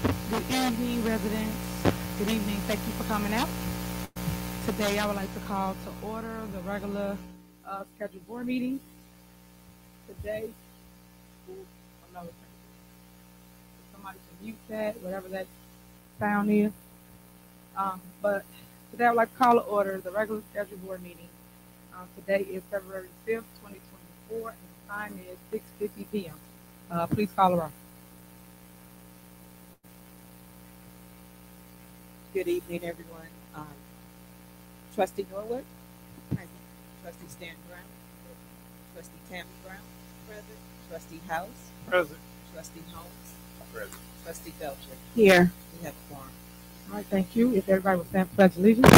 Good evening, residents. Good evening. Thank you for coming out. Today, I would like to call to order the regular scheduled board meeting. Today, oh no, somebody can mute that, whatever that sound is. But today, I would like to call to order the regular scheduled board meeting. Today is February 5th, 2024, and the time is 6:50 p.m. Please call the roll. Good evening, everyone. Trustee Norwood, present. Trustee Stanton Brown, Trustee Tammy Brown, present. Trustee House, Present. Trustee Holmes, Present. Trustee Belcher. Here. We have a quorum. All right, thank you. If everybody will stand for pledge allegiance.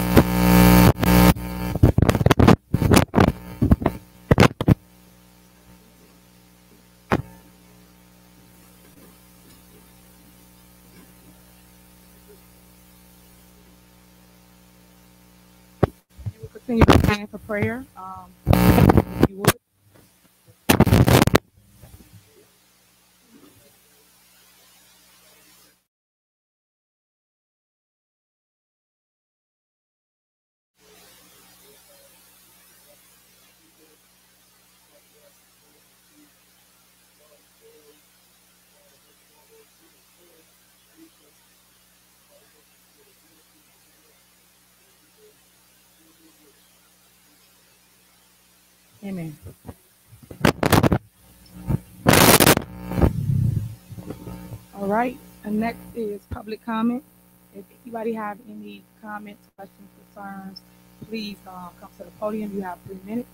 You will continue to stand for prayer. If you would. Amen. All right. And next is public comment. If anybody have any comments, questions, concerns, please come to the podium. You have 3 minutes.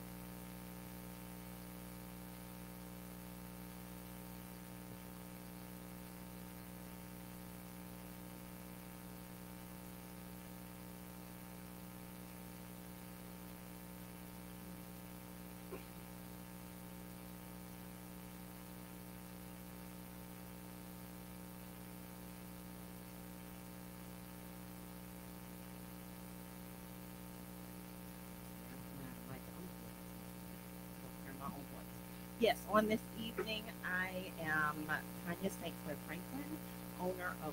Yes, on this evening, I am Tanya St. Clair Franklin, owner of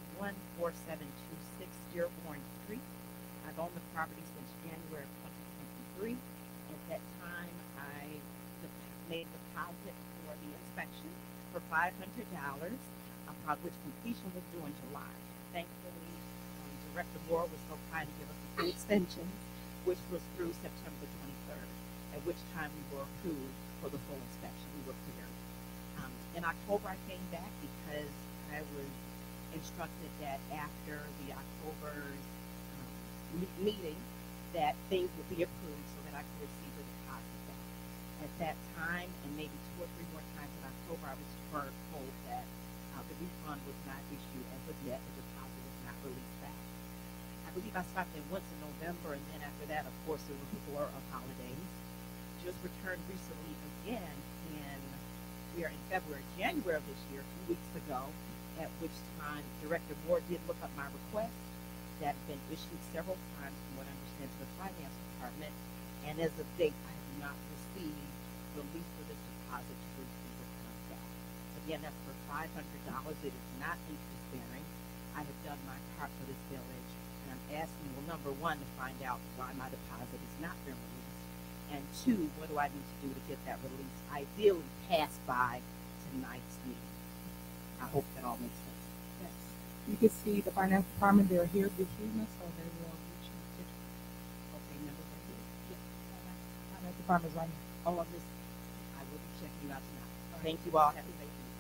14726 Dearborn Street. I've owned the property since January of 2023. At that time, I made a deposit for the inspection for $500, which completion was due in July. Thankfully, Director Moore was so kind to give us a full extension, which was through September 23rd, at which time we were approved for the full inspection. We were cleared. In October, I came back because I was instructed that after the October's meeting, that things would be approved so that I could receive the deposit back. At that time, and maybe 2 or 3 more times in October, I was told that the refund was not issued as of yet. The deposit was not released back. I believe I stopped in once in November, and then after that, of course, it was the blur of holidays. Just returned recently again, and we are in January of this year, 2 weeks ago, at which time Director Moore did look up my request that had been issued several times from what I understand to the finance department, and as of date, I have not received release for this deposit to receive the funds back. Again, that's for $500. It is not interest bearing. I have done my part for this village, and I'm asking, well, number one, to find out why my deposit is not been released, and 2, what do I need to do to get that release? Ideally, pass by tonight's meeting. I hope that all makes sense. Yes. You can see the finance department. They're here this evening, so they will reach you. Okay, members are here. Yeah. Finance department's right here. All of this, I will be checking you out tonight. Thank you all. Have a great evening.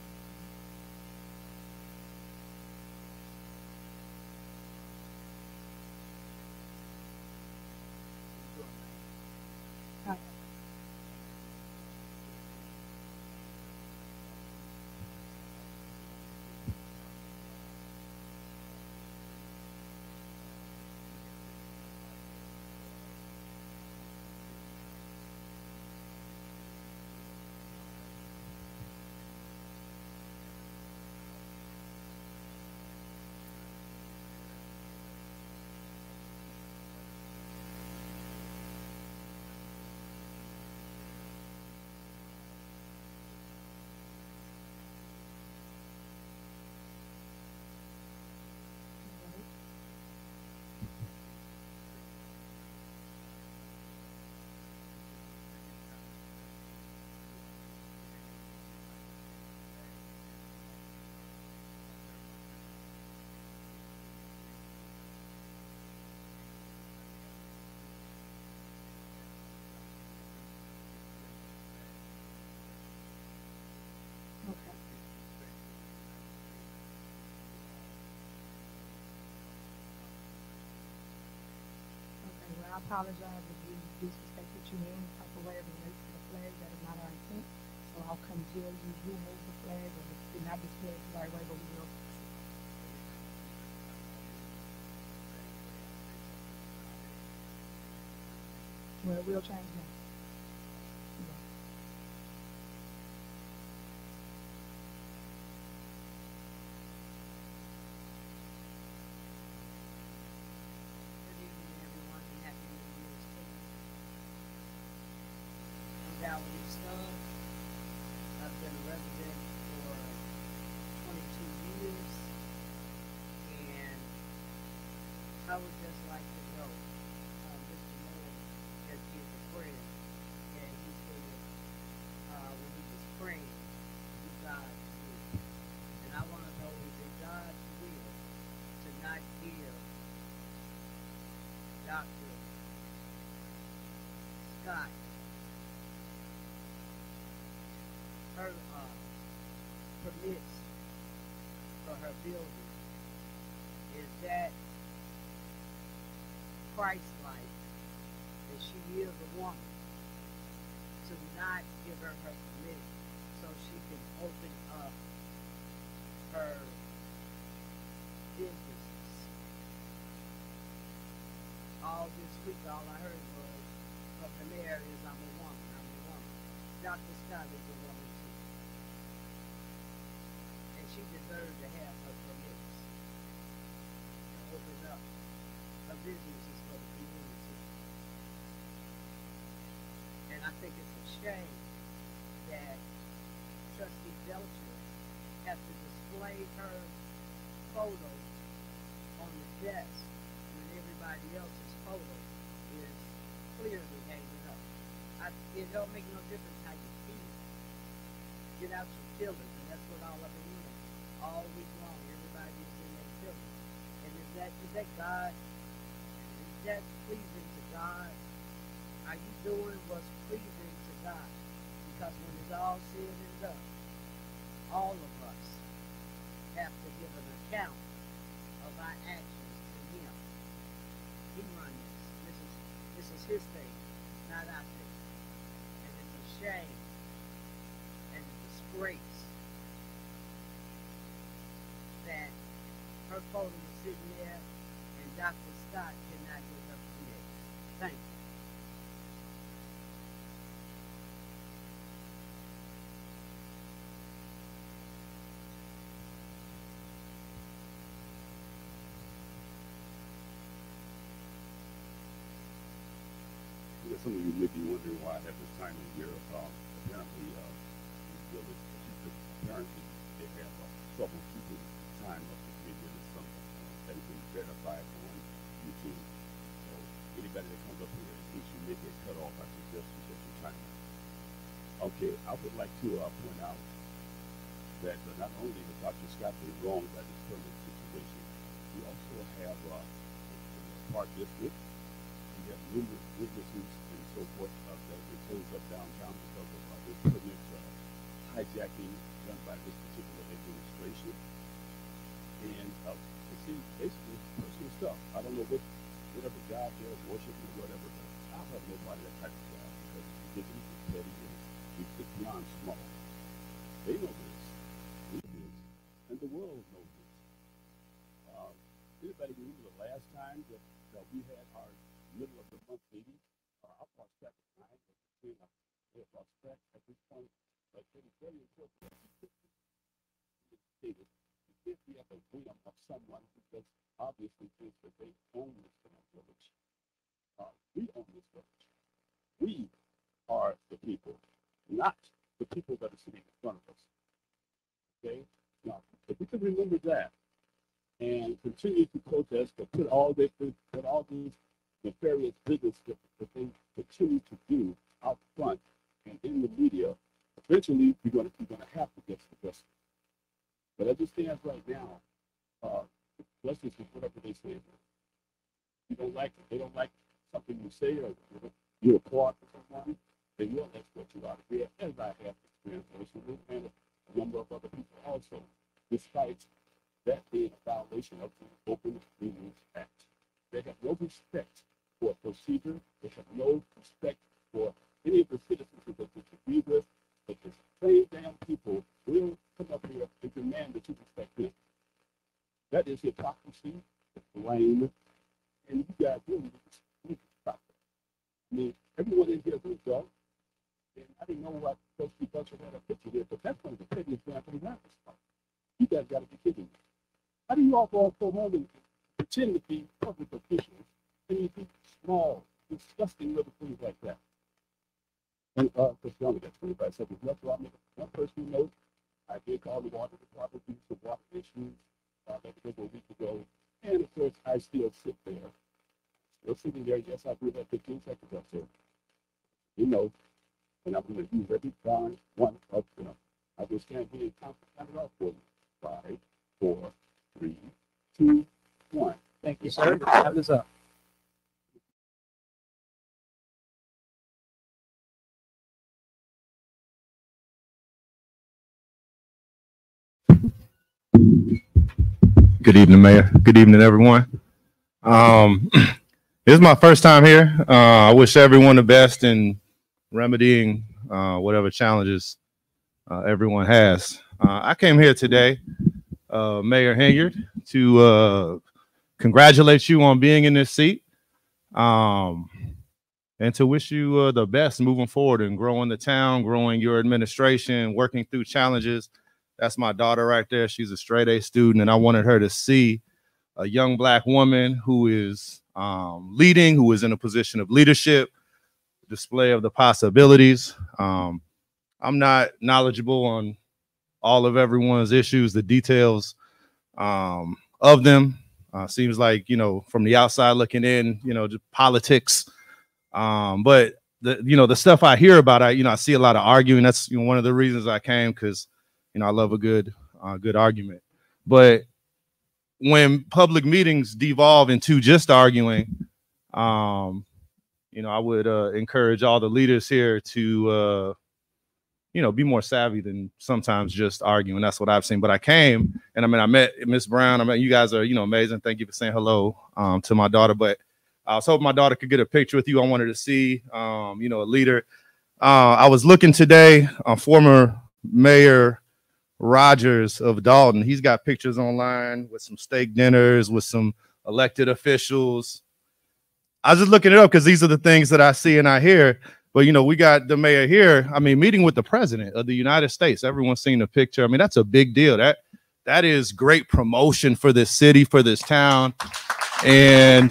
Hi. apologize if we disrespected you in any type of way related to the flag. That is not our intent. So I'll come tell you who moved the flag or did not display it the right way, but we will fix it. Well, we'll change now. Yeah. Good evening, everyone, and happy New Year's to you. I'm Valerie Stubb. I've been a resident for 22 years, and I would just like to know, Mr. Moore just did the prayer, and he said, when he was praying, to God's will. And I want to know, is it God's will to not give Dr. Scott her permits for her building? Is that Christ-like, that she is a woman, to not give her her permit so she can open up her businesses? All this week, all I heard was from the mayor is, I'm a woman, I'm a woman. Dr. Scott is a woman too, and she deserves to have her permits to open up her businesses for the community. And I think it's a shame that Trustee Belcher has to display her photo on the desk when everybody else's photo is clearly hanging up. It don't make no difference how you feel. Get out your feelings, and that's what all I've been doing all week long. Everybody's in their feelings. And is that God? Is that pleasing to God? Are you doing what's pleasing to God? Because when it's all said and done, all of us have to give an account of our actions to Him. He runs this. This is His thing, not our thing. And it's a shame and a disgrace that her photo is sitting there and Dr. Scott cannot get her permit. Thank you. Some of you may be wondering why at this time of year, apparently, the village, apparently they have trouble keeping time up to 3 minutes. Some that has been verified on YouTube. So anybody that comes up here and thinks you may get cut off, I suggest you set your time. Okay, I would like to point out that not only has Dr. Scott been wrong by this permit situation, we also have in the Park District. We have numerous businesses and so forth that have been closed up downtown because of this permit hijacking done by this particular administration. And you see, basically personal stuff. I don't know whatever God they're worshiping or whatever, but I have nobody that type of God because it's ridiculous, it's petty, and it's beyond small. They know this, we know this, and the world knows this. Anybody remember the last time that we had our middle of the month meeting? I've lost track of time, but I've lost track at this point. But it is very important that you can't be at the whim of someone who just obviously thinks that they own this village. We own this village. We are the people, not the people that are sitting in front of us. Okay? Now, if we can remember that and continue to protest, but put all these nefarious business that they continue to do out front and in the media, eventually we're going to have to get to the justice. But as it stands right now, justice is whatever they say. You don't like it. They don't like something you say or you're applaud for someone, they will escort you out of here, as I have experienced recently, and a number of other people also, despite that being a violation of the Open Meetings Act. They have no respect for procedure. They have no respect for any of the citizens that they disagree with. But the same damn people will come up here and demand that you respect them. That is hypocrisy, it's blame, and you guys really need to stop it. I mean, everyone in here is dog. And I didn't know what those people had a picture there, but that's one of the pettiest damn things I've ever. You guys got to be kidding me. How do you all go home and pretend to be public officials and you do small, disgusting little things like that? And because you only got 25 seconds left, so I'll make one personal note. I did call the water department due to water issues a week ago, and of course I still sit there. Still sitting there, yes, I do have 15 seconds left, so you know, and I'm going to use every darn one of them. I will stand here and count it off for you. 5, 4, 3, 2, 1. Thank you, sir. Time is up. Good evening, Mayor. Good evening, everyone. This is my first time here. I wish everyone the best in remedying whatever challenges everyone has. I came here today, Mayor Henyard, to congratulate you on being in this seat and to wish you the best moving forward and growing the town, growing your administration, working through challenges. That's my daughter right there. She's a straight A student, and I wanted her to see a young Black woman who is leading, who is in a position of leadership, display of the possibilities. I'm not knowledgeable on all of everyone's issues, the details of them. Seems like, you know, from the outside looking in, you know, just politics. But the stuff I hear about, I see a lot of arguing. That's, you know, one of the reasons I came, because, you know, I love a good argument. But when public meetings devolve into just arguing, you know, I would encourage all the leaders here to, you know, be more savvy than sometimes just arguing. That's what I've seen. But I came, and I met Miss Brown. I mean, you guys are, you know, amazing. Thank you for saying hello to my daughter. But I was hoping my daughter could get a picture with you. I wanted to see, you know, a leader. I was looking today, former Mayor Rogers of Dalton. He's got pictures online with some steak dinners with some elected officials. I was just looking it up because these are the things that I see and I hear. But, you know, we got the mayor here. I mean, meeting with the president of the United States. Everyone's seen the picture. I mean, that's a big deal. That is great promotion for this city, for this town. And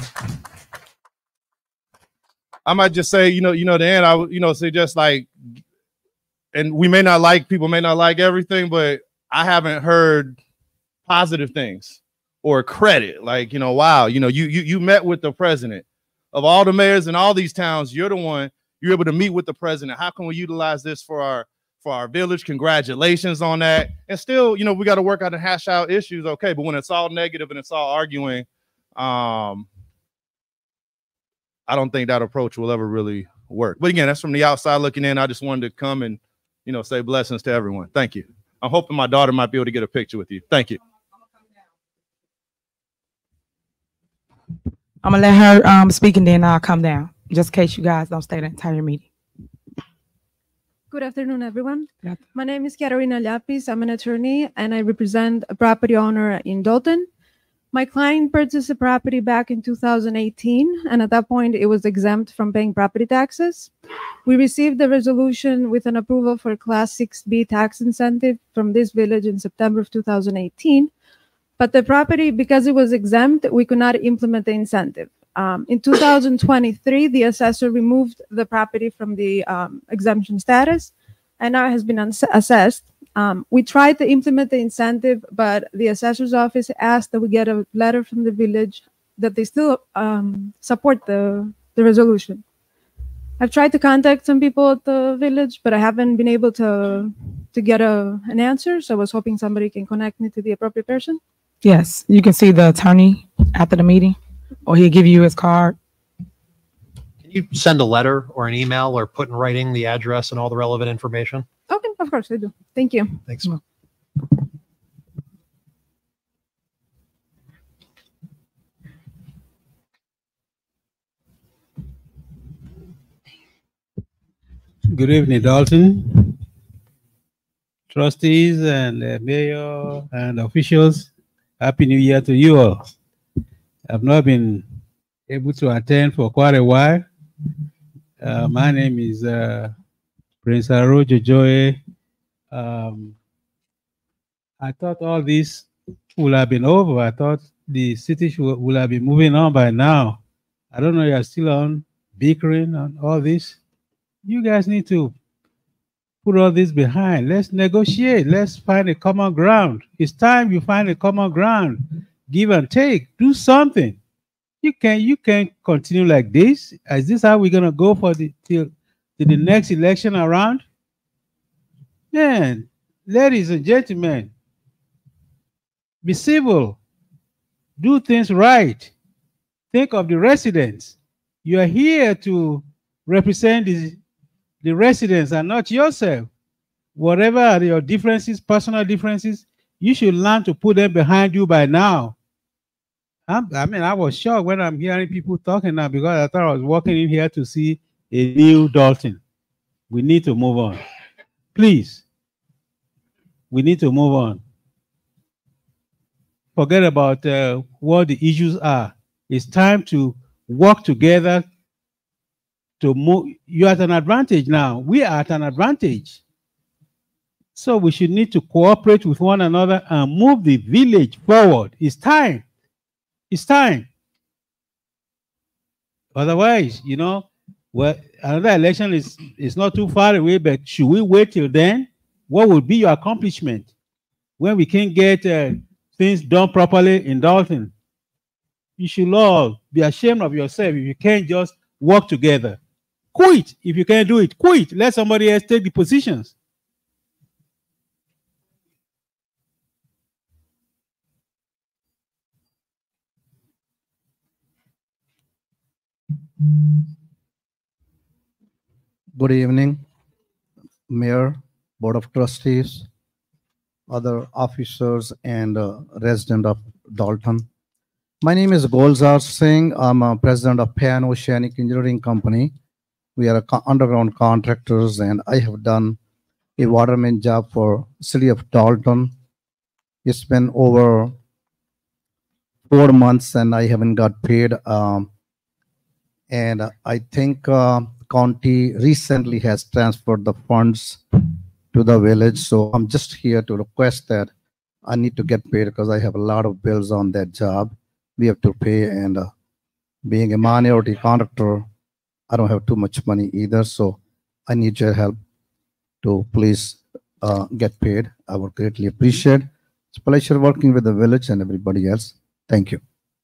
I might just say, the end, I would, say just like, and people may not like everything, but I haven't heard positive things or credit. Like, wow, you met with the president. Of all the mayors in all these towns, you're able to meet with the president. How can we utilize this for our village? Congratulations on that. And still, we got to work out and hash out issues. Okay. But when it's all negative and it's all arguing, I don't think that approach will ever really work. But again, that's from the outside looking in. I just wanted to come and, say blessings to everyone. Thank you. I'm hoping my daughter might be able to get a picture with you. Thank you. I'm gonna let her speak, and then I'll come down, just in case you guys don't stay the entire meeting. Good afternoon, everyone. Yeah. My name is Carolina Lapis. I'm an attorney, and I represent a property owner in Dalton. My client purchased a property back in 2018, and at that point, it was exempt from paying property taxes. We received the resolution with an approval for Class 6B tax incentive from this village in September of 2018. But the property, because it was exempt, we could not implement the incentive. In 2023, the assessor removed the property from the exemption status, and now it has been assessed. We tried to implement the incentive, but the assessor's office asked that we get a letter from the village that they still support the resolution. I've tried to contact some people at the village, but I haven't been able to get an answer. So I was hoping somebody can connect me to the appropriate person. Yes, you can see the attorney after the meeting, or he'll give you his card. Can you send a letter or an email or put in writing the address and all the relevant information? Okay, of course I do. Thank you. Thanks. Good evening, Dalton, trustees, and mayor and officials. Happy New Year to you all. I've not been able to attend for quite a while. My name is Prince Arojo Joy. I thought all this would have been over. I thought the city would have been moving on by now. I don't know, you're still on bickering on all this. You guys need to put all this behind. Let's negotiate. Let's find a common ground. It's time you find a common ground. Give and take. Do something. You can't continue like this. Is this how we're gonna go for till the next election around? Man, ladies and gentlemen, be civil. Do things right. Think of the residents. You are here to represent the residents and not yourself. Whatever are your differences, personal differences, you should learn to put them behind you by now. I was shocked when I'm hearing people talking now because I thought I was walking in here to see a new Dalton. We need to move on. Please. We need to move on. Forget about what the issues are. It's time to work together to move. You're at an advantage now. We are at an advantage. So we should need to cooperate with one another and move the village forward. It's time. It's time. Otherwise, well, another election is not too far away, but should we wait till then? What would be your accomplishment when we can't get things done properly in Dalton? You should all be ashamed of yourself if you can't just work together. Quit. If you can't do it, quit. Let somebody else take the positions. Good evening, Mayor, Board of Trustees, other officers, and resident of Dalton. My name is Golzar Singh. I'm a president of Pan Oceanic Engineering Company. We are underground contractors, and I have done a waterman job for city of Dalton. It's been over 4 months, and I haven't got paid. And I think county recently has transferred the funds to the village. So I'm just here to request that I need to get paid because I have a lot of bills on that job. We have to pay, and being a minority contractor, I don't have too much money either. So I need your help to please get paid. I would greatly appreciate. It's a pleasure working with the village and everybody else. Thank you.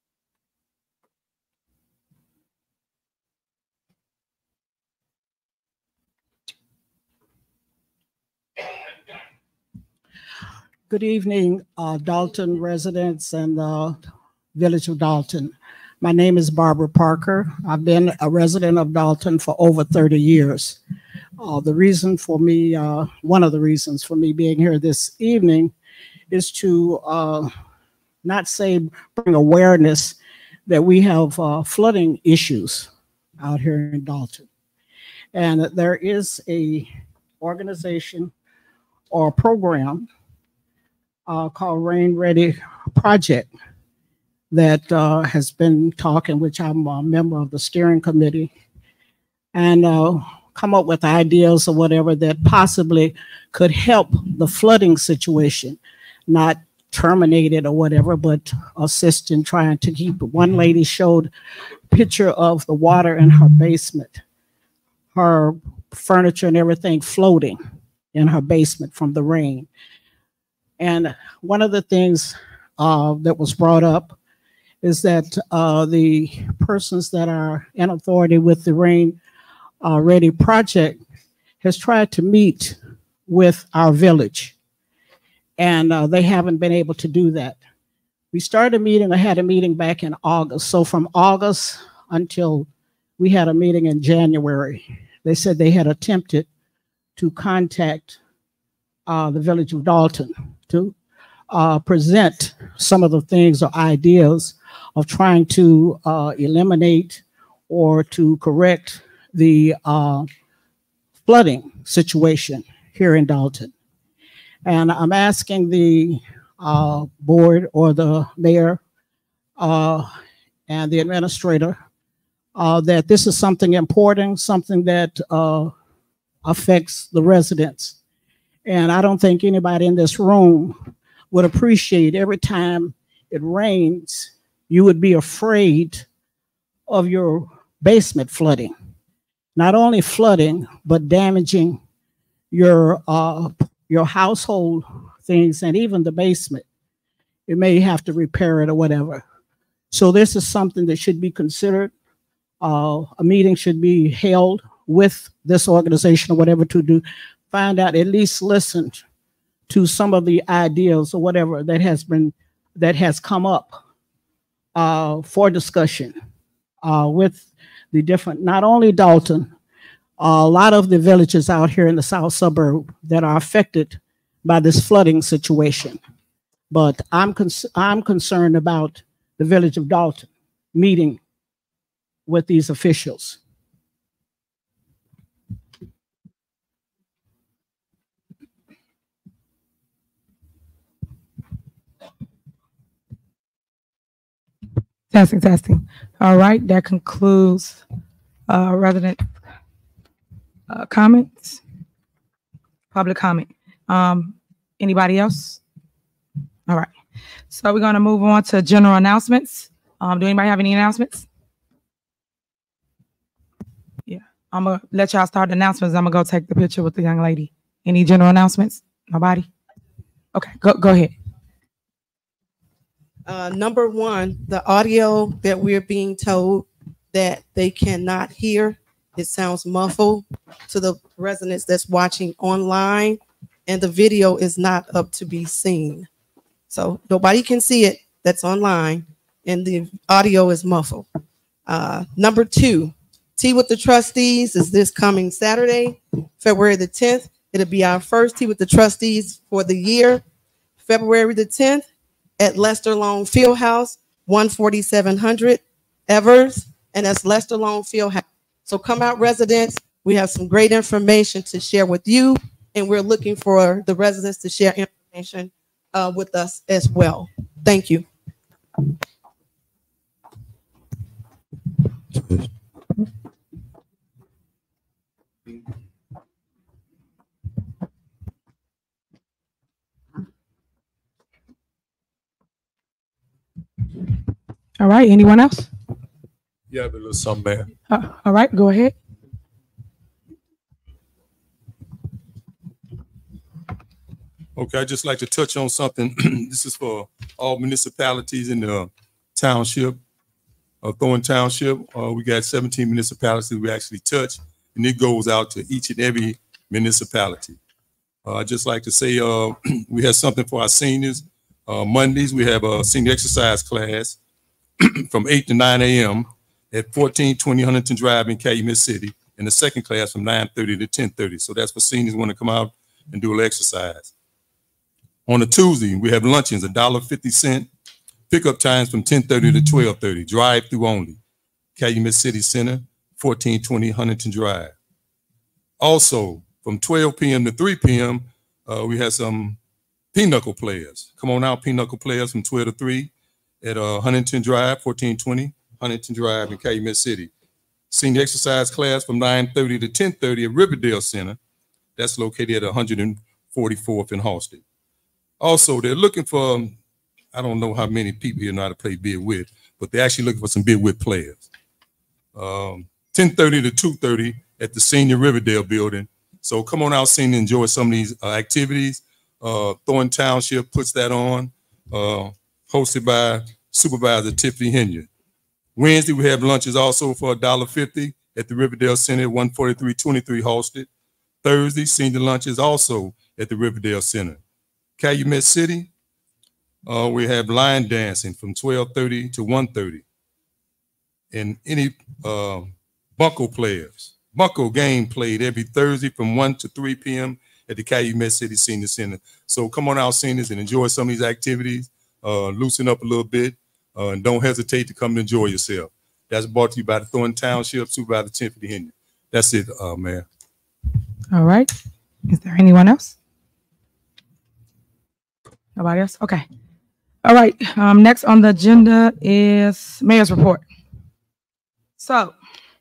Good evening, Dalton residents and the village of Dalton. My name is Barbara Parker. I've been a resident of Dalton for over 30 years. The reason for me, one of the reasons for me being here this evening is to not say bring awareness that we have flooding issues out here in Dalton. And there is a organization or program called Rain Ready Project that has been talking, which I'm a member of the steering committee, and come up with ideas or whatever that possibly could help the flooding situation, not terminate it or whatever, but assist in trying to keep it. One lady showed a picture of the water in her basement, her furniture and everything floating in her basement from the rain. And one of the things that was brought up is that the persons that are in authority with the Rain Ready Project has tried to meet with our village, and they haven't been able to do that. We started a meeting, I had a meeting back in August. So from August until we had a meeting in January, they said they had attempted to contact the village of Dalton to present some of the things or ideas of trying to eliminate or to correct the flooding situation here in Dalton. And I'm asking the board or the mayor and the administrator that this is something important, something that affects the residents. And I don't think anybody in this room would appreciate every time it rains, you would be afraid of your basement flooding. Not only flooding, but damaging your household things and even the basement. You may have to repair it or whatever. So this is something that should be considered. A meeting should be held with this organization or whatever to do, find out, at least listen to some of the ideas or whatever that has come up for discussion with the different, not only Dalton, a lot of the villages out here in the south suburb that are affected by this flooding situation. But I'm concerned about the village of Dalton meeting with these officials. Testing. All right, that concludes resident comments, public comment. Anybody else? All right, so we're gonna move on to general announcements. Do anybody have any announcements? Yeah, I'm gonna let y'all start the announcements. I'm gonna go take the picture with the young lady. Any general announcements? Nobody? Okay, go ahead. Number one, the audio that we're being told that they cannot hear, it sounds muffled to the residents that's watching online, and the video is not up to be seen. So nobody can see it that's online, and the audio is muffled. Number two, Tea with the Trustees is this coming Saturday, February the 10th. It'll be our first Tea with the Trustees for the year, February the 10th. At Lester Long Fieldhouse, 14700 Evers, and that's Lester Long Fieldhouse. So come out, residents. We have some great information to share with you, and we're looking for the residents to share information with us as well. Thank you. All right, anyone else? Yeah, a little something there. All right, go ahead. Okay, I'd just like to touch on something. This is for all municipalities in the township, Thorn Township. We got 17 municipalities we actually touch, and it goes out to each and every municipality. I'd just like to say we have something for our seniors. Mondays, we have a senior exercise class from 8 to 9 a.m. at 1420 Huntington Drive in Calumet City, and the second class from 9:30 to 10:30. So that's for seniors who want to come out and do a little exercise. On a Tuesday, we have luncheons, $1.50. Pickup times from 10:30 to 12:30. Drive-through only. Calumet City Center, 1420 Huntington Drive. Also, from 12 p.m. to 3 p.m., we have some pinochle players. Come on out, pinochle players from 12 to 3 at Huntington Drive, 1420 Huntington Drive in Calumet City. Senior exercise class from 9:30 to 10:30 at Riverdale Center. That's located at 144th and Halsted. Also, they're looking for, I don't know how many people here know how to play bid with, but they're actually looking for some bid with players. 10:30 to 2:30 at the Senior Riverdale building. So come on out, senior, enjoy some of these activities. Thorn Township puts that on, hosted by Supervisor Tiffany Henry. Wednesday, we have lunches also for $1.50 at the Riverdale Center, 14323 Halsted. Thursday, senior lunches also at the Riverdale Center. Calumet City, we have line dancing from 12:30 to 1:30. And any bunco players, bunco game played every Thursday from 1 to 3 p.m. at the Calumet City Senior Center. So come on out, seniors, and enjoy some of these activities. Loosen up a little bit, and don't hesitate to come and enjoy yourself. That's brought to you by the Thorn Township Supervisor Tiffany Henry. That's it, Mayor. All right. Is there anyone else? Nobody else? Okay. All right. Next on the agenda is mayor's report. So,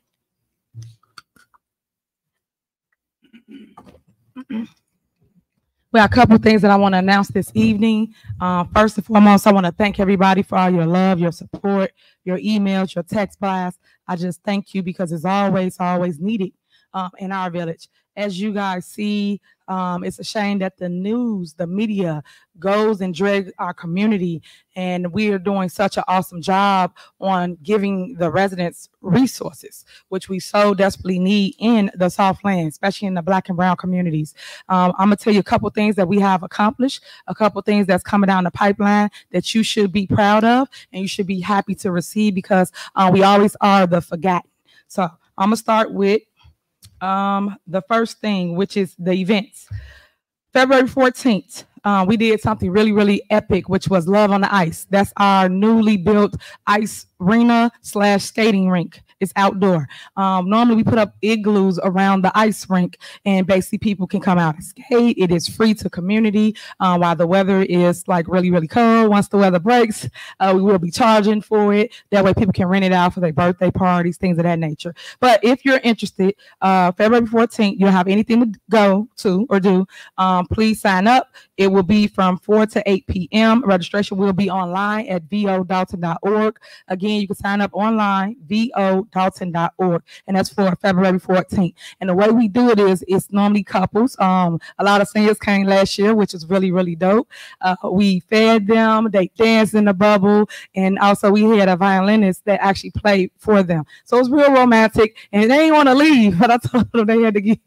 we have a couple of things that I want to announce this evening. First and foremost, I want to thank everybody for all your love, your support, your emails, your text blasts. I just thank you because it's always needed in our village. As you guys see, it's a shame that the news, the media goes and drags our community, and we are doing such an awesome job on giving the residents resources, which we so desperately need in the Southland, especially in the Black and brown communities. I'm gonna tell you a couple things that we have accomplished, a couple things that's coming down the pipeline that you should be proud of and you should be happy to receive, because we always are the forgotten. So I'm gonna start with the first thing, which is the events. February 14th, we did something really epic, which was Love on the Ice. That's our newly built ice arena / skating rink. It's outdoor. Normally we put up igloos around the ice rink, and basically people can come out and skate. It is free to community while the weather is like really cold. Once the weather breaks, we will be charging for it. That way people can rent it out for their birthday parties, things of that nature. But if you're interested, February 14th, you don't have anything to go to or do, please sign up. It will be from 4 to 8 p.m. Registration will be online at vodalton.org. Again, you can sign up online, vodalton.org, and that's for February 14th. And the way we do it is it's normally couples. A lot of singers came last year, which is really dope. We fed them, they danced in the bubble, and also we had a violinist that actually played for them. So it was real romantic, and they didn't want to leave, but I told them they had to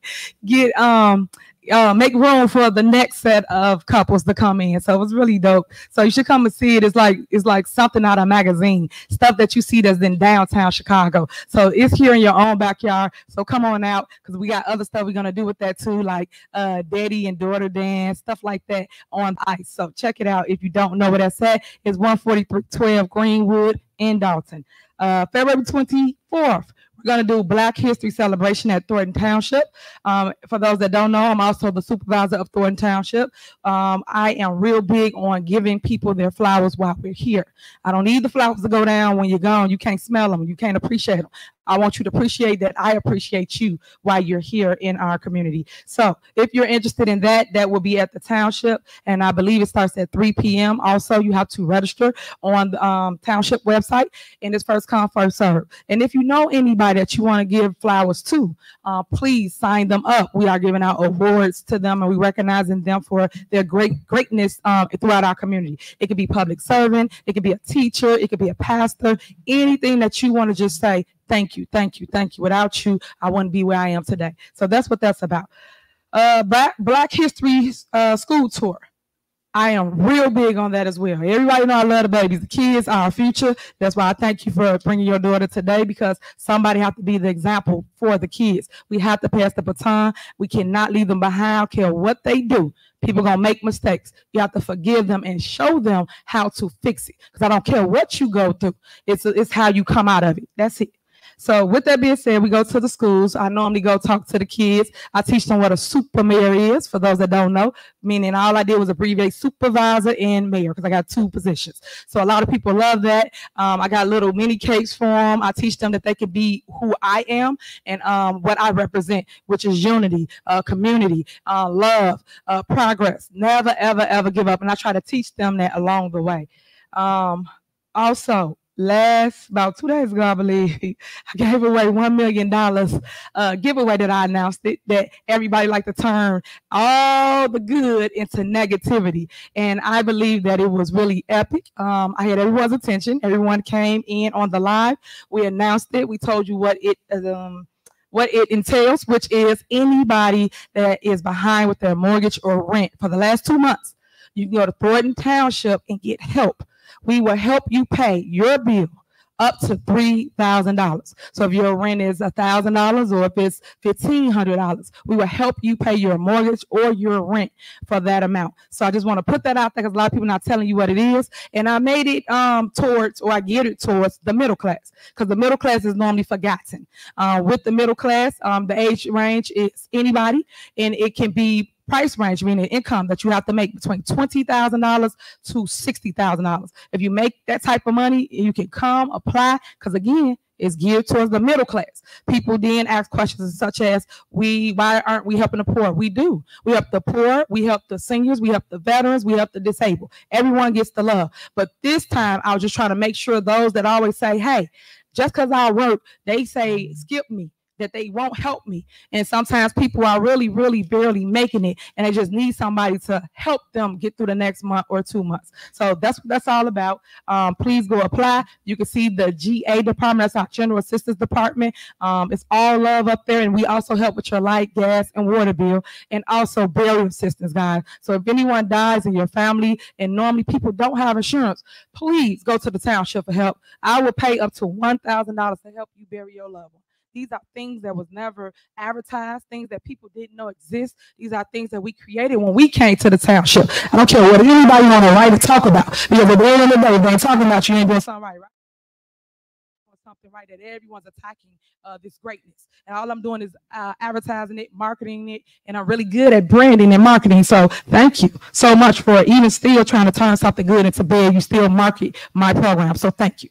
make room for the next set of couples to come in. So it was really dope. So you should come and see it. It's like something out of a magazine, stuff that you see that's in downtown Chicago. So it's here in your own backyard. So come on out, because we got other stuff we're going to do with that too, like daddy and daughter dance, stuff like that on the ice. So check it out. If you don't know where that's at, it's 14312 Greenwood in Dalton. February 24th. We're going to do Black History Celebration at Thornton Township. For those that don't know, I'm also the supervisor of Thornton Township. I am real big on giving people their flowers while we're here. I don't need the flowers to go down when you're gone. You can't smell them. You can't appreciate them. I want you to appreciate that I appreciate you while you're here in our community. So if you're interested in that, that will be at the township, and I believe it starts at 3 p.m. Also, you have to register on the township website, and it's first come, first serve. And if you know anybody that you want to give flowers to, please sign them up. We are giving out awards to them, and we're recognizing them for their greatness throughout our community. It could be public servant, it could be a teacher, it could be a pastor, anything that you want to just say, thank you. Without you, I wouldn't be where I am today. So that's what that's about. Black History School Tour. I am real big on that as well. Everybody know I love the babies. The kids are our future. That's why I thank you for bringing your daughter today, because somebody have to be the example for the kids. We have to pass the baton. We cannot leave them behind. I don't care what they do. People gonna make mistakes. You have to forgive them and show them how to fix it. Because I don't care what you go through. It's how you come out of it. That's it. So with that being said, we go to the schools. I normally go talk to the kids. I teach them what a super mayor is, for those that don't know, meaning all I did was abbreviate supervisor and mayor, because I got 2 positions. So a lot of people love that. I got little mini cakes for them. I teach them that they can be who I am and what I represent, which is unity, community, love, progress. Never, ever give up. And I try to teach them that along the way. Also, about 2 days ago, I believe, I gave away $1 million giveaway that I announced that everybody like to turn all the good into negativity. And I believe that it was really epic. I had everyone's attention. Everyone came in on the live. We announced it. We told you what it entails, which is anybody that is behind with their mortgage or rent for the last 2 months, you can go to Thornton Township and get help. We will help you pay your bill up to $3,000. So if your rent is $1,000 or if it's $1,500, we will help you pay your mortgage or your rent for that amount. So I just want to put that out there because a lot of people not telling you what it is. And I made it towards, or I geared it towards the middle class, because the middle class is normally forgotten. With the middle class, the age range is anybody, and it can be price range, meaning income that you have to make between $20,000 to $60,000. If you make that type of money, you can come apply, because again, it's geared towards the middle class. People then ask questions such as, why aren't we helping the poor? We do. We help the poor, we help the seniors, we help the veterans, we help the disabled. Everyone gets the love. But this time, I was just trying to make sure those that always say, hey, just because I work, they say, skip me, that they won't help me. And sometimes people are really, really barely making it, and they just need somebody to help them get through the next month or 2 months. So that's what that's all about. Please go apply. You can see the GA department. That's our general assistance department. It's all love up there, and we also help with your light, gas, and water bill, and also burial assistance, guys. So if anyone dies in your family, and normally people don't have insurance, please go to the township for help. I will pay up to $1,000 to help you bury your loved one. These are things that was never advertised, things that people didn't know exist. These are things that we created when we came to the township. I don't care what anybody want to write or talk about, because at the end of the day, if they ain't talking about you, ain't doing something right, right? Something right, that everyone's attacking this greatness. And all I'm doing is advertising it, marketing it, and I'm really good at branding and marketing. So thank you so much for even still trying to turn something good into bad. You still market my program. So thank you.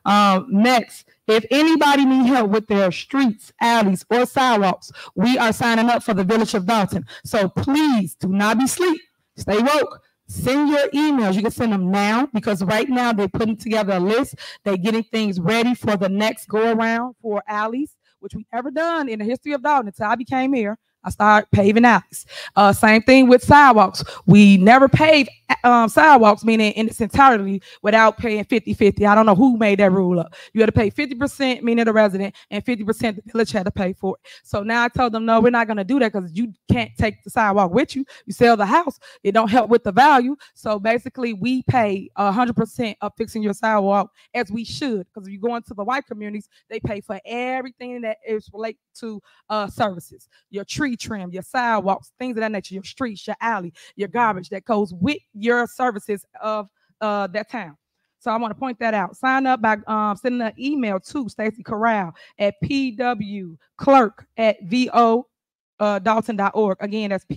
Next. If anybody need help with their streets, alleys, or sidewalks, we are signing up for the Village of Dalton. So please do not be asleep. Stay woke. Send your emails. You can send them now, because right now they're putting together a list. They're getting things ready for the next go around for alleys, which we've never done in the history of Dalton until I became here. I started paving alleys. Same thing with sidewalks. We never paved sidewalks, meaning in its entirety, without paying 50-50. I don't know who made that rule up. You had to pay 50%, meaning the resident, and 50% the village had to pay for it. So now I told them, no, we're not going to do that, because you can't take the sidewalk with you. You sell the house. It don't help with the value. So basically, we pay 100% of fixing your sidewalk, as we should, because if you go into the white communities, they pay for everything that is related to services. Your tree trim, your sidewalks, things of that nature, your streets, your alley, your garbage that goes with your services of that town. So I want to point that out. Sign up by sending an email to Stacey Corral at pwclerk@vodalton.org. Again, that's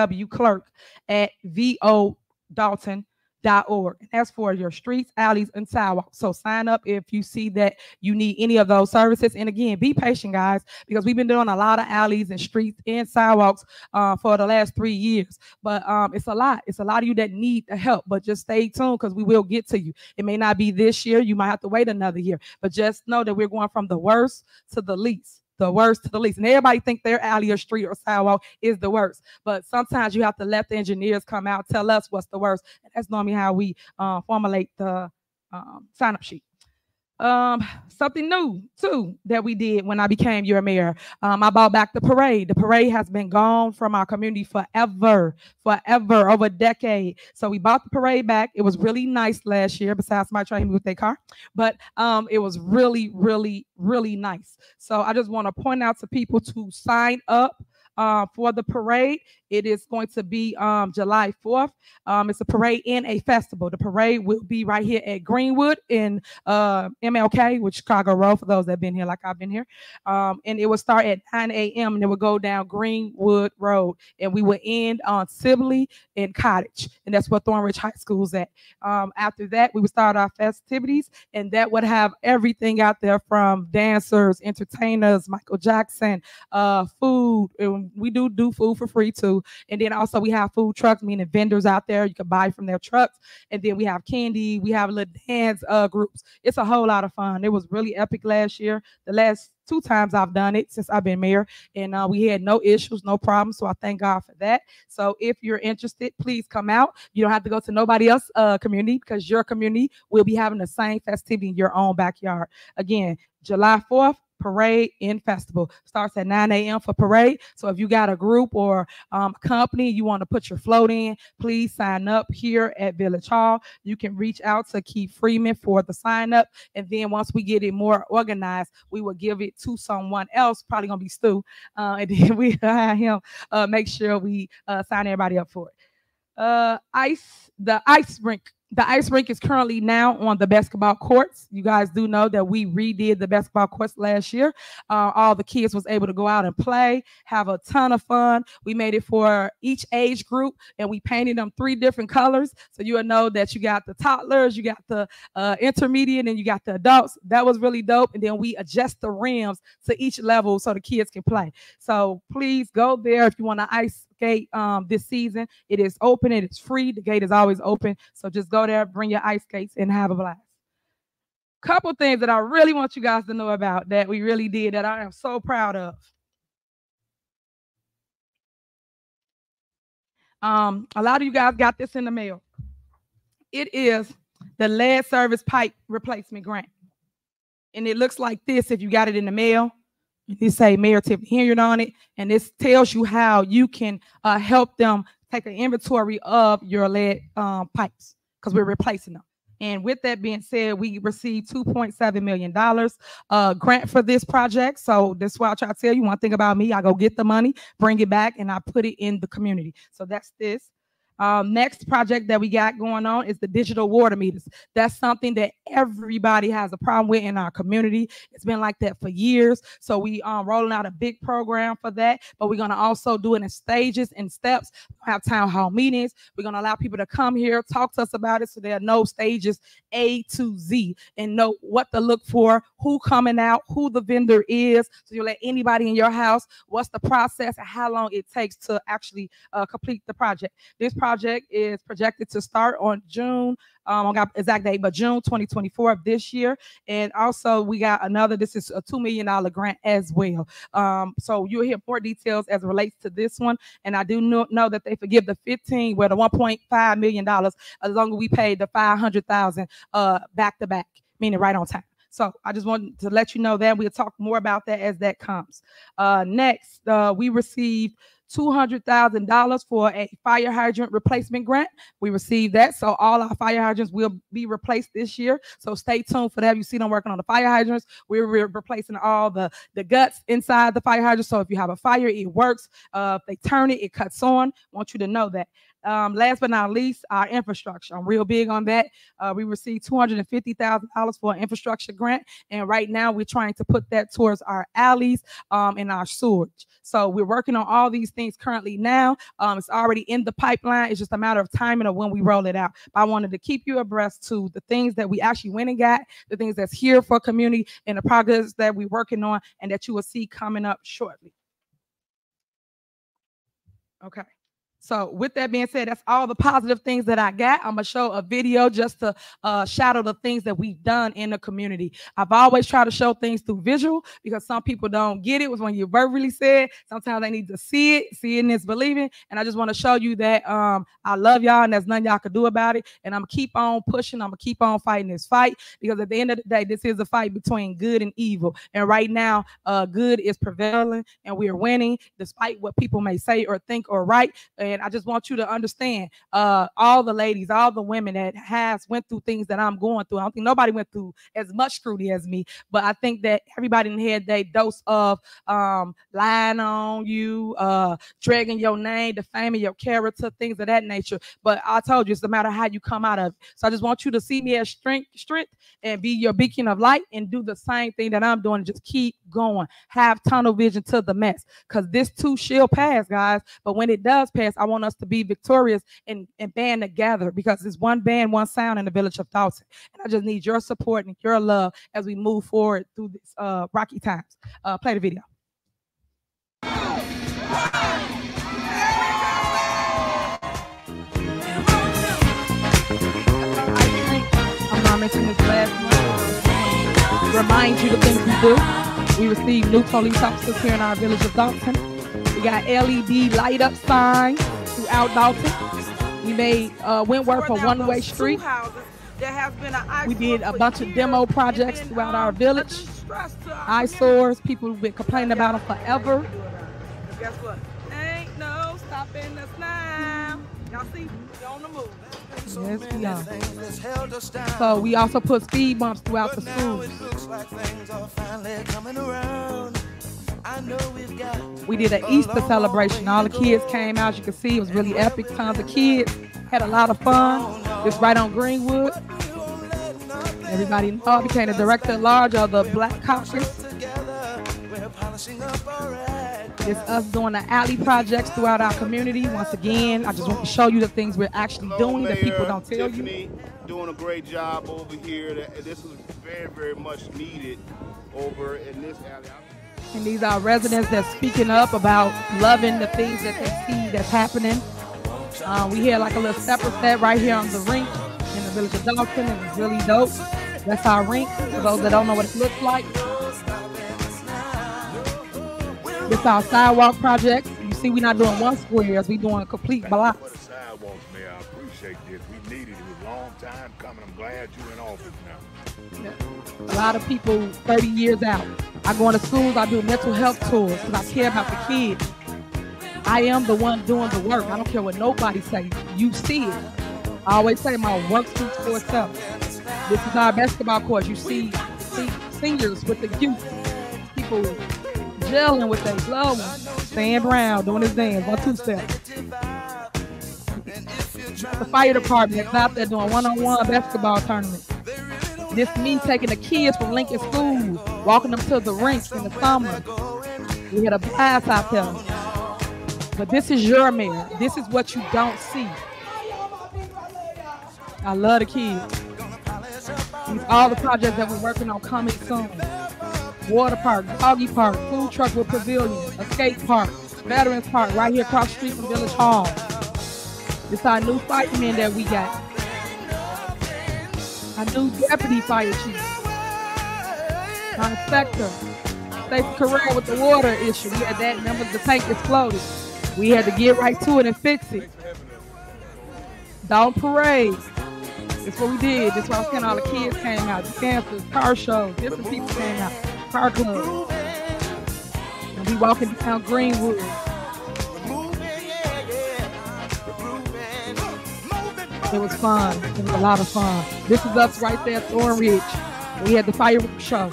pwclerk@vodalton.org. And that's for your streets, alleys, and sidewalks. So sign up if you see that you need any of those services. And again, be patient, guys, because we've been doing a lot of alleys and streets and sidewalks for the last 3 years. But it's a lot. It's a lot of you that need the help. But just stay tuned, because we will get to you. It may not be this year. You might have to wait another year. But just know that we're going from the worst to the least. The worst to the least. And everybody think their alley or street or sidewalk is the worst. But sometimes you have to let the engineers come out, tell us what's the worst. And that's normally how we formulate the sign-up sheet. Something new too that we did when I became your mayor. I brought back the parade. The parade has been gone from our community forever, over a decade. So we brought the parade back. It was really nice last year, besides somebody trying to hit me with their car. But it was really, really, really nice. So I just want to point out to people to sign up for the parade. It is going to be July 4th. It's a parade and a festival. The parade will be right here at Greenwood in MLK, which Chicago Road, for those that have been here like I've been here. And it will start at 9 a.m. and it will go down Greenwood Road. And we will end on Sibley and Cottage. And that's where Thornridge High School is at. After that, we will start our festivities, and that would have everything out there from dancers, entertainers, Michael Jackson, food. And we do food for free too. And then also we have food trucks, meaning vendors out there. You can buy from their trucks. And then we have candy. We have little dance groups. It's a whole lot of fun. It was really epic last year. The last 2 times I've done it since I've been mayor, and we had no issues, no problems. So I thank God for that. So if you're interested, please come out. You don't have to go to nobody else's community, because your community will be having the same festivity in your own backyard. Again, July 4th, Parade and Festival. Starts at 9 a.m. for parade. So if you got a group or company you want to put your float in, please sign up here at Village Hall. You can reach out to Keith Freeman for the sign up. And then once we get it more organized, we will give it to someone else, probably going to be Stu. And then we have him make sure we sign everybody up for it. The ice rink. The ice rink is currently now on the basketball courts. You guys do know that we redid the basketball courts last year. All the kids was able to go out and play, have a ton of fun. We made it for each age group, and we painted them 3 different colors. So you'll know that you got the toddlers, you got the intermediate, and you got the adults. That was really dope. And then we adjust the rims to each level so the kids can play. So please go there if you want to ice skate this season. It is open. It is free. The gate is always open. So just go there, bring your ice skates, and have a blast. Couple things that I really want you guys to know about that we really did that I am so proud of. A lot of you guys got this in the mail. It is the lead service pipe replacement grant. And it looks like this if you got it in the mail. It say Mayor Tiffany Henyard on it, and this tells you how you can help them take an inventory of your lead pipes because we're replacing them. And with that being said, we received $2.7 million grant for this project. So that's why I try to tell you one thing about me. I go get the money, bring it back, and I put it in the community. So that's this. Next project that we got going on is the digital water meters. That's something that everybody has a problem with in our community. It's been like that for years. So we rolling out a big program for that, but we're going to also do it in stages and steps. We'll have town hall meetings. We're going to allow people to come here, talk to us about it so they'll know stages A to Z and know what to look for, who coming out, who the vendor is. So you'll let anybody in your house, what's the process and how long it takes to actually complete the project. This project is projected to start on June, I got exact date, but June 2024 of this year. And also we got another, this is a $2 million grant as well. So you'll hear more details as it relates to this one. And I do know that they forgive the $1.5 million as long as we pay the $500,000 back to back, meaning right on time. So I just wanted to let you know that. We'll talk more about that as that comes. Next, we received $200,000 for a fire hydrant replacement grant. We received that. So all our fire hydrants will be replaced this year. So stay tuned for that. You see them working on the fire hydrants. We're replacing all the guts inside the fire hydrant. So if you have a fire, it works. If they turn it, it cuts on. I want you to know that. Last but not least, our infrastructure. I'm real big on that. We received $250,000 for an infrastructure grant. And right now we're trying to put that towards our alleys and our sewage. So we're working on all these things currently now. It's already in the pipeline. It's just a matter of timing of when we roll it out. But I wanted to keep you abreast to the things that we actually went and got, the things that's here for community, and the progress that we're working on and that you will see coming up shortly. Okay. So with that being said, that's all the positive things that I got. I'm going to show a video just to shadow the things that we've done in the community. I've always tried to show things through visual because some people don't get it. When you verbally say it, sometimes they need to see it. Seeing is believing. And I just want to show you that I love y'all and there's nothing y'all can do about it. And I'm going to keep on pushing. I'm going to keep on fighting this fight because at the end of the day, this is a fight between good and evil. And right now, good is prevailing and we are winning despite what people may say or think or write. And I just want you to understand all the ladies, all the women that has went through things that I'm going through. I don't think nobody went through as much scrutiny as me, but I think that everybody in here, they dose of lying on you, dragging your name, defaming your character, things of that nature. But I told you, it's no matter how you come out of it. So I just want you to see me as strength and be your beacon of light and do the same thing that I'm doing. Just keep going. Have tunnel vision to the mess because this too shall pass, guys. But when it does pass, I want us to be victorious and band together because it's one band, one sound in the village of Dalton. And I just need your support and your love as we move forward through this rocky times. Play the video. I'm not mentioning this last one. Remind you the things we do. We receive new police officers here in our village of Dalton. We got LED light up signs throughout Dalton. We made Wentworth a one-way street. There has been we did a bunch of demo projects throughout our village. Eyesores, people have been complaining about them forever. Guess what? Ain't no stopping us now. Y'all see, we're on the move. Yes, we are. So we also put speed bumps throughout the schools. We did an Easter celebration. All the kids came out. As you can see, it was really epic. Tons of kids. Had a lot of fun. It's right on Greenwood. Everybody know I became the director at large of the Black Caucus. It's us doing the alley projects throughout our community. Once again, I just want to show you the things we're actually doing that people don't tell you. Doing a great job over here. This is very, very much needed over in this alley. And these are residents that's speaking up about loving the things that they see that's happening. We had like a little stepper set right here on the rink in the village of Dalton. It was really dope. That's our rink, for those that don't know what it looks like. This is our sidewalk project. You see, we're not doing one square, we're doing a complete block. Sidewalks, Mayor, I appreciate this. We needed it. It was a long time coming. I'm glad you're in office now. Yeah. A lot of people 30 years out. I go into schools, I do mental health tours because I care about the kids. I am the one doing the work. I don't care what nobody say. You see it. I always say my work speaks for itself. This is our basketball court. You see seniors with the youth, people gelling with their loved ones. Stan Brown doing his dance, 1-2 step. The fire department that's out there doing one-on-one basketball tournaments. This me taking the kids from Lincoln School, walking them to the rink in the summer. We had a blast out there. But this is your mayor. This is what you don't see. I love the kids. These all the projects that we're working on coming soon. Water park, doggy park, food truck with pavilion, a skate park, Veterans Park right here across the street from Village Hall. This our new fireman that we got. Our new deputy fire chief. Our inspector. Stacey Carrera with the water issue. We had that, remember the tank exploded. We had to get right to it and fix it. Dawn Parade. That's what we did. That's why I was saying all the kids came out. The cancers, car shows, different people came out. Car club. And we walking down Greenwood. It was fun. It was a lot of fun. This is us right there at Thornridge. We had the fireworks show.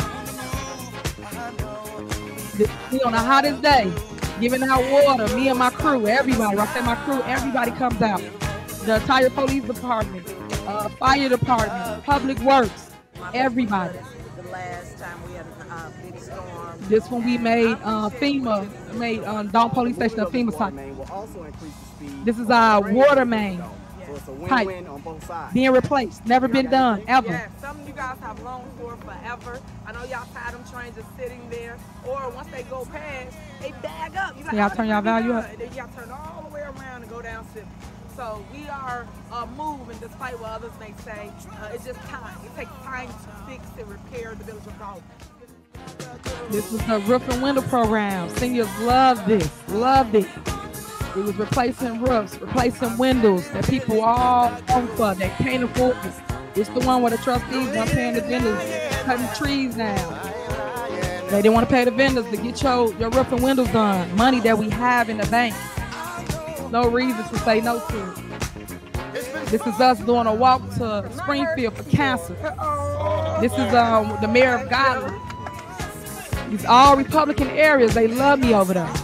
We on the hottest day, giving out water, me and my crew, everybody. When I say my crew, everybody comes out. The entire police department, fire department, public works, everybody. The last time we had a big storm. This one we made FEMA, made Dawn Police Station a FEMA site. This is our water main pipe on both sides. being replaced, never been done, ever. Yeah, some of you guys have longed for forever. I know y'all tired of them trains just sitting there, or once they go past, they bag up. You like, Y'all turn y'all value up. and then y'all turn all the way around and go down Civil. So we are moving, despite what others may say. It's just time. It takes time to fix and repair the village of Dalton. This was the roof and window program. Seniors love this, loved it. It was replacing roofs, replacing windows that people all own for. They can't afford it. It's the one where the trustees weren't paying the vendors, cutting trees down. They didn't want to pay the vendors to get your roof and windows done. Money that we have in the bank. No reason to say no to it. This is us doing a walk to Springfield for cancer. This is the mayor of Godly. These all Republican areas. They love me over there.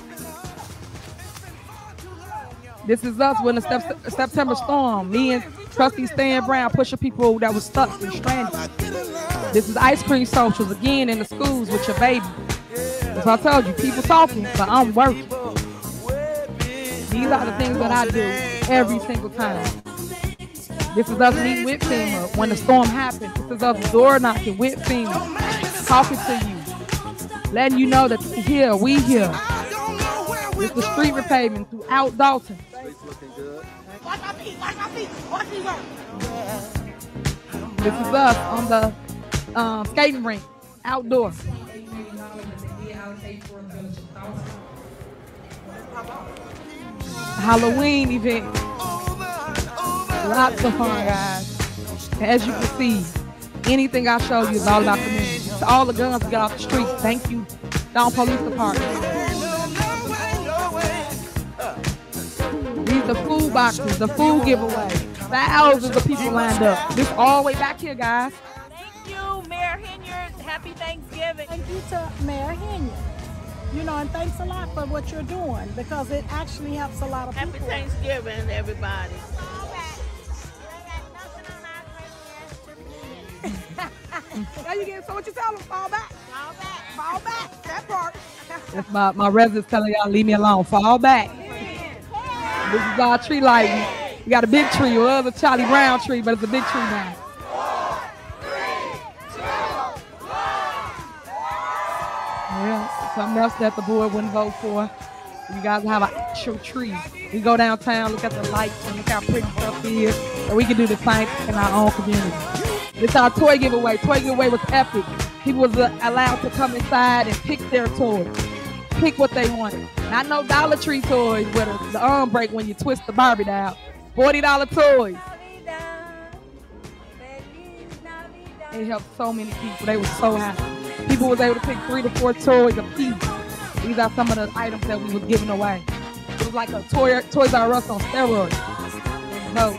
This is us when the September storm. Me and Trustee Stan Brown pushing people that was stuck and stranded. This is ice cream socials again in the schools with your baby. As I told you, people talking, but I'm working. These are the things that I do every single time. This is us meeting with FEMA when the storm happened. This is us door knocking with FEMA, talking to you, letting you know that here, we here. It's the street repaving throughout Dalton. This is us on the skating rink, outdoor. Halloween event. Lots of fun, guys. As you can see, anything I show you is all about community. It's all the guns we got off the street. Thank you, Down Police Department. These are food boxes, the food giveaway. Thousands of people lined up. This all the way back here, guys. Thank you, Mayor Henyard. Happy Thanksgiving. Thank you to Mayor Henyard. You know, and thanks a lot for what you're doing because it actually helps a lot of people. Happy Thanksgiving, everybody. Now you get so what you tell them, fall back. Fall back. Fall back. That part. That's my residents telling y'all, leave me alone. Fall back. This is our tree lighting. We got a big tree. Well, it was a Charlie Brown tree, but it's a big tree now. Yeah, something else that the board wouldn't vote for. You guys have an actual tree. We go downtown, look at the lights, and look how pretty stuff is. And we can do the same in our own community. It's our toy giveaway. Toy giveaway was epic. People was allowed to come inside and pick their toys. Pick what they wanted. Not no Dollar Tree toys where the arm break when you twist the Barbie down. $40 toys. It helped so many people. They were so happy. People was able to pick 3 to 4 toys a piece. These are some of the items that we was giving away. It was like a Toys R Us on steroids. So,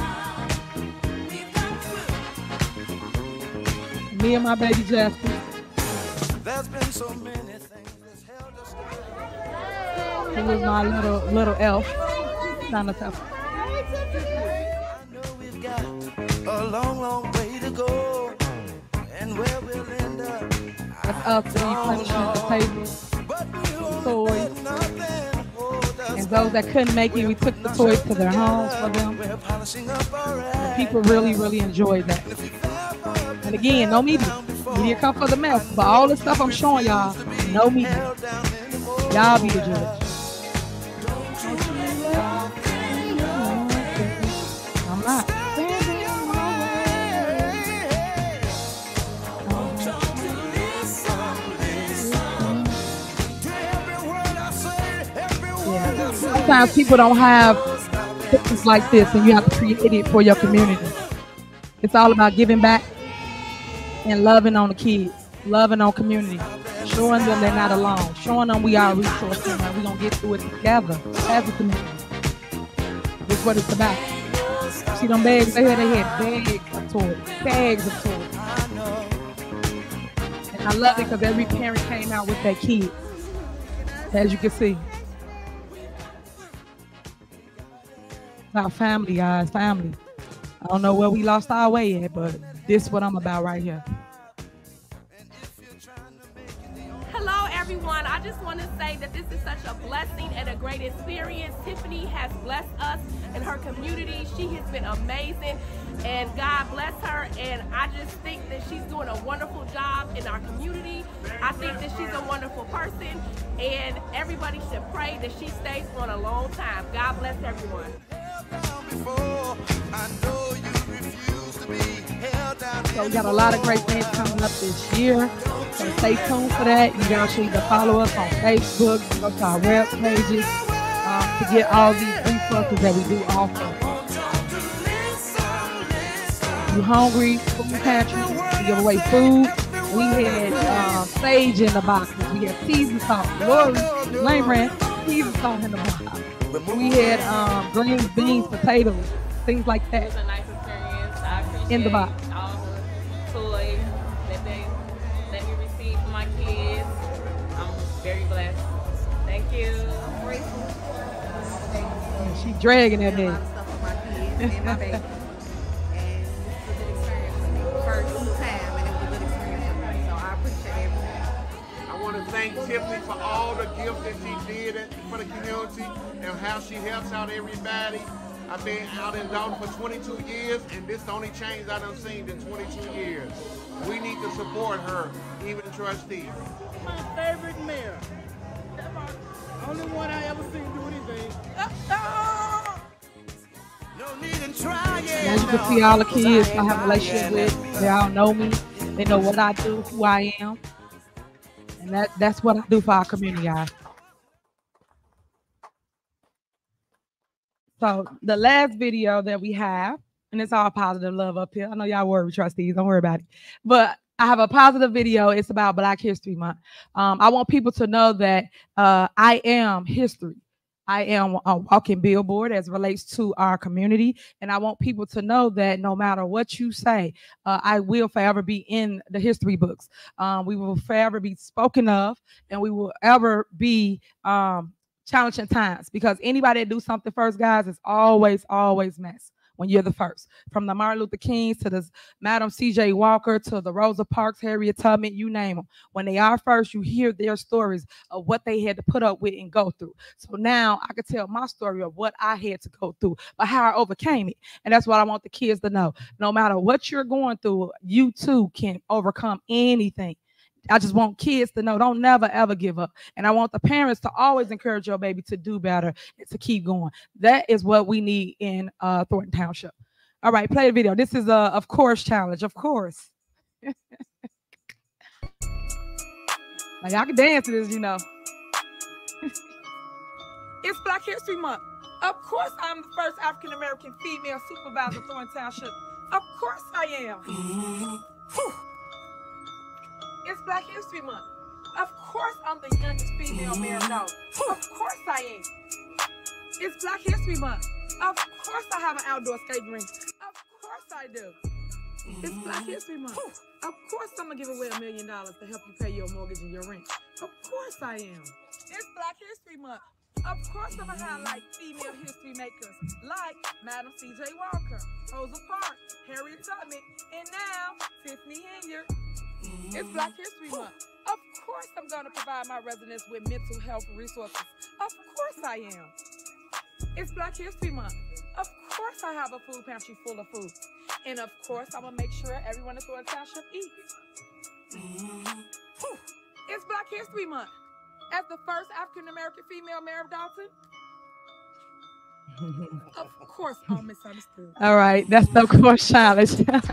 me and my baby Jasper. There's been so many things that's held us together. He was my little elf. Kind of tough. I know we've got a long way to go, and where we'll end up. That's us to be punching at the table, toys. And those that couldn't make it, we took the toys to their homes for them. And people really, really enjoyed that. And again, no media. Media come for the mess. But all the stuff I'm showing y'all, no media. Y'all be the judge. I'm not. Yeah. Sometimes people don't have things like this, and you have to create it for your community. It's all about giving back and loving on the kids, loving on community, showing them they're not alone, showing them we are a resource and we're going to get through it together as a community. That's what it's about. See them bags? They had bags of toys, bags of toys. And I love it because every parent came out with their kids, as you can see. It's our family, guys, family. I don't know where we lost our way at, but this is what I'm about right here. Hello, everyone. I just want to say that this is such a blessing and a great experience. Tiffany has blessed us and her community. She has been amazing, and God bless her. And I just think that she's doing a wonderful job in our community. I think that she's a wonderful person, and everybody should pray that she stays for a long time. God bless everyone. So we got a lot of great things coming up this year. So stay tuned for that. You guys should either follow us on Facebook, go to our web pages to get all these resources that we do offer. You hungry? Food pantry. We give away food. We had sage in the boxes. We had seasoned salt. Lori Lane ran seasoned salt in the box. We had greens, beans, potatoes, things like that. It was a nice experience. I appreciate in the box. All the toys that they let me receive for my kids. I'm very blessed. Thank you. I'm grateful. She dragging that bag. And my baby. And it's a good experience for me. First time, and it was a good experience for me. So I appreciate everything. I want to thank Tiffany for all the gifts that she did for the community and how she helps out everybody. I've been out in Dalton for 22 years, and this is the only change I done seen in 22 years. We need to support her, even trustees. My favorite mayor. Only one I ever seen do anything. No need in trying. As you can see, all the kids I have a relationship with, they all know me. They know what I do, who I am. And that's what I do for our community, guys. So the last video that we have and it's all positive love up here. I know y'all worry, trustees. Don't worry about it. But I have a positive video. It's about Black History Month. I want people to know that I am history. I am a walking billboard as it relates to our community. And I want people to know that no matter what you say, I will forever be in the history books. We will forever be spoken of, and we will ever be challenging times, because anybody that do something first, guys, is always mess when you're the first. From the Martin Luther Kings to the Madam C.J. Walker to the Rosa Parks, Harriet Tubman, you name them. When they are first, you hear their stories of what they had to put up with and go through. So now I can tell my story of what I had to go through, but how I overcame it. And that's what I want the kids to know. No matter what you're going through, you too can overcome anything. I just want kids to know, don't never, ever give up. And I want the parents to always encourage your baby to do better and to keep going. That is what we need in Thornton Township. All right, play the video. This is a Of Course challenge, of course. Like, y'all can dance to this, you know. It's Black History Month. Of course I'm the first African-American female supervisor of Thornton Township. Of course I am. It's Black History Month. Of course I'm the youngest female mayor of Dalton. Of course I am. It's Black History Month. Of course I have an outdoor skating rink. Of course I do. It's Black History Month. Of course I'm gonna give away $1 million to help you pay your mortgage and your rent. Of course I am. It's Black History Month. Of course I'm gonna highlight female history makers like Madam C.J. Walker, Rosa Parks, Harriet Tubman, and now Tiffany Henyard. It's Black History Month. Of course I'm going to provide my residents with mental health resources. Of course I am. It's Black History Month. Of course I have a food pantry full of food. And of course I'm going to make sure everyone in Thornton Township eats. It's Black History Month. As the first African-American female mayor of Dalton, of course I'm misunderstood. All right, that's the Of Course challenge.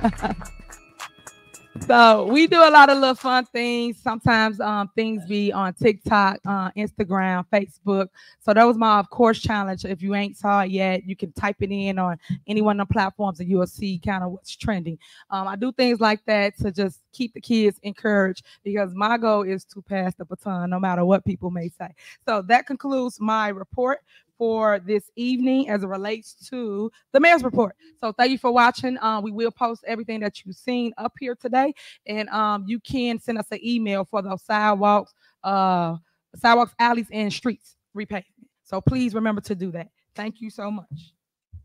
So we do a lot of little fun things. Sometimes things be on TikTok, Instagram, Facebook. So that was my Of Course challenge. If you ain't saw it yet, you can type it in on any one of the platforms and you'll see kind of what's trending. I do things like that to just keep the kids encouraged, because my goal is to pass the baton no matter what people may say. So that concludes my report for this evening as it relates to the mayor's report. So thank you for watching. We will post everything that you've seen up here today, and you can send us an email for those sidewalks, alleys, and streets repavement. So please remember to do that. Thank you so much.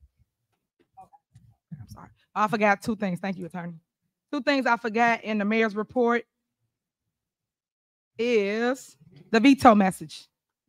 Okay. I'm sorry. I forgot two things. Thank you, attorney. Two things I forgot in the mayor's report is the veto message.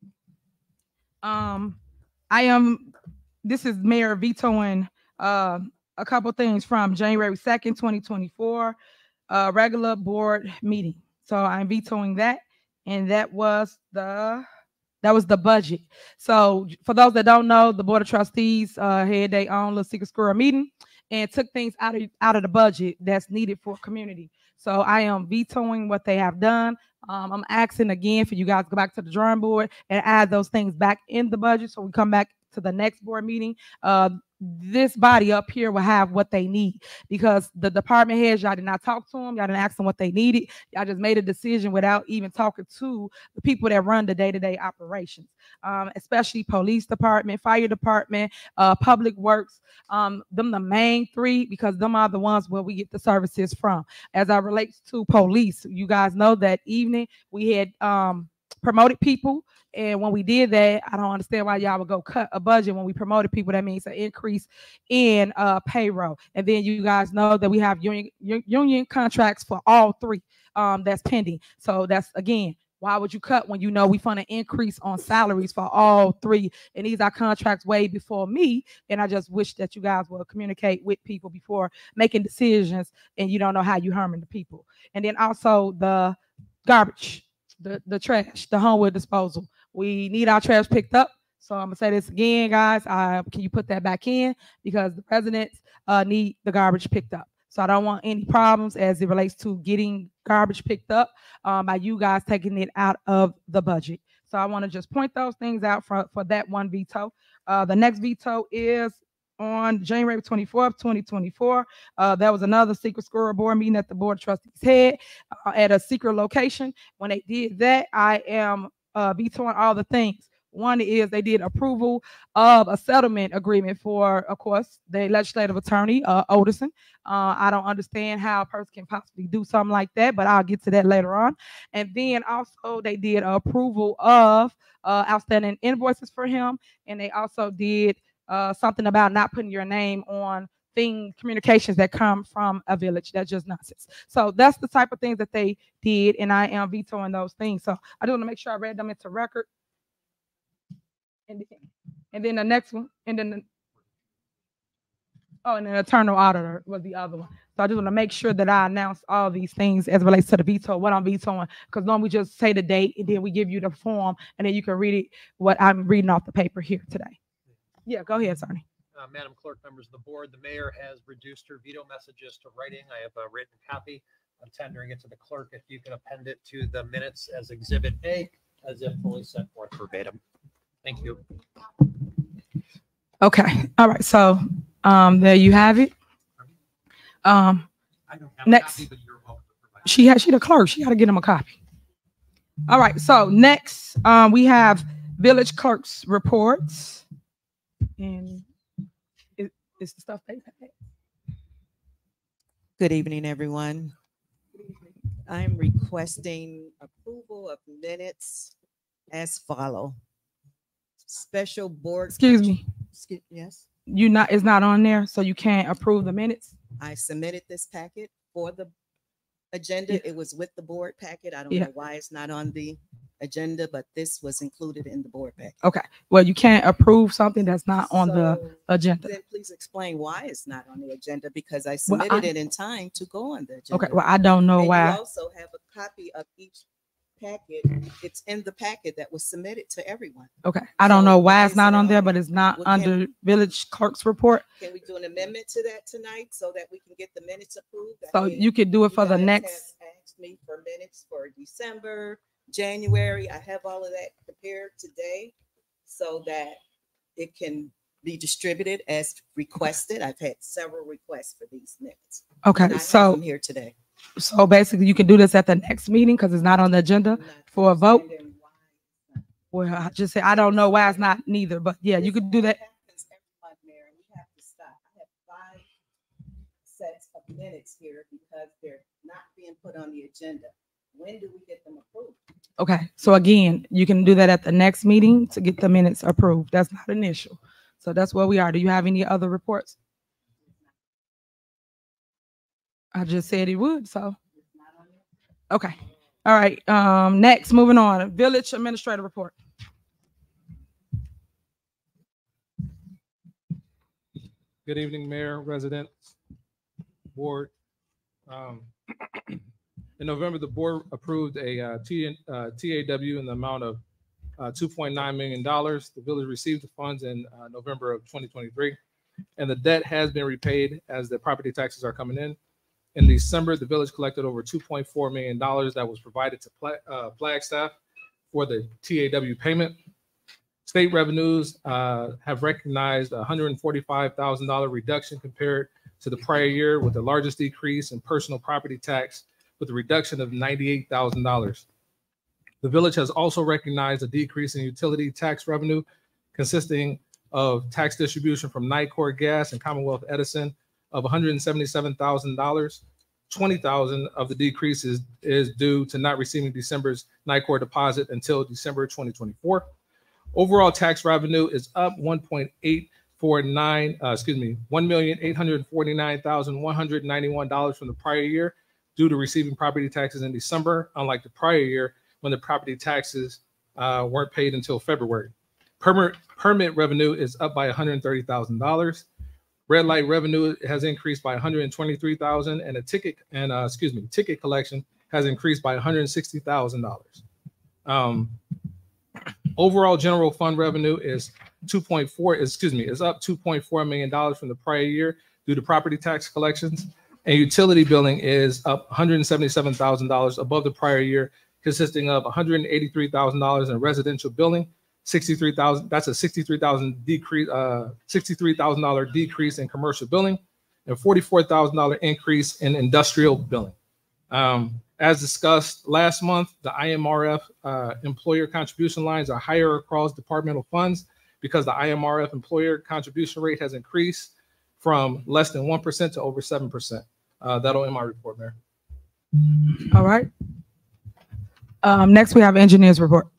This is Mayor vetoing a couple things from January 2nd, 2024, regular board meeting. So I'm vetoing that, and that was the budget. So for those that don't know, the Board of Trustees had their own little secret squirrel meeting and took things out of the budget that's needed for community. So I am vetoing what they have done. I'm asking again for you guys to go back to the drawing board and add those things back in the budget so we come back to the next board meeting. This body up here will have what they need, because the department heads, y'all did not talk to them. Y'all didn't ask them what they needed. Y'all just made a decision without even talking to the people that run the day-to-day operations, especially police department, fire department, public works, them the main three, because them are the ones where we get the services from. As it relates to police, you guys know that evening we had promoted people. And when we did that, I don't understand why y'all would go cut a budget when we promoted people. That means an increase in payroll. And then you guys know that we have union contracts for all three that's pending. So that's, again, why would you cut when you know we fund an increase on salaries for all three? And these are contracts way before me. And I just wish that you guys will communicate with people before making decisions, and you don't know how you harming the people. And then also the garbage, the trash, the Homewood disposal. We need our trash picked up. So I'm gonna say this again, guys. Can you put that back in? Because the residents need the garbage picked up. So I don't want any problems as it relates to getting garbage picked up by you guys taking it out of the budget. So I want to just point those things out for that one veto. The next veto is on January 24th, 2024. That was another secret squirrel board meeting that the Board of Trustees had at a secret location. When they did that, I am vetoing all the things. One is they did approval of a settlement agreement for, of course, the legislative attorney, Oderson. I don't understand how a person can possibly do something like that, but I'll get to that later on. And then also they did approval of outstanding invoices for him. And they also did something about not putting your name on communications that come from a village. That's just nonsense. So that's the type of things that they did, and I am vetoing those things. So I just want to make sure I read them into record. And then the next one, and then and an internal auditor was the other one. So I just want to make sure that I announce all these things as it relates to the veto, what I'm vetoing, because normally we just say the date and then we give you the form and then you can read it, what I'm reading off the paper here today. Yeah, go ahead, Sonny. Madam Clerk, members of the board, the mayor has reduced her veto messages to writing. I have a written copy. I'm tendering it to the clerk. If you can append it to the minutes as Exhibit A, as if fully set forth verbatim. Thank you. Okay. All right. So there you have it. I don't have next, a copy, but you're welcome to provide. She the clerk. She got to get him a copy. All right. So next, we have village clerk's reports, and it's the stuff they pay. Good evening, everyone. I'm requesting approval of minutes as follow. Special board. Excuse me. Yes. It's not on there, so you can't approve the minutes. I submitted this packet for the agenda. Yeah. It was with the board packet. I don't Yeah. know why it's not on the agenda, but this was included in the board packet. Okay. Well, you can't approve something that's not on the agenda. Then please explain why it's not on the agenda, because I submitted it in time to go on the agenda. Okay. Well, I don't know And why. You also have a copy of each packet. It's in the packet that was submitted to everyone. Okay. I don't know why it's not on there, but it's not Well, under village clerk's report. Can we do an amendment to that tonight so that we can get the minutes approved? So you could do it for the guys next. have asked me for minutes for December, January. I have all of that prepared today so that it can be distributed as requested. I've had several requests for these minutes. Okay, And I have so them here today. So basically, you can do this at the next meeting because it's not on the agenda for a vote. Well, I just say I don't know why it's not neither, but yeah, you could do that. Sets of minutes here because they're not being put on the agenda. When do we get them approved? Okay, so again, you can do that at the next meeting to get the minutes approved. That's not an issue. So that's where we are. Do you have any other reports? I just said it would, so. Okay, all right, next, moving on, village administrator report. Good evening, Mayor, residents, board. In November, the board approved a TAW in the amount of $2.9 million. The village received the funds in November of 2023, and the debt has been repaid as the property taxes are coming in. In December, the village collected over $2.4 million that was provided to Flagstaff for the TAW payment. State revenues have recognized a $145,000 reduction compared to the prior year, with the largest decrease in personal property tax with a reduction of $98,000. The village has also recognized a decrease in utility tax revenue consisting of tax distribution from Nicor Gas and Commonwealth Edison of $177,000. $20,000 of the decrease is due to not receiving December's Nicor deposit until December 2024. Overall tax revenue is up $1,849,191 from the prior year due to receiving property taxes in December, unlike the prior year when the property taxes weren't paid until February. Permit revenue is up by $130,000. Red light revenue has increased by $123,000, and ticket collection has increased by $160,000. Overall general fund revenue is up $2.4 million from the prior year due to property tax collections, and utility billing is up $177,000 above the prior year, consisting of $183,000 in residential billing, $63,000. That's a $63,000 decrease, $63,000 decrease in commercial billing, and $44,000 increase in industrial billing. As discussed last month, the IMRF employer contribution lines are higher across departmental funds because the IMRF employer contribution rate has increased from less than 1% to over 7%. That'll end my report, Mayor. All right. Next, we have engineers report.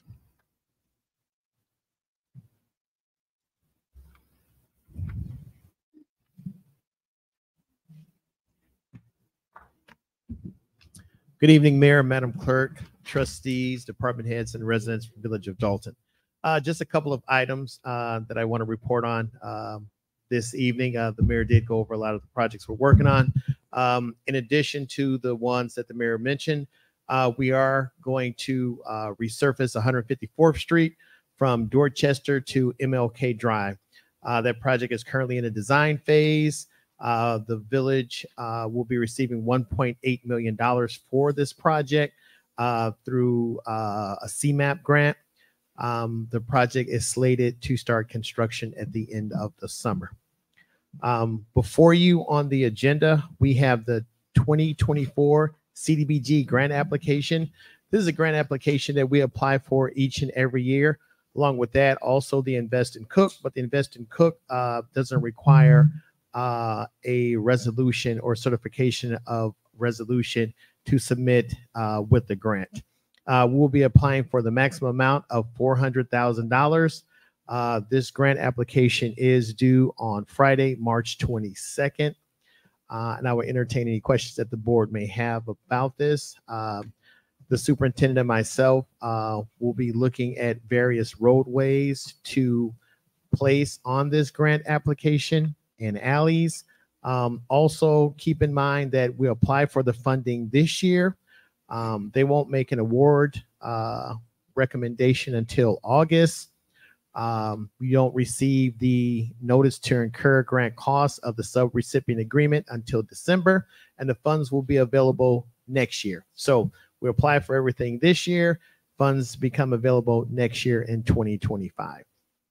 Good evening, Mayor, Madam Clerk, trustees, department heads, and residents from the Village of Dalton. Just a couple of items that I want to report on this evening. The mayor did go over a lot of the projects we're working on. In addition to the ones that the mayor mentioned, we are going to resurface 154th Street from Dorchester to MLK Drive. That project is currently in a design phase. The village will be receiving $1.8 million for this project through a CMAP grant. The project is slated to start construction at the end of the summer. Before you on the agenda, we have the 2024 CDBG grant application. This is a grant application that we apply for each and every year. Along with that, also the Invest in Cook, but the Invest in Cook doesn't require a resolution or certification of resolution to submit with the grant. We'll be applying for the maximum amount of $400,000. This grant application is due on Friday, March 22nd. And I will entertain any questions that the board may have about this. The superintendent and myself will be looking at various roadways to place on this grant application and alleys. Also, keep in mind that we apply for the funding this year. They won't make an award recommendation until August. We don't receive the notice to incur grant costs of the subrecipient agreement until December, and the funds will be available next year. So we apply for everything this year. Funds become available next year in 2025.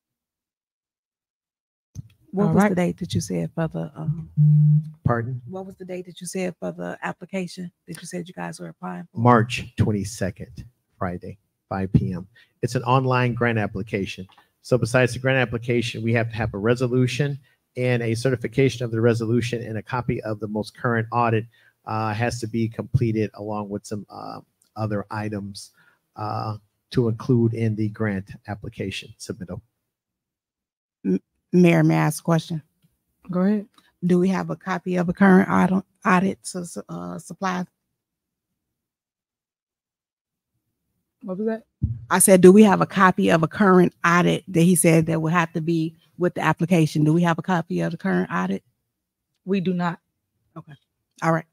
What was the date that you said for the Pardon? what was the date that you said for the application that you said you guys were applying for? March 22nd, Friday, 5 p.m. It's an online grant application. So besides the grant application, we have to have a resolution and a certification of the resolution, and a copy of the most current audit has to be completed along with some other items to include in the grant application submittal. Mayor, may I ask a question? Go ahead. Do we have a copy of a current audit to supply? What was that? I said, do we have a copy of a current audit that he said that would have to be with the application? Do we have a copy of the current audit? We do not. Okay. All right.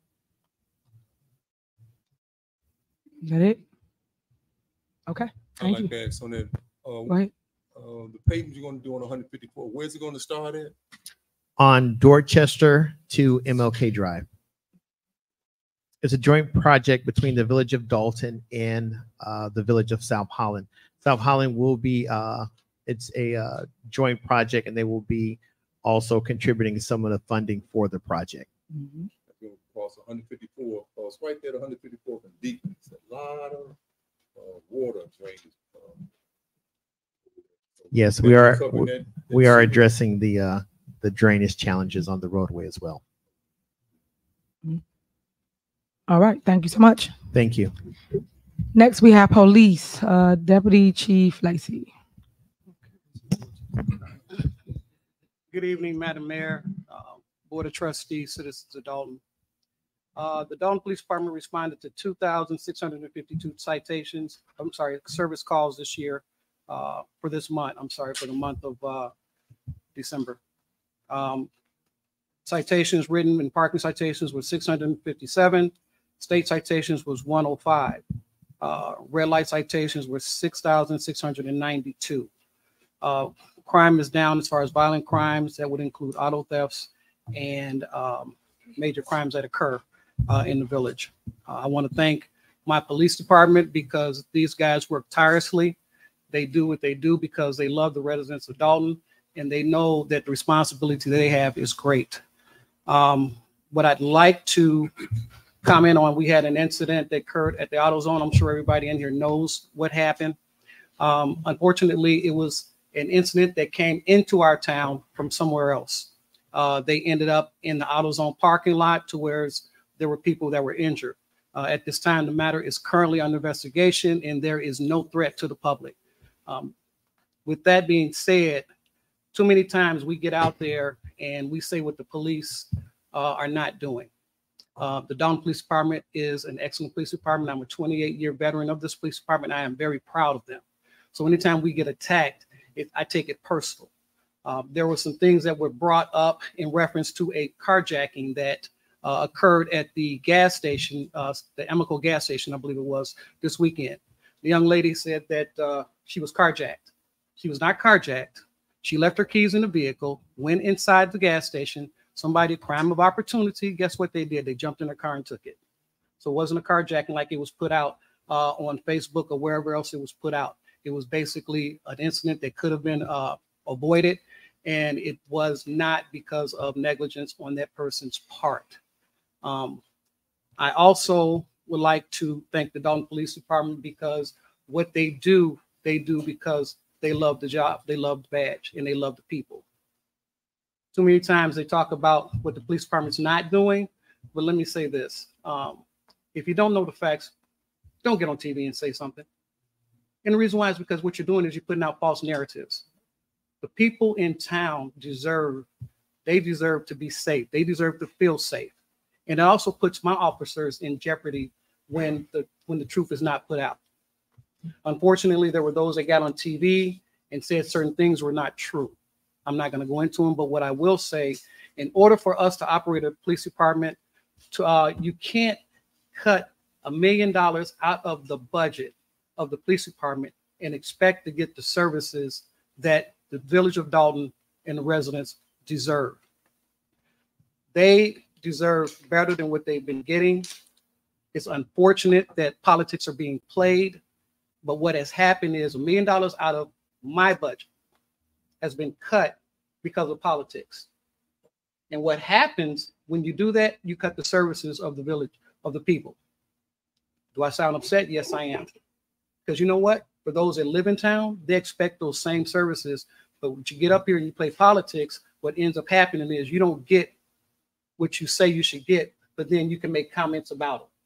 Is that it? Okay. Thank you. To ask on that. Go ahead. The pavement you're going to do on 154, where's it going to start at? On Dorchester to MLK Drive. It's a joint project between the Village of Dalton and the Village of South Holland. South Holland will be, it's a joint project, and they will be also contributing some of the funding for the project. Mm-hmm. Across 154, it's right there, 154 and deep. It's a lot of water drainage. Yes, we are addressing the drainage challenges on the roadway as well. All right. Thank you so much. Thank you. Next, we have police, Deputy Chief Lacey. Good evening, Madam Mayor, Board of Trustees, citizens of Dalton. The Dalton Police Department responded to 2,652 citations, service calls this year for this month, for the month of December. Citations written and parking citations was 657. State citations was 105. Red light citations were 6,692. Crime is down as far as violent crimes. That would include auto thefts and major crimes that occur in the village. I want to thank my police department because these guys work tirelessly. They do what they do because they love the residents of Dalton, and they know that the responsibility they have is great. What I'd like to comment on, we had an incident that occurred at the AutoZone. I'm sure everybody in here knows what happened. Unfortunately, it was an incident that came into our town from somewhere else. They ended up in the AutoZone parking lot to where there were people that were injured. At this time, the matter is currently under investigation, and there is no threat to the public. With that being said, too many times we get out there and we say what the police are not doing. The Dalton Police Department is an excellent police department. I'm a 28-year veteran of this police department. I am very proud of them. So anytime we get attacked, I take it personal. There were some things that were brought up in reference to a carjacking that occurred at the gas station, the Amico gas station, I believe it was, this weekend. The young lady said that she was carjacked. She was not carjacked. She left her keys in the vehicle, went inside the gas station. Somebody, crime of opportunity, guess what they did? They jumped in her car and took it. So it wasn't a carjacking like it was put out on Facebook or wherever else it was put out. It was basically an incident that could have been avoided, and it was not because of negligence on that person's part. I also would like to thank the Dalton Police Department because what they do because they love the job, they love the badge, and they love the people. Too many times they talk about what the police department's not doing, but let me say this. If you don't know the facts, don't get on TV and say something. And the reason why is because what you're doing is you're putting out false narratives. The people in town deserve to be safe. They deserve to feel safe. And it also puts my officers in jeopardy when the truth is not put out. Unfortunately, there were those that got on TV and said certain things were not true. I'm not going to go into them, but what I will say, in order for us to operate a police department, you can't cut $1 million out of the budget of the police department and expect to get the services that the village of Dalton and the residents deserve. They deserve better than what they've been getting. It's unfortunate that politics are being played, but what has happened is $1 million out of my budget has been cut because of politics. And what happens when you do that, you cut the services of the village, of the people. Do I sound upset? Yes, I am. Because you know what? For those that live in town, they expect those same services. But when you get up here and you play politics, what ends up happening is you don't get what you say you should get, but then you can make comments about it.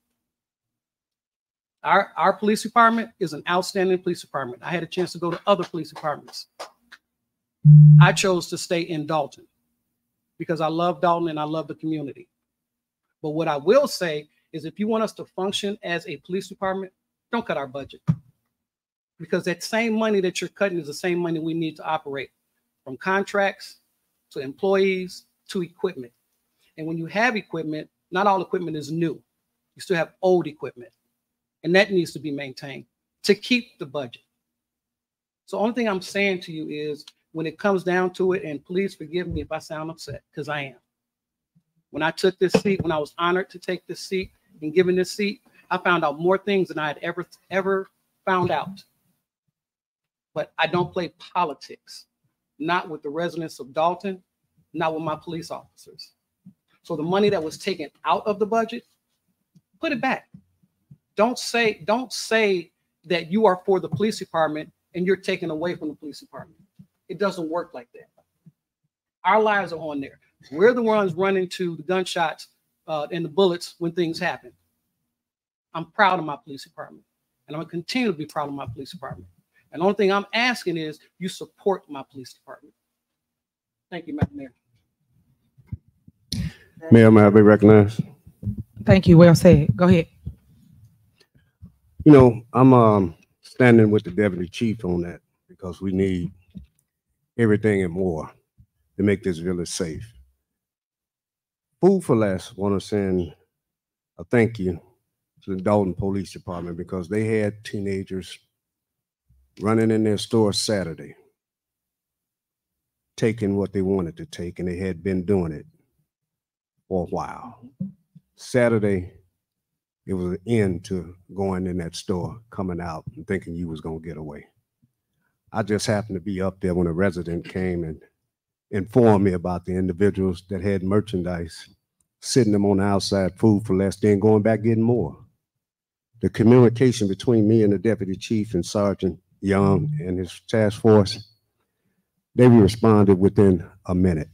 Our police department is an outstanding police department. I had a chance to go to other police departments. I chose to stay in Dalton because I love Dalton and I love the community. But what I will say is if you want us to function as a police department, don't cut our budget. Because that same money that you're cutting is the same money we need to operate, from contracts to employees to equipment. And when you have equipment, not all equipment is new. You still have old equipment. And that needs to be maintained to keep the budget. So the only thing I'm saying to you is when it comes down to it, and please forgive me if I sound upset, because I am. When I took this seat, when I was honored to take this seat and given this seat, I found out more things than I had ever found out. But I don't play politics, not with the residents of Dalton, not with my police officers. So the money that was taken out of the budget, put it back. Don't say that you are for the police department and you're taken away from the police department. It doesn't work like that. Our lives are on there. We're the ones running to the gunshots and the bullets when things happen. I'm proud of my police department, and I'm going to continue to be proud of my police department. And the only thing I'm asking is you support my police department. Thank you, Madam Mayor. Mayor, may I be recognized? Thank you. Well said. Go ahead. You know, I'm standing with the deputy chief on that because we need everything and more to make this village safe. Food for Less want to send a thank you to the Dalton Police Department because they had teenagers running in their store Saturday, taking what they wanted to take, and they had been doing it for a while. Saturday, it was an end to going in that store, coming out and thinking you was going to get away. I just happened to be up there when a resident came and informed me about the individuals that had merchandise, sitting them on the outside, food for less, then going back getting more. The communication between me and the deputy chief and Sergeant Young and his task force, they responded within a minute.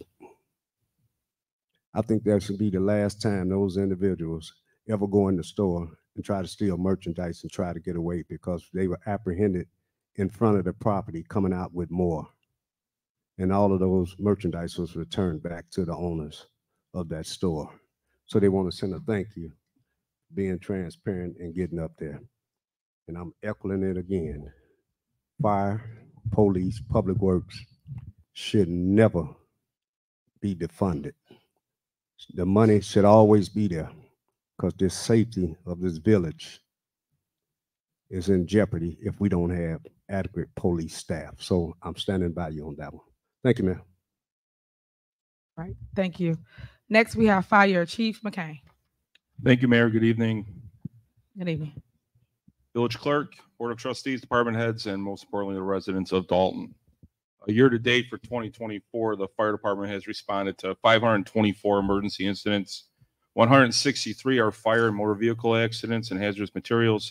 I think that should be the last time those individuals ever go in the store and try to steal merchandise and try to get away, because they were apprehended in front of the property coming out with more. And all of those merchandise was returned back to the owners of that store. So they want to send a thank you, being transparent and getting up there. And I'm echoing it again. Fire, police, public works should never be defunded. The money should always be there, because the safety of this village is in jeopardy if we don't have adequate police staff. So I'm standing by you on that one. Thank you, ma'am. Right. Thank you. Next, we have Fire Chief McCain. Thank you, Mayor. Good evening. Good evening. Village Clerk, Board of Trustees, Department Heads, and most importantly, the residents of Dalton. A year to date for 2024, the Fire Department has responded to 524 emergency incidents. 163 are fire and motor vehicle accidents and hazardous materials.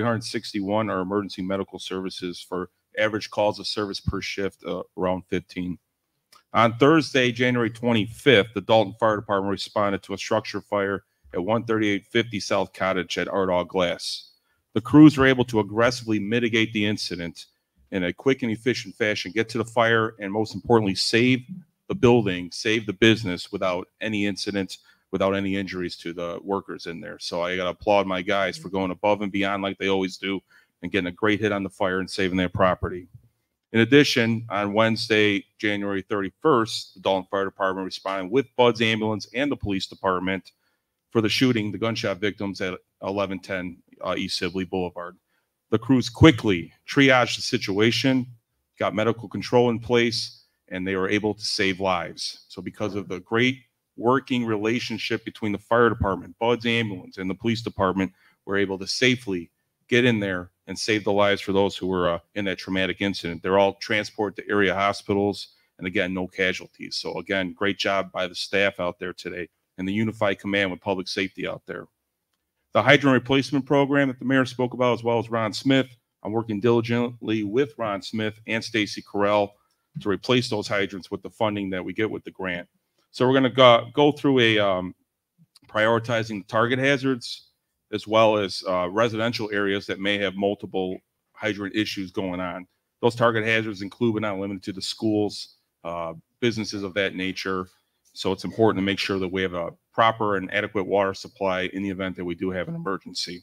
361 are emergency medical services, for average calls of service per shift around 15. On Thursday, January 25th, the Dalton Fire Department responded to a structure fire at 13850 South Cottage at Ardagh Glass. The crews were able to aggressively mitigate the incident in a quick and efficient fashion, get to the fire, and most importantly, save the building, save the business without any incident, without any injuries to the workers in there. So I got to applaud my guys for going above and beyond like they always do and getting a great hit on the fire and saving their property. In addition, on Wednesday, January 31st, the Dalton Fire Department responded with Bud's ambulance and the police department for the shooting, the gunshot victims at 1110 East Sibley Boulevard. The crews quickly triaged the situation, got medical control in place, and they were able to save lives. So because of the great working relationship between the fire department, Bud's ambulance, and the police department, we're able to safely get in there and save the lives for those who were in that traumatic incident. They're all transported to area hospitals, and again, no casualties. So again, great job by the staff out there today and the unified command with public safety out there. The hydrant replacement program that the mayor spoke about, as well as Ron Smith, I'm working diligently with Ron Smith and Stacy Carell to replace those hydrants with the funding that we get with the grant. So we're going to go through a prioritizing target hazards, as well as residential areas that may have multiple hydrant issues going on. Those target hazards include, but not limited to, the schools, businesses of that nature. So it's important to make sure that we have a proper and adequate water supply in the event that we do have an emergency.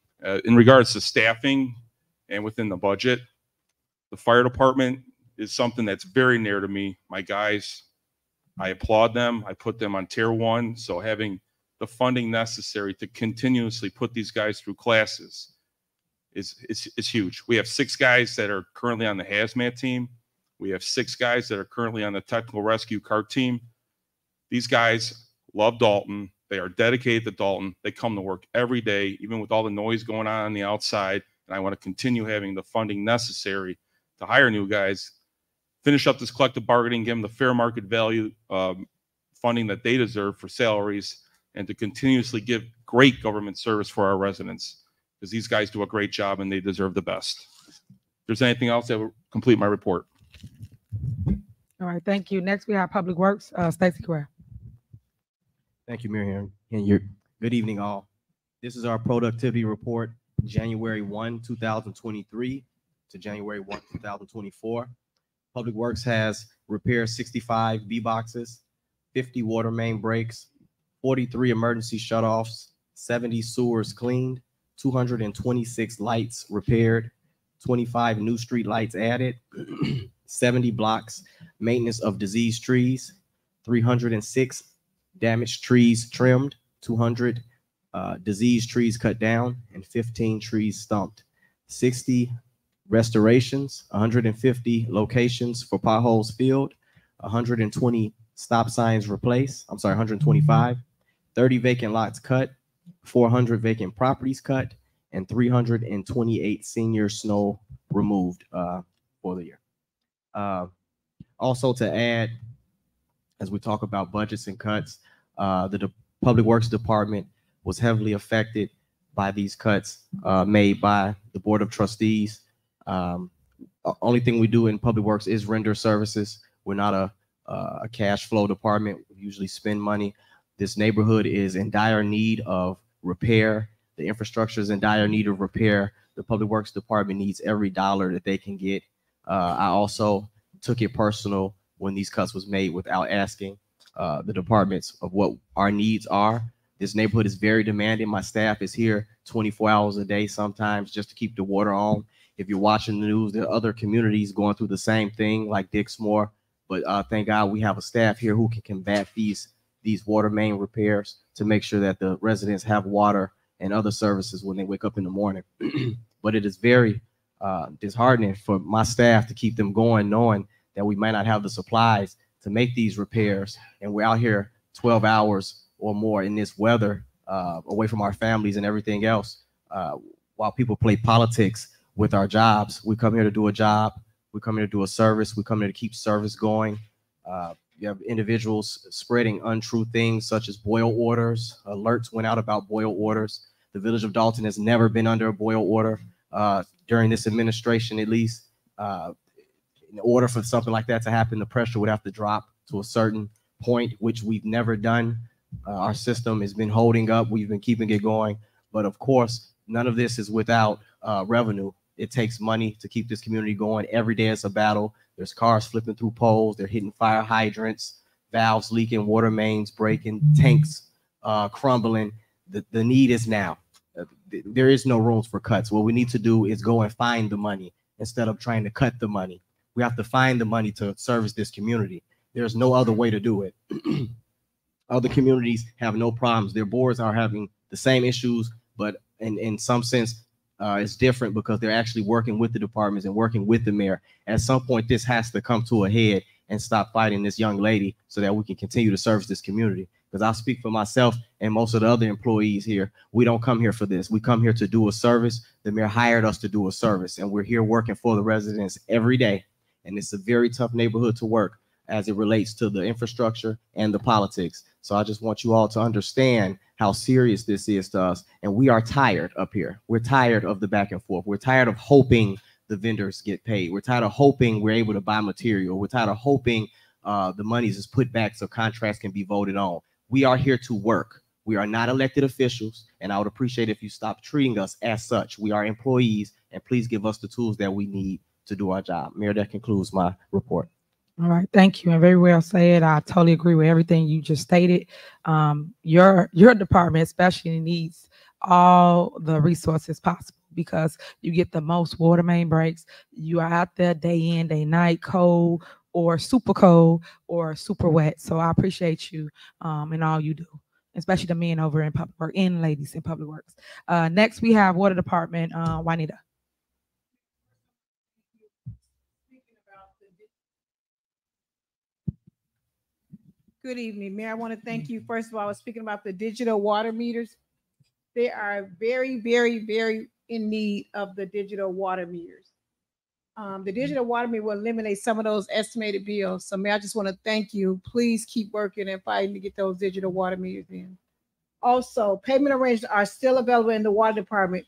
In regards to staffing and within the budget, the fire department is something that's very near to me. My guys, I applaud them. I put them on tier 1. So having the funding necessary to continuously put these guys through classes is huge. We have 6 guys that are currently on the hazmat team. We have 6 guys that are currently on the technical rescue cart team. These guys love Dalton. They are dedicated to Dalton. They come to work every day, even with all the noise going on the outside. And I want to continue having the funding necessary to hire new guys, finish up this collective bargaining, give them the fair market value funding that they deserve for salaries, and to continuously give great government service for our residents, because these guys do a great job and they deserve the best. If there's anything else, that will complete my report. All right, thank you. Next, we have Public Works, Stacy Carell. Thank you, Mayor Henry. Good evening, all. This is our productivity report, January 1, 2023 to January 1, 2024. Public Works has repaired 65 B boxes, 50 water main breaks, 43 emergency shutoffs, 70 sewers cleaned, 226 lights repaired, 25 new street lights added, 70 blocks maintenance of diseased trees, 306 damaged trees trimmed, 200 diseased trees cut down, and 15 trees stumped, 60 restorations, 150 locations for potholes filled, 120 stop signs replaced, 125, 30 vacant lots cut, 400 vacant properties cut, and 328 senior snow removed for the year. Also to add, as we talk about budgets and cuts, the Public Works Department was heavily affected by these cuts made by the Board of Trustees. Only thing we do in Public Works is render services. We're not a cash flow department. We usually spend money. This neighborhood is in dire need of repair. The infrastructure is in dire need of repair. The Public Works Department needs every dollar that they can get. I also took it personal when these cuts was made without asking the departments of what our needs are. This neighborhood is very demanding. My staff is here 24 hours a day sometimes just to keep the water on. If you're watching the news, there are other communities going through the same thing like Dixmoor. But thank God we have a staff here who can combat these water main repairs to make sure that the residents have water and other services when they wake up in the morning. But it is very disheartening for my staff to keep them going, knowing that we might not have the supplies to make these repairs. And we're out here 12 hours or more in this weather, away from our families and everything else. While people play politics with our jobs, we come here to do a job. We come here to do a service. We come here to keep service going. You have individuals spreading untrue things such as boil orders. Alerts went out about boil orders. The Village of Dalton has never been under a boil order during this administration, at least. In order for something like that to happen, the pressure would have to drop to a certain point, which we've never done. Our system has been holding up. We've been keeping it going. But of course, none of this is without revenue. It takes money to keep this community going. Every day it's a battle. There's cars flipping through poles. They're hitting fire hydrants, valves leaking, water mains breaking, tanks crumbling. The need is now. There is no room for cuts. What we need to do is go and find the money instead of trying to cut the money. We have to find the money to service this community. There's no other way to do it. Other communities have no problems. Their boards are having the same issues, but in some sense, it's different because they're actually working with the departments and working with the mayor. At some point, this has to come to a head and stop fighting this young lady so that we can continue to service this community. Because I'll speak for myself and most of the other employees here. We don't come here for this. We come here to do a service. The mayor hired us to do a service, and we're here working for the residents every day. And it's a very tough neighborhood to work as it relates to the infrastructure and the politics. So I just want you all to understand how serious this is to us. And we are tired up here. We're tired of the back and forth. We're tired of hoping the vendors get paid. We're tired of hoping we're able to buy material. We're tired of hoping the money is put back so contracts can be voted on. We are here to work. We are not elected officials, and I would appreciate if you stop treating us as such. We are employees, and please give us the tools that we need to do our job. Mayor, that concludes my report. All right, thank you, and very well said. I totally agree with everything you just stated. Your department especially needs all the resources possible because you get the most water main breaks. You are out there day in, day night, cold or super cold or super wet. So I appreciate you and all you do, especially the men over in public work and ladies in public works. Next, we have Water Department, Juanita. Good evening, Mayor. I want to thank you. First of all, I was speaking about the digital water meters. They are very, very, very in need of the digital water meters. The digital water meter will eliminate some of those estimated bills. So, Mayor, I just want to thank you. Please keep working and fighting to get those digital water meters in. Also, payment arrangements are still available in the water department.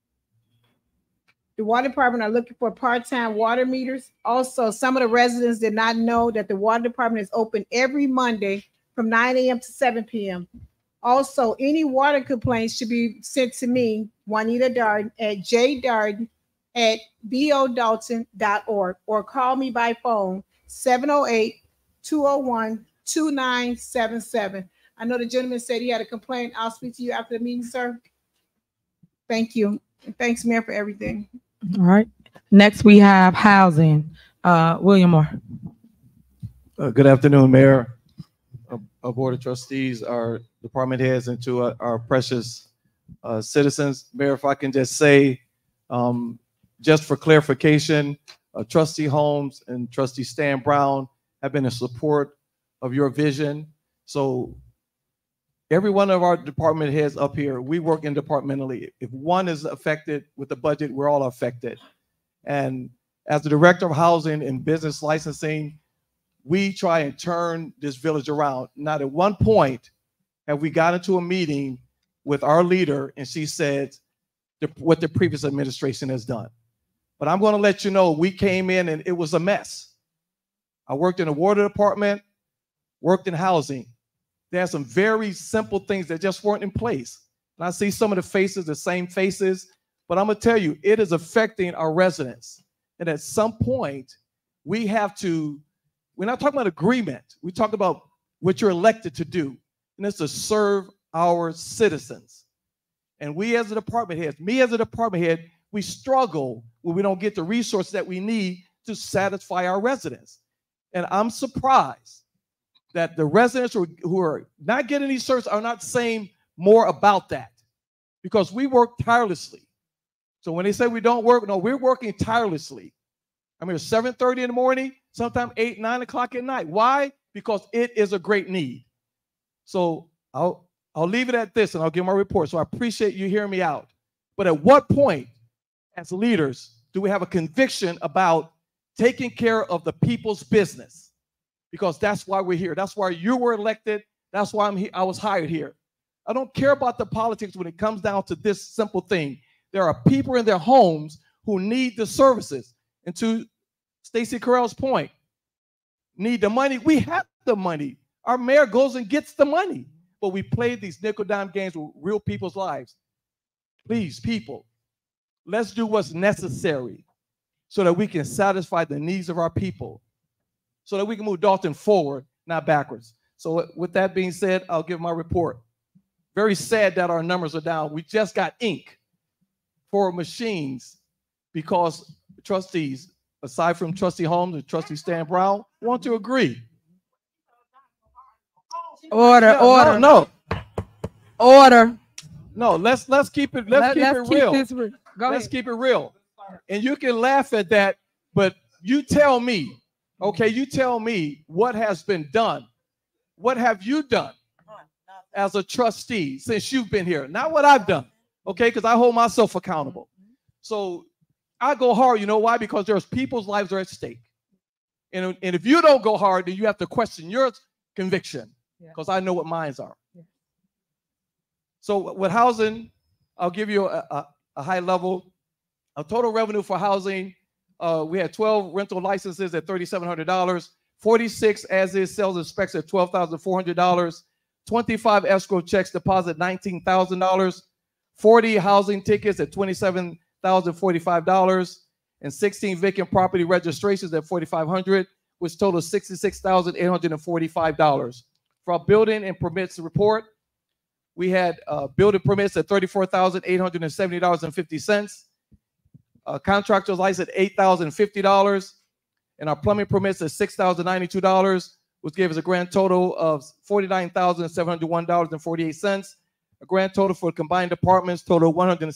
The water department are looking for part-time water meters. Also, some of the residents did not know that the water department is open every Monday from 9 a.m. to 7 p.m. Also, any water complaints should be sent to me, Juanita Darden, at jdarden@bodalton.org or call me by phone, 708-201-2977. I know the gentleman said he had a complaint. I'll speak to you after the meeting, sir. Thank you. And thanks, Mayor, for everything. All right. Next, we have housing. William Moore. Good afternoon, Mayor, our Board of Trustees, our department heads, and to our precious citizens. Mayor, if I can just say, just for clarification, Trustee Holmes and Trustee Stan Brown have been in support of your vision. So every one of our department heads up here, we work interdepartmentally. If one is affected with the budget, we're all affected. And As the Director of Housing and Business Licensing, we try and turn this village around. Not at one point have we got into a meeting with our leader and she said what the previous administration has done. But I'm going to let you know, we came in and it was a mess. I worked in the water department, worked in housing. There are some very simple things that just weren't in place. And I see some of the faces, the same faces, but I'm going to tell you, it is affecting our residents. And at some point, we have to, we're not talking about agreement. We talk about what you're elected to do, and it's to serve our citizens. And we as a department head, me as a department head, we struggle when we don't get the resources that we need to satisfy our residents. And I'm surprised that the residents who are not getting these services are not saying more about that, because we work tirelessly. So when they say we don't work, no, we're working tirelessly. I'm here 7:30 in the morning, sometimes 8, 9 o'clock at night. Why? Because it is a great need. So I'll leave it at this and I'll give my report. So I appreciate you hearing me out. But at what point, as leaders, do we have a conviction about taking care of the people's business? Because that's why we're here. That's why you were elected. That's why I'm here. I was hired here. I don't care about the politics when it comes down to this simple thing. There are people in their homes who need the services. And to Stacey Carell's point, need the money. We have the money. Our mayor goes and gets the money. But we play these nickel-dime games with real people's lives. Please, people, let's do what's necessary so that we can satisfy the needs of our people, so that we can move Dalton forward, not backwards. So with that being said, I'll give my report. Very sad that our numbers are down. We just got ink for machines because trustees, aside from Trustee Holmes and Trustee Stan Brown, want to agree. Order. No, let's keep it real. Let's keep it real. And you can laugh at that, but you tell me, okay, you tell me what has been done. What have you done as a trustee since you've been here? Not what I've done, okay, because I hold myself accountable. So I go hard, you know why? Because there's people's lives are at stake. And if you don't go hard, then you have to question your conviction, because I know what mine are. So with housing, I'll give you a high level. A total revenue for housing, we had 12 rental licenses at $3,700, 46 as-is sales and specs at $12,400, 25 escrow checks deposit $19,000, 40 housing tickets at $27,045, and 16 vacant property registrations at $4,500, which totals $66,845. For our building and permits report, we had building permits at $34,870.50. Contractor's license at $8,050, and our plumbing permits at $6,092, which gave us a grand total of $49,701.48. A grand total for combined departments total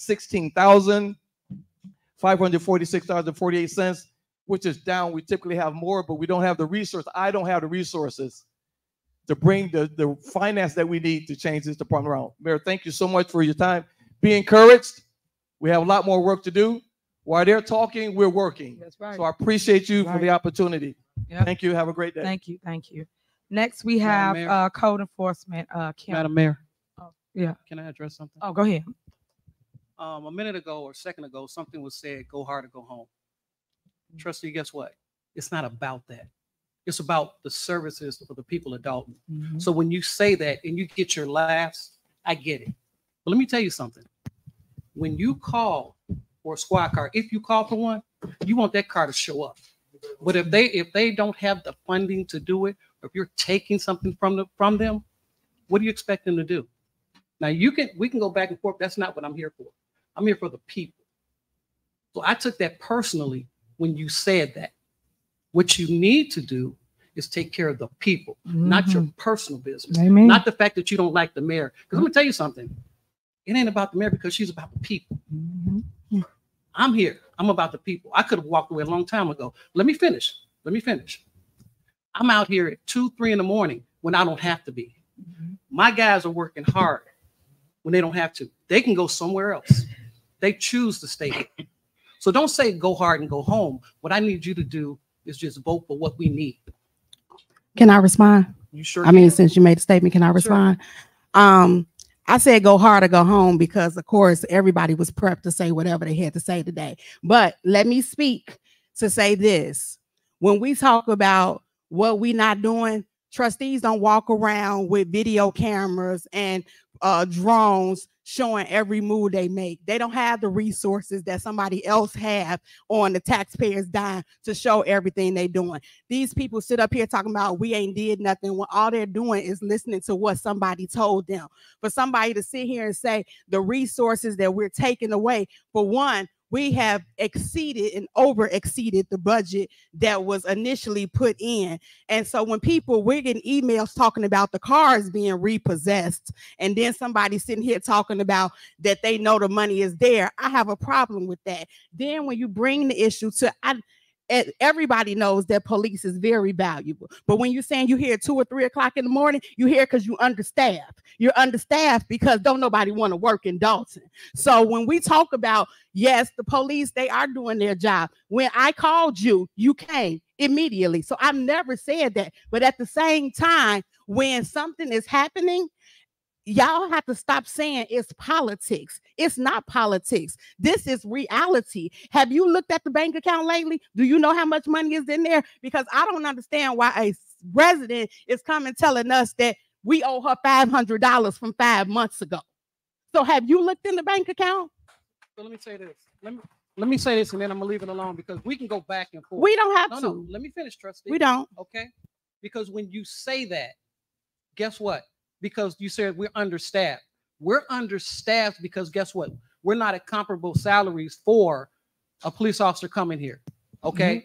$116,546.48, which is down. We typically have more, but we don't have the resources. I don't have the resources to bring the finance that we need to change this department around. Mayor, thank you so much for your time. Be encouraged. We have a lot more work to do. While they're talking, we're working. That's right. So I appreciate you for the opportunity. Yep. Thank you. Have a great day. Thank you. Thank you. Next, we have code enforcement. Kim. Madam Mayor. Oh, yeah. Can I address something? Oh, go ahead. A minute ago or a second ago, something was said, go hard or go home. Trustee, guess what? It's not about that. It's about the services for the people of Dalton. So when you say that and you get your laughs, I get it. But let me tell you something. When you call for a squad car, if you call for one, you want that car to show up. But if they don't have the funding to do it, or if you're taking something from them, what do you expect them to do? Now we can go back and forth. That's not what I'm here for. I'm here for the people. So I took that personally when you said that. What you need to do is take care of the people, not your personal business. Amen. Not the fact that you don't like the mayor. Because let me tell you something. It ain't about the mayor because she's about the people. I'm here. I'm about the people. I could have walked away a long time ago. Let me finish. I'm out here at 2, 3 in the morning when I don't have to be. My guys are working hard when they don't have to. They can go somewhere else. They choose to stay here. So don't say go hard and go home. What I need you to do is just vote for what we need. Can I respond? You sure I mean, can. since you made a statement, can I respond? I said go hard or go home because, of course, everybody was prepped to say whatever they had to say today. But let me speak to say this. When we talk about what we not doing, trustees don't walk around with video cameras and drones showing every move they make. They don't have the resources that somebody else have on the taxpayers' dime to show everything they doing. These people sit up here talking about we ain't did nothing when all they're doing is listening to what somebody told them. For somebody to sit here and say the resources that we're taking away, for one, we have exceeded and over exceeded the budget that was initially put in. And so when we're getting emails talking about the cars being repossessed, and then somebody sitting here talking about that they know the money is there, I have a problem with that. Then when you bring the issue to, everybody knows that police is very valuable. But when you're saying you hear 2 or 3 o'clock in the morning, you hear because you understaffed. You're understaffed because don't nobody want to work in Dalton. So when we talk about, yes, the police, they are doing their job. When I called you, you came immediately. So I've never said that. But at the same time, when something is happening, y'all have to stop saying it's politics. It's not politics. This is reality. Have you looked at the bank account lately? Do you know how much money is in there? Because I don't understand why a resident is coming telling us that we owe her $500 from 5 months ago. So have you looked in the bank account? So let me say this. Let me say this, and then I'm gonna leave it alone because we can go back and forth. We don't have No, to. no, let me finish, trustee. We don't. Okay. Because when you say that, guess what? Because you said we're understaffed. We're understaffed because guess what? We're not at comparable salaries for a police officer coming here. Okay.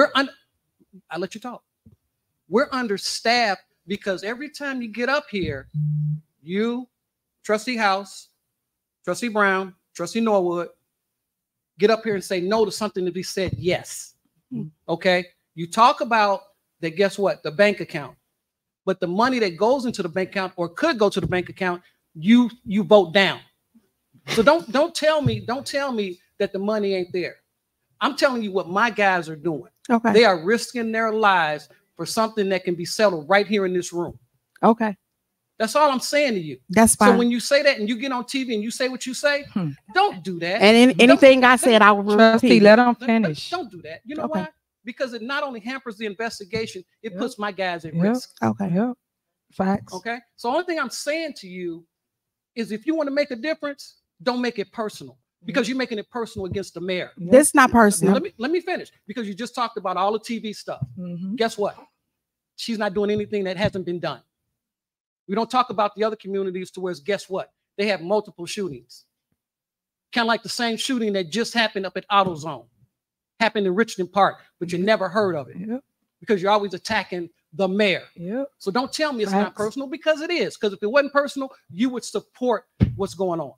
I let you talk. We're understaffed because every time you get up here, you, Trustee House, Trustee Brown, Trustee Norwood, get up here and say no to something to be said yes. Okay. You talk about that, guess what? The bank account. But the money that goes into the bank account or could go to the bank account, you vote down. So don't tell me that the money ain't there. I'm telling you what my guys are doing. Okay. They are risking their lives for something that can be settled right here in this room. Okay. That's all I'm saying to you. That's fine. So when you say that and you get on TV and you say what you say, don't do that. And anything I said, I will repeat. Let them finish. Don't do that. You know Okay. why? Because it not only hampers the investigation, it puts my guys at Yep. risk. Okay. Yep. Facts. Okay. So only thing I'm saying to you is if you want to make a difference, don't make it personal because you're making it personal against the mayor. This not personal. Let me finish because you just talked about all the TV stuff. Mhm. Guess what? She's not doing anything that hasn't been done. We don't talk about the other communities to where it's, guess what? They have multiple shootings. Kind of like the same shooting that just happened up at AutoZone. Happened in Richmond Park, but you never heard of it because you're always attacking the mayor. So don't tell me it's not Facts. personal because it is. Because if it wasn't personal, you would support what's going on.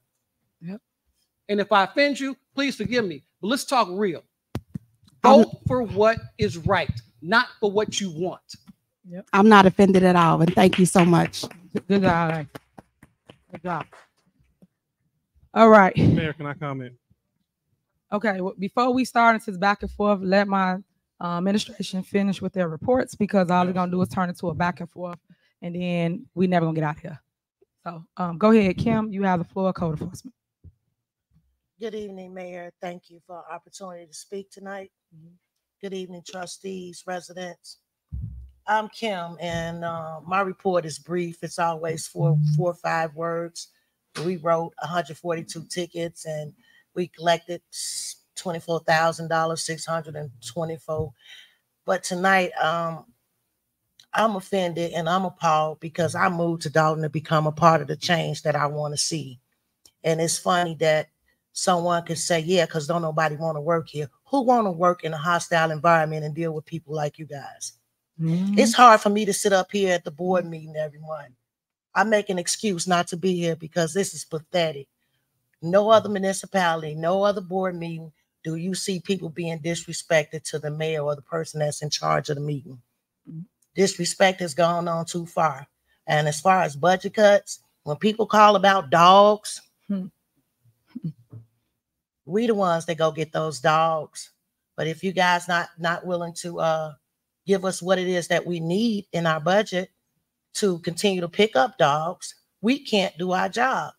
And if I offend you, please forgive me. But let's talk real. Vote for what is right, not for what you want. I'm not offended at all. And thank you so much. Good job. Good job. All right. Mayor, can I comment? Okay, well, before we start into this back and forth, let my administration finish with their reports because all they're gonna do is turn it to a back and forth, and then we never gonna get out of here. So go ahead, Kim. You have the floor, code enforcement. Good evening, Mayor. Thank you for the opportunity to speak tonight. Good evening, trustees, residents. I'm Kim, and my report is brief. It's always four or 5 words. We wrote 142 tickets, and we collected $24,000, 624. But tonight, I'm offended and I'm appalled because I moved to Dalton to become a part of the change that I want to see. And it's funny that someone could say, yeah, because don't nobody want to work here. Who want to work in a hostile environment and deal with people like you guys? It's hard for me to sit up here at the board meeting every month. I make an excuse not to be here because this is pathetic. No other municipality, no other board meeting do you see people being disrespected to the mayor or the person that's in charge of the meeting. Disrespect has gone on too far. And as far as budget cuts, when people call about dogs, We the ones that go get those dogs. But if you guys not willing to give us what it is that we need in our budget to continue to pick up dogs, we can't do our jobs.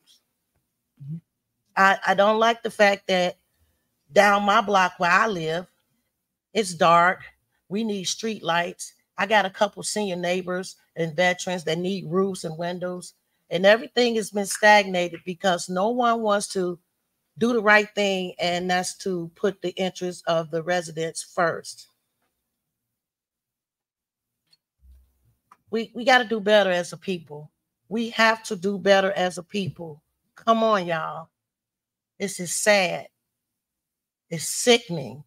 I don't like the fact that down my block where I live, it's dark. We need street lights. I got a couple senior neighbors and veterans that need roofs and windows, and everything has been stagnated because no one wants to do the right thing, and that's to put the interests of the residents first. We got to do better as a people. We have to do better as a people. Come on, y'all. This is sad. It's sickening.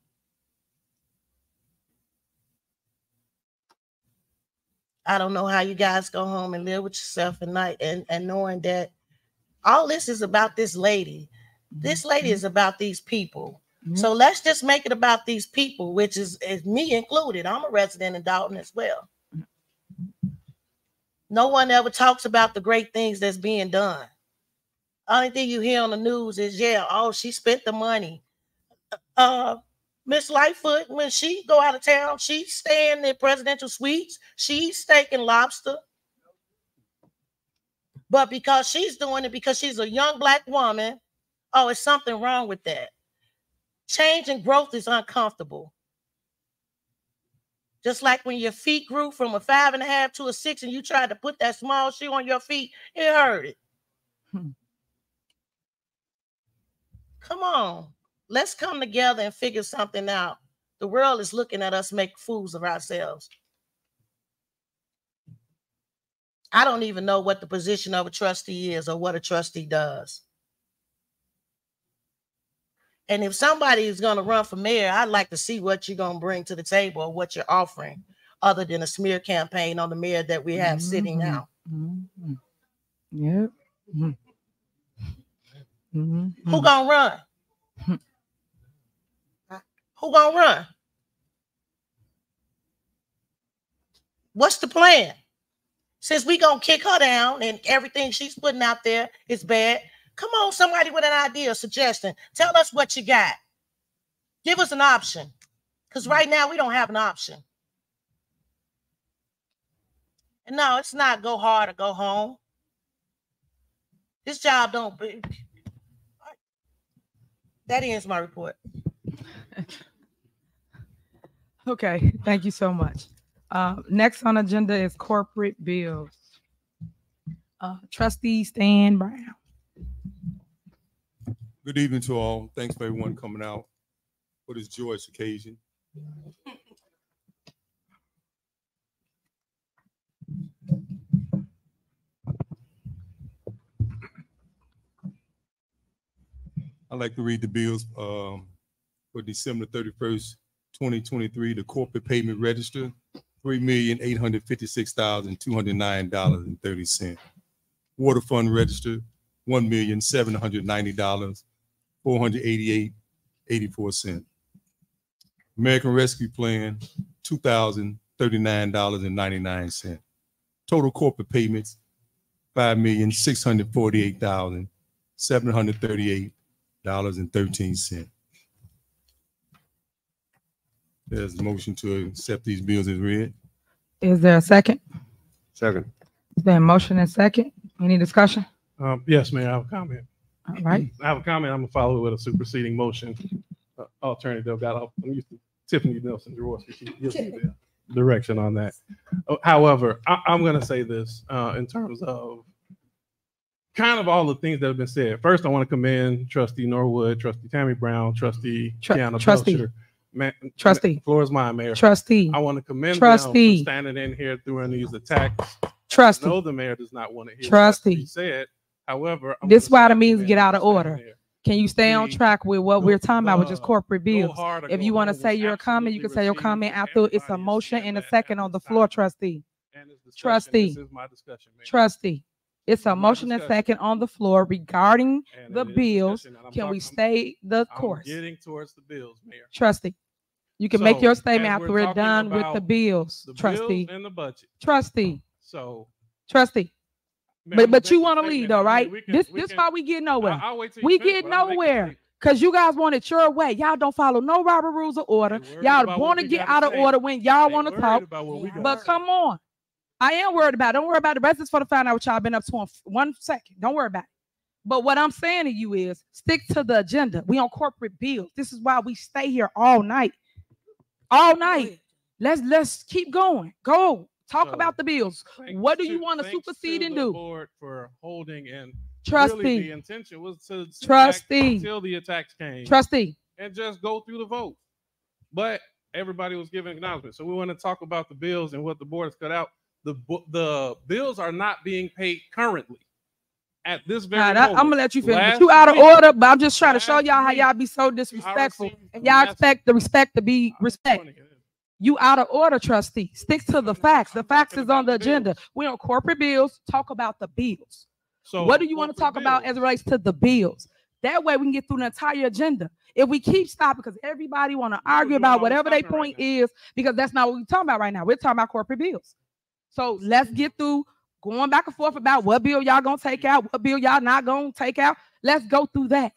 I don't know how you guys go home and live with yourself at night and knowing that all this is about this lady. This lady is about these people. So let's just make it about these people, which is me included. I'm a resident in Dalton as well. No one ever talks about the great things that's being done. Only thing you hear on the news is, yeah, oh, she spent the money. Miss Lightfoot, when she go out of town, she's staying in presidential suites. She's steak and lobster. But because she's doing it, because she's a young Black woman, oh, it's something wrong with that. Change and growth is uncomfortable. Just like when your feet grew from a 5.5 to a 6 and you tried to put that small shoe on your feet, it hurt. Come on. Let's come together and figure something out. The world is looking at us make fools of ourselves. I don't even know what the position of a trustee is or what a trustee does. And if somebody is going to run for mayor, I'd like to see what you're going to bring to the table or what you're offering, other than a smear campaign on the mayor that we have sitting now. Yep. Who gonna run? Who gonna run? What's the plan? Since we gonna kick her down and everything she's putting out there is bad, come on, somebody with an idea, a suggestion. Tell us what you got. Give us an option. Because right now we don't have an option. And no, it's not go hard or go home. This job don't be. That ends my report. Okay, thank you so much. Next on agenda is corporate bills. Trustee Stan Brown. Good evening to all. Thanks for everyone coming out for this joyous occasion. I'd like to read the bills for December 31st, 2023. The corporate payment register, $3,856,209.30. Water fund register, $1,790,488.84. American Rescue Plan, $2,039.99. Total corporate payments, $5,648,738.13. There's a motion to accept these bills as read. Is there a second? Second. Is there a motion and second? Any discussion? Yes, Mayor, I have a comment. All right. I have a comment. I'm gonna follow it with a superseding motion alternative. I'm used to Tiffany Nelson Jaworski. She gives me the direction on that. However, I'm gonna say this in terms of kind of all the things that have been said. First, I want to commend Trustee Norwood, Trustee Tammy Brown, Trustee Kiana Belcher. Trustee. Floor is mine, Mayor. Trustee. I want to commend Trustee. them for standing in here during these attacks. Trustee. No, the mayor does not want to hear Trustee. what he said. However, This is why the meetings get out of order. Can you stay on track with what we're talking about, which is corporate bills? If you want to say your comment, you can say your comment after it's a motion and a second on the floor, trustee. Trustee. Trustee. It's a motion and second on the floor regarding the bills. Can we stay the course? I'm getting towards the bills, Mayor. Trustee. You can make your statement as after we're we're done talking with the about bills, the trustee. bills and the budget. Trustee. So, Trustee. Ma'am, But you make want a to lead statement. though, I mean, right? we can- This we this can- why we get nowhere. I'll wait till you We finish, get but I'll make a nowhere. statement. Because you guys want it your way. Y'all don't follow no Robert rules of order. Y'all want to get out of order when y'all want to talk. But come on. I am worried about it. Don't worry about the residents for the find out what y'all been up to in 1 second. Don't worry about it. But what I'm saying to you is stick to the agenda. We on corporate bills. This is why we stay here all night. All night. Let's keep going. Go. Talk about the bills. What do you want to supersede and do? Board for holding and Trustee. Really the intention was to sit Trustee. back until the attacks came. Trustee. And just go through the vote. But everybody was giving acknowledgments. So we want to talk about the bills and what the board has cut out. The bills are not being paid currently at this very moment. I'm gonna let you finish. You out of order, but I'm just trying to show y'all how y'all be so disrespectful, and y'all expect the respect to be respect. You out of order, trustee. Stick to the facts. The facts is on the agenda. We on corporate bills. Talk about the bills. So what do you want to talk about as it relates to the bills? That way we can get through the entire agenda. If we keep stopping because everybody want to argue about whatever their point is, because that's not what we're talking about right now. We're talking about corporate bills. So let's get through going back and forth about what bill y'all gonna take out, what bill y'all not gonna take out. Let's go through that.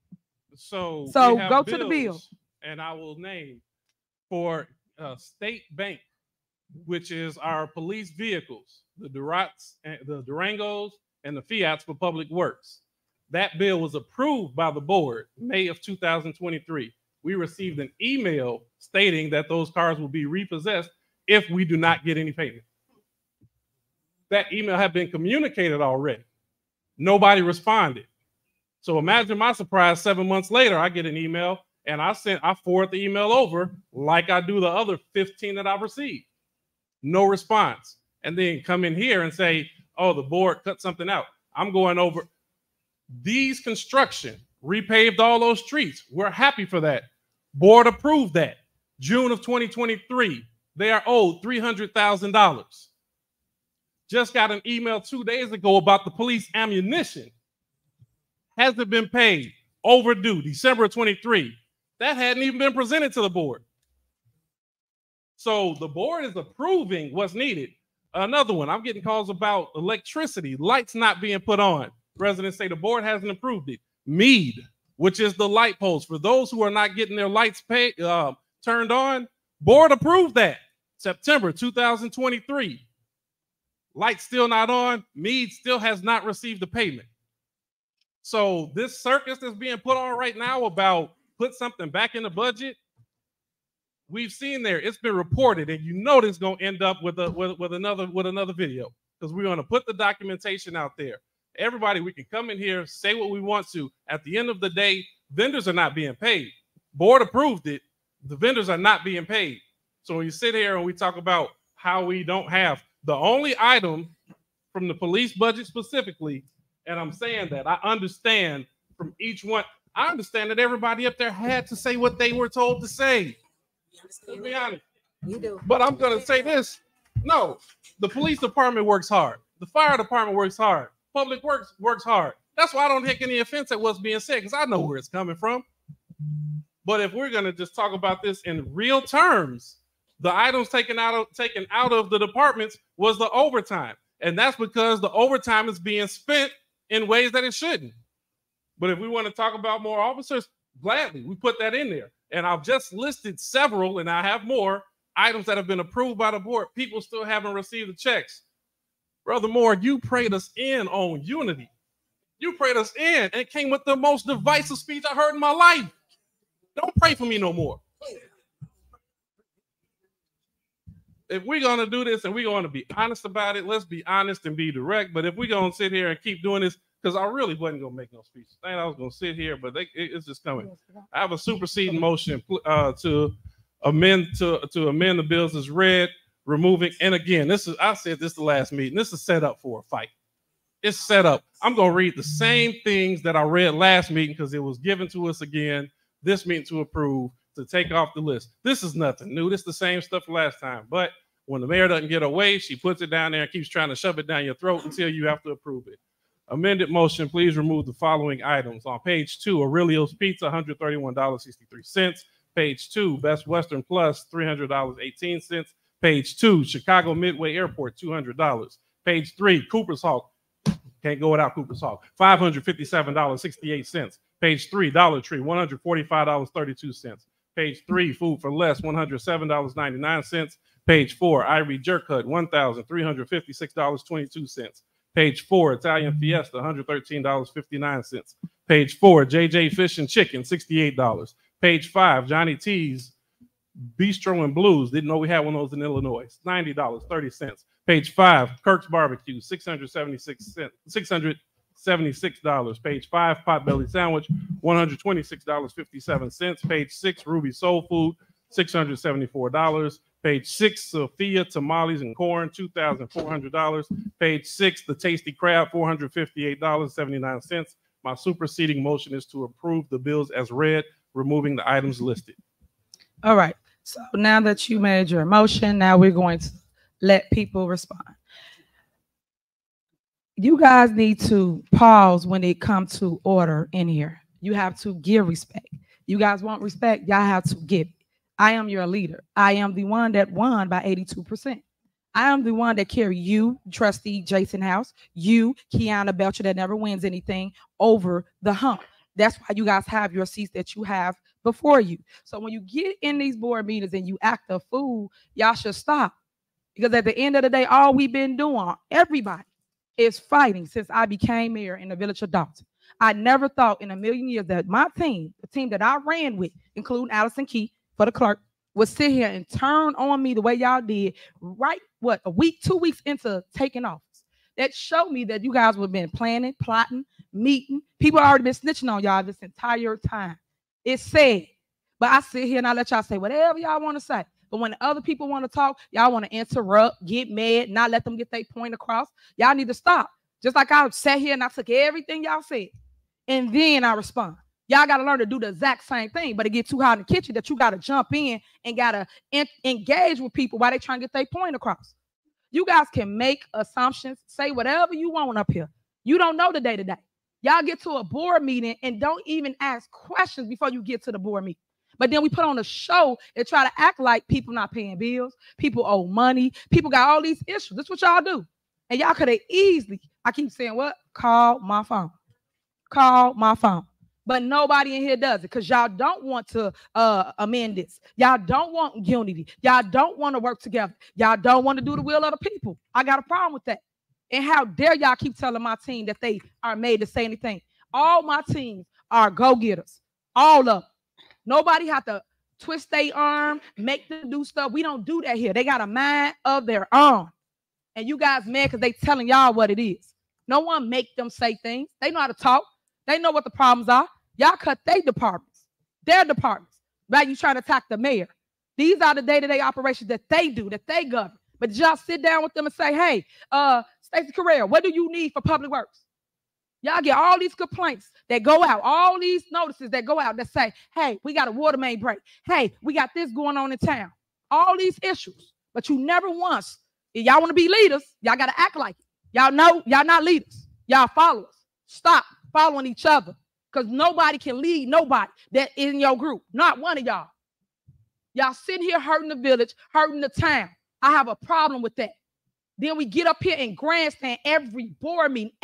So go to the bill. And I will name for State Bank, which is our police vehicles, the Durangos and the Fiats for Public Works. That bill was approved by the board May of 2023. We received an email stating that those cars will be repossessed if we do not get any payment. That email had been communicated already. Nobody responded. So imagine my surprise 7 months later, I get an email and I forward the email over like I do the other 15 that I've received. No response. And then come in here and say, oh, the board cut something out. I'm going over these construction, repaved all those streets. We're happy for that. Board approved that. June of 2023, they are owed $300,000. Just got an email 2 days ago about the police ammunition. Hasn't been paid. Overdue. December of 23. That hadn't even been presented to the board. So the board is approving what's needed. Another one, I'm getting calls about electricity, lights not being put on. Residents say the board hasn't approved it. Mead, which is the light post. For those who are not getting their lights turned on, board approved that. September 2023. Lights still not on. Mead still has not received the payment. So this circus that's being put on right now about put something back in the budget, we've seen there. It's been reported, and you know this is going to end up with another video because we're going to put the documentation out there. Everybody, we can come in here, say what we want to. At the end of the day, vendors are not being paid. Board approved it. The vendors are not being paid. So when you sit here and we talk about how we don't have the only item from the police budget specifically, and I'm saying that I understand from each one, I understand that everybody up there had to say what they were told to say. Let's be honest. You do. But I'm going to say this. No, the police department works hard. The fire department works hard. Public Works works hard. That's why I don't take any offense at what's being said because I know where it's coming from. But if we're going to just talk about this in real terms, the items taken out of the departments was the overtime. And that's because the overtime is being spent in ways that it shouldn't. But if we want to talk about more officers, gladly, we put that in there. And I've just listed several, and I have more items that have been approved by the board. People still haven't received the checks. Brother Moore, you prayed us in on unity. You prayed us in and came with the most divisive speech I heard in my life. Don't pray for me no more. If we're going to do this and we're going to be honest about it, let's be honest and be direct. But if we're going to sit here and keep doing this, because I really wasn't going to make no speech. I was going to sit here, but it's just coming. I have a superseding motion to amend the bills as read, removing. And again, I said this the last meeting. This is set up for a fight. It's set up. I'm going to read the same things that I read last meeting because it was given to us again, this meeting to approve, to take off the list. This is nothing new. This is the same stuff last time. But when the mayor doesn't get away, she puts it down there and keeps trying to shove it down your throat until you have to approve it. Amended motion, please remove the following items. On page 2, Aurelio's Pizza, $131.63. Page 2, Best Western Plus, $300.18. Page 2, Chicago Midway Airport, $200. Page 3, Cooper's Hawk, Can't go without Cooper's Hawk. $557.68. Page 3, Dollar Tree, $145.32. Page 3, Food for Less, $107.99. Page 4, Ivory Jerk Hut, $1,356.22. Page 4, Italian Fiesta, $113.59. Page 4, JJ Fish and Chicken, $68. Page 5, Johnny T's Bistro and Blues. Didn't know we had one of those in Illinois. $90.30. Page 5, Kirk's Barbecue, $676. Page 5, Potbelly Sandwich, $126.57. Page 6, Ruby Soul Food, $674. Page 6, Sophia Tamales and Corn, $2,400. Page 6, The Tasty Crab, $458.79. My superseding motion is to approve the bills as read, removing the items listed. All right. So now that you made your motion, now we're going to let people respond. You guys need to pause when it comes to order in here. You have to give respect. You guys want respect, y'all have to give it. I am your leader. I am the one that won by 82%. I am the one that carry you, trustee Jason House, you, Kiana Belcher, that never wins anything, over the hump. That's why you guys have your seats that you have before you. So when you get in these board meetings and you act a fool, y'all should stop. Because at the end of the day, all we've been doing, everybody, is fighting since I became mayor in the village of Dalton. I never thought in a million years that my team, the team that I ran with, including Allison Key for the clerk, would sit here and turn on me the way y'all did right, a week, 2 weeks into taking office. That showed me that you guys would have been planning, plotting, meeting. People already been snitching on y'all this entire time. It's sad. But I sit here and I let y'all say whatever y'all want to say. But when other people want to talk, y'all want to interrupt, get mad, not let them get their point across. Y'all need to stop. Just like I sat here and I took everything y'all said, and then I respond. Y'all got to learn to do the exact same thing, but it get too hot in the kitchen that you got to jump in and got to engage with people while they trying to get their point across. You guys can make assumptions, say whatever you want up here. You don't know the day-to-day. Y'all get to a board meeting and don't even ask questions before you get to the board meeting. But then we put on a show and try to act like people not paying bills, people owe money, people got all these issues. That's what y'all do. And y'all could have easily, I keep saying what? Call my phone. Call my phone. But nobody in here does it because y'all don't want to amend this. Y'all don't want unity. Y'all don't want to work together. Y'all don't want to do the will of the people. I got a problem with that. And how dare y'all keep telling my team that they are made to say anything? All my teams are go-getters. All of them. Nobody have to twist their arm, make them do stuff. We don't do that here. They got a mind of their own. And you guys mad because they telling y'all what it is. No one make them say things. They know how to talk. They know what the problems are. Y'all cut their departments. Right? You trying to attack the mayor. These are the day-to-day operations that they do, that they govern. But did y'all sit down with them and say, hey, Stacey Carrera, what do you need for public works? Y'all get all these complaints that go out, all these notices that go out that say, hey, we got a water main break. Hey, we got this going on in town. All these issues. But you never once, if y'all want to be leaders, y'all got to act like it. Y'all know y'all not leaders. Y'all followers. Stop following each other because nobody can lead nobody that is in your group. Not one of y'all. Y'all sitting here hurting the village, hurting the town. I have a problem with that. Then we get up here and grandstand every board meeting.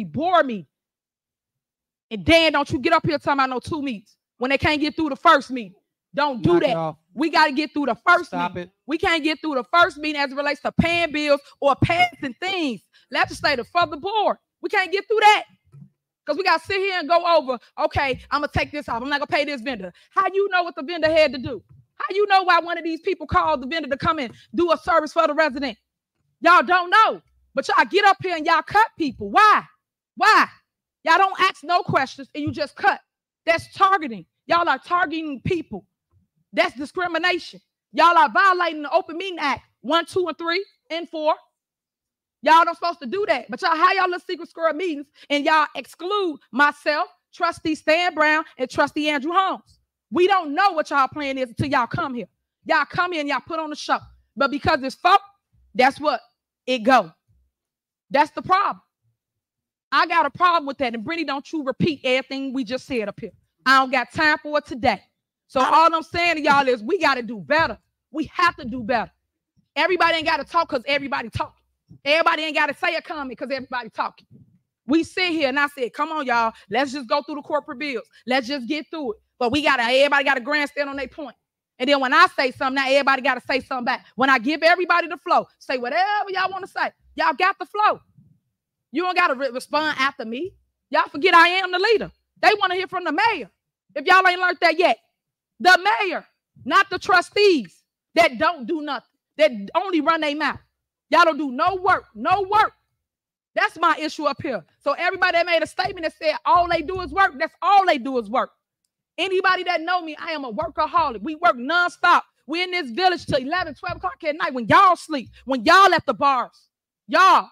And Dan, don't you get up here talking about no 2 meetings when they can't get through the first meeting. Don't do that. We got to get through the first meeting. We can't get through the first meeting as it relates to paying bills or passing things. Legislative for the board. We can't get through that. Because we got to sit here and go over, okay, I'm going to take this off. I'm not going to pay this vendor. How you know what the vendor had to do? How you know why one of these people called the vendor to come in, do a service for the resident? Y'all don't know. But y'all get up here and y'all cut people. Why? Why? Y'all don't ask no questions and you just cut. That's targeting. Y'all are targeting people. That's discrimination. Y'all are violating the Open Meeting Act 1, 2, and 3, and 4. Y'all not supposed to do that. But y'all have y'all little secret squirrel meetings and y'all exclude myself, Trustee Stan Brown, and Trustee Andrew Holmes. We don't know what y'all plan is until y'all come here. Y'all come here and y'all put on the show. But because it's folk, that's what it go. That's the problem. I got a problem with that. And Brittany, don't you repeat everything we just said up here. I don't got time for it today. So all I'm saying to y'all is we got to do better. We have to do better. Everybody ain't got to talk because everybody talking. Everybody ain't got to say a comment because everybody talking. We sit here and I said, come on, y'all. Let's just go through the corporate bills. Let's just get through it. But everybody got a grandstand on their point. And then when I say something, now everybody got to say something back. When I give everybody the flow, say whatever y'all want to say. Y'all got the flow. You don't got to respond after me. Y'all forget I am the leader. They want to hear from the mayor. If y'all ain't learned that yet, the mayor, not the trustees that don't do nothing, that only run their mouth. Y'all don't do no work, no work. That's my issue up here. So everybody that made a statement that said all they do is work, that's all they do is work. Anybody that know me, I am a workaholic. We work nonstop. We in this village till 11, 12 o'clock at night when y'all sleep, when y'all at the bars. Y'all,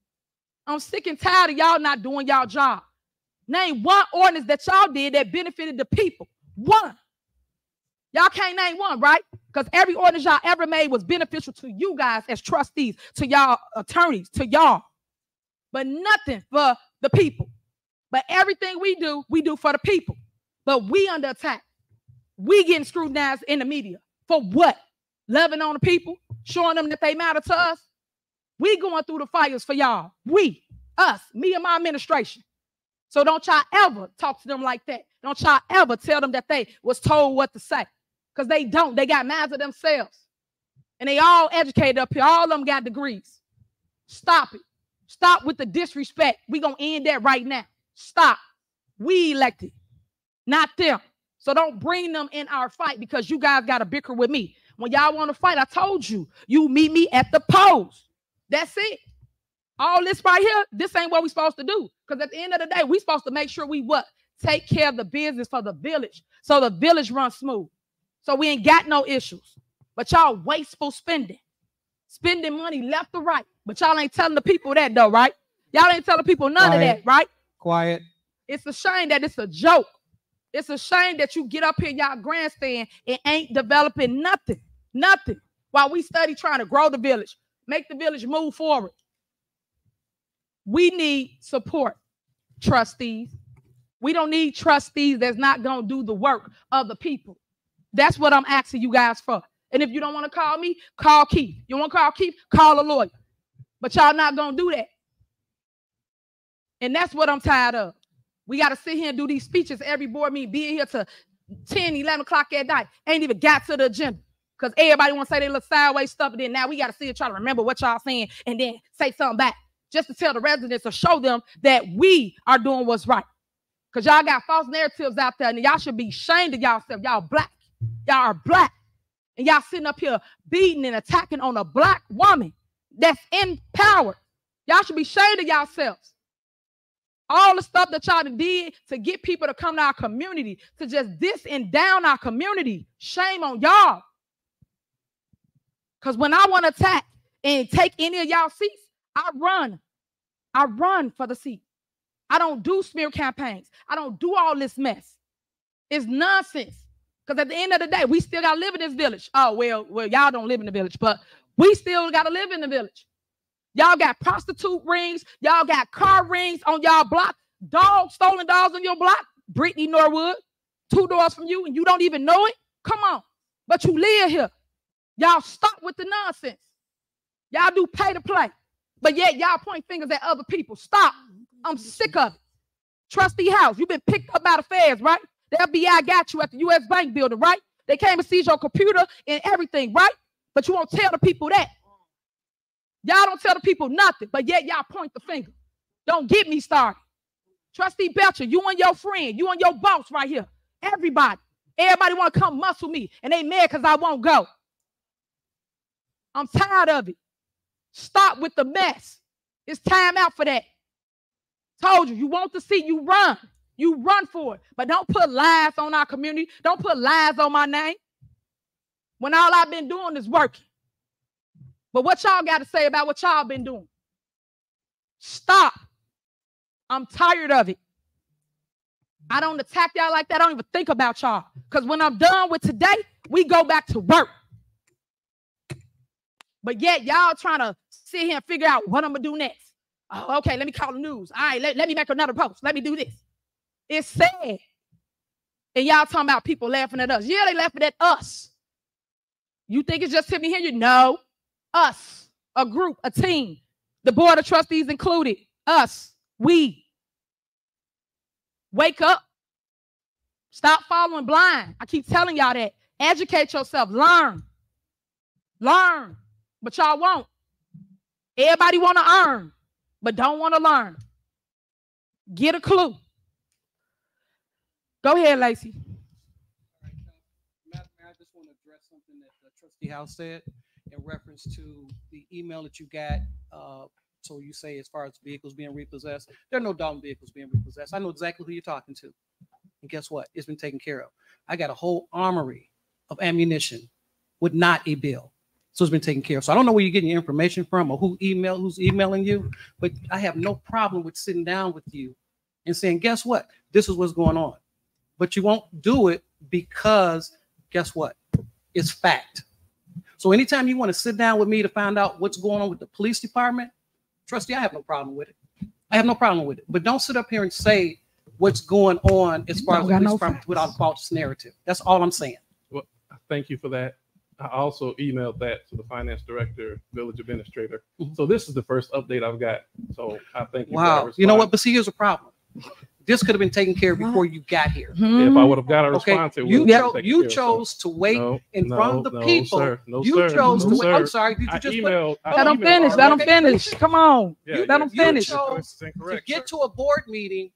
I'm sick and tired of y'all not doing y'all job. Name one ordinance that y'all did that benefited the people. One. Y'all can't name one, right? Because every ordinance y'all ever made was beneficial to you guys as trustees, to y'all attorneys, to y'all. But nothing for the people. But everything we do for the people. But we under attack. We getting scrutinized in the media. For what? Loving on the people? Showing them that they matter to us? We going through the fires for y'all. We, us, me and my administration. So don't y'all ever talk to them like that. Don't y'all ever tell them that they was told what to say. Because they don't. They got minds of themselves. And they all educated up here. All of them got degrees. Stop it. Stop with the disrespect. We going to end that right now. Stop. We elected, not them. So don't bring them in our fight because you guys got to bicker with me. When y'all want to fight, I told you, you meet me at the polls. That's it. All this right here, this ain't what we supposed to do. Because at the end of the day, we supposed to make sure we what? Take care of the business for the village. So the village runs smooth. So we ain't got no issues. But y'all wasteful spending. Spending money left or right. But y'all ain't telling the people that though, right? Y'all ain't telling people none of that, right? Quiet. It's a shame that it's a joke. It's a shame that you get up here, y'all grandstand, and ain't developing nothing. Nothing. While we study trying to grow the village. Make the village move forward. We need support, trustees. We don't need trustees that's not going to do the work of the people. That's what I'm asking you guys for. And if you don't want to call me, call Keith. You want to call Keith? Call a lawyer. But y'all not going to do that. And that's what I'm tired of. We got to sit here and do these speeches every board meeting, being here to 10, 11 o'clock at night. Ain't even got to the agenda. Because everybody want to say they little sideways stuff. And then now we got to sit here try to remember what y'all saying and then say something back. Just to tell the residents or show them that we are doing what's right. Because y'all got false narratives out there. And y'all should be ashamed of yourself. Y'all black. Y'all are black. And y'all sitting up here beating and attacking on a black woman that's in power. Y'all should be ashamed of yourselves. All the stuff that y'all did to get people to come to our community, to just diss and down our community. Shame on y'all. Because when I want to attack and take any of y'all seats, I run. I run for the seat. I don't do smear campaigns. I don't do all this mess. It's nonsense. Because at the end of the day, we still got to live in this village. Oh, well, y'all don't live in the village, but we still got to live in the village. Y'all got prostitute rings. Y'all got car rings on y'all block. Stolen dogs on your block. Brittany Norwood, 2 doors from you, and you don't even know it? Come on. But you live here. Y'all stop with the nonsense. Y'all do pay to play. But yet y'all point fingers at other people. Stop. I'm sick of it. Trustee House, you've been picked up by the feds, right? The FBI got you at the U.S. Bank building, right? They came and seized your computer and everything, right? But you won't tell the people that. Y'all don't tell the people nothing, but yet y'all point the finger. Don't get me started. Trustee Belcher, you and your friend, you and your boss right here. Everybody want to come muscle me, and they mad because I won't go. I'm tired of it. Stop with the mess. It's time out for that. Told you, you want to see, you run. You run for it. But don't put lies on our community. Don't put lies on my name. When all I've been doing is working. But what y'all got to say about what y'all been doing? Stop. I'm tired of it. I don't attack y'all like that. I don't even think about y'all. Because when I'm done with today, we go back to work. But yet y'all trying to sit here and figure out what I'm going to do next. Oh, okay, let me call the news. All right, let me make another post. Let me do this. It's sad. And y'all talking about people laughing at us. Yeah, they laughing at us. You think it's just Tiffany Henry? No. Us. A group, a team. The board of trustees included. Us. We. Wake up. Stop following blind. I keep telling y'all that. Educate yourself. Learn. Learn. But y'all won't. Everybody want to earn, but don't want to learn. Get a clue. Go ahead, Lacey. I just want to address something that Trustee House said in reference to the email that you got. So you say as far as vehicles being repossessed, there are no Dalton vehicles being repossessed. I know exactly who you're talking to. And guess what? It's been taken care of. I got a whole armory of ammunition with not a bill. So it's been taken care of. So I don't know where you're getting your information from or who's emailing you, but I have no problem with sitting down with you and saying, guess what? This is what's going on. But you won't do it because guess what? It's fact. So anytime you want to sit down with me to find out what's going on with the police department, Trustee, I have no problem with it. I have no problem with it. But don't sit up here and say what's going on as far as the police department without a false narrative. That's all I'm saying. Well, thank you for that. I also emailed that to the finance director, village administrator. So this is the first update I've got. So I thank you. Wow. You know what? But see, here's a problem. This could have been taken care of before you got here. If I would have got a response, you chose to wait in front of the people. Sir. No, you sir. chose No, to wait. sir. I'm sorry. Did you just Let them finish. Let them finish. Come on. Let them finish. You chose to get to a board meeting,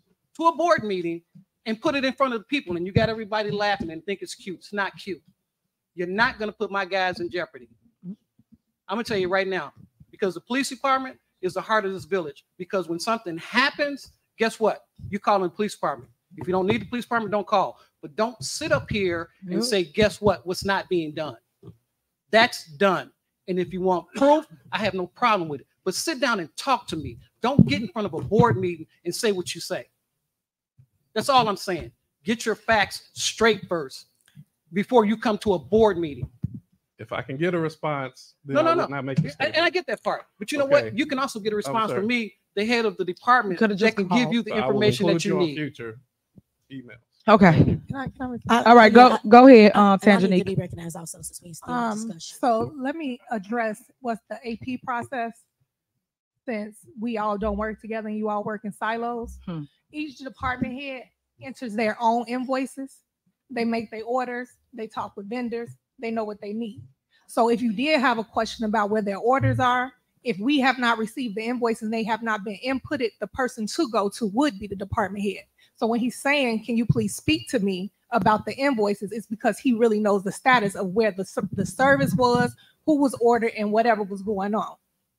and put it in front of the people, and you got everybody laughing and think it's cute. It's not cute. You're not going to put my guys in jeopardy. I'm going to tell you right now, because the police department is the heart of this village. Because when something happens, guess what? You call in the police department. If you don't need the police department, don't call. But don't sit up here and say, guess what? What's not being done? That's done. And if you want proof, I have no problem with it. But sit down and talk to me. Don't get in front of a board meeting and say what you say. That's all I'm saying. Get your facts straight first before you come to a board meeting. If I can get a response, then No. not make a And I get that part. But you know what? You can also get a response from me, the head of the department, that can give you the information that you need. Future emails. Okay. All right. Go ahead, Tanganyika. To be recognized also since we still in discussion. So let me address what's the AP process. Since we all don't work together and you all work in silos, each department head enters their own invoices. They make their orders. They talk with vendors. They know what they need. So if you did have a question about where their orders are, if we have not received the invoices and they have not been inputted, the person to go to would be the department head. So when he's saying, can you please speak to me about the invoices, it's because he really knows the status of where the service was, who was ordered, and whatever was going on.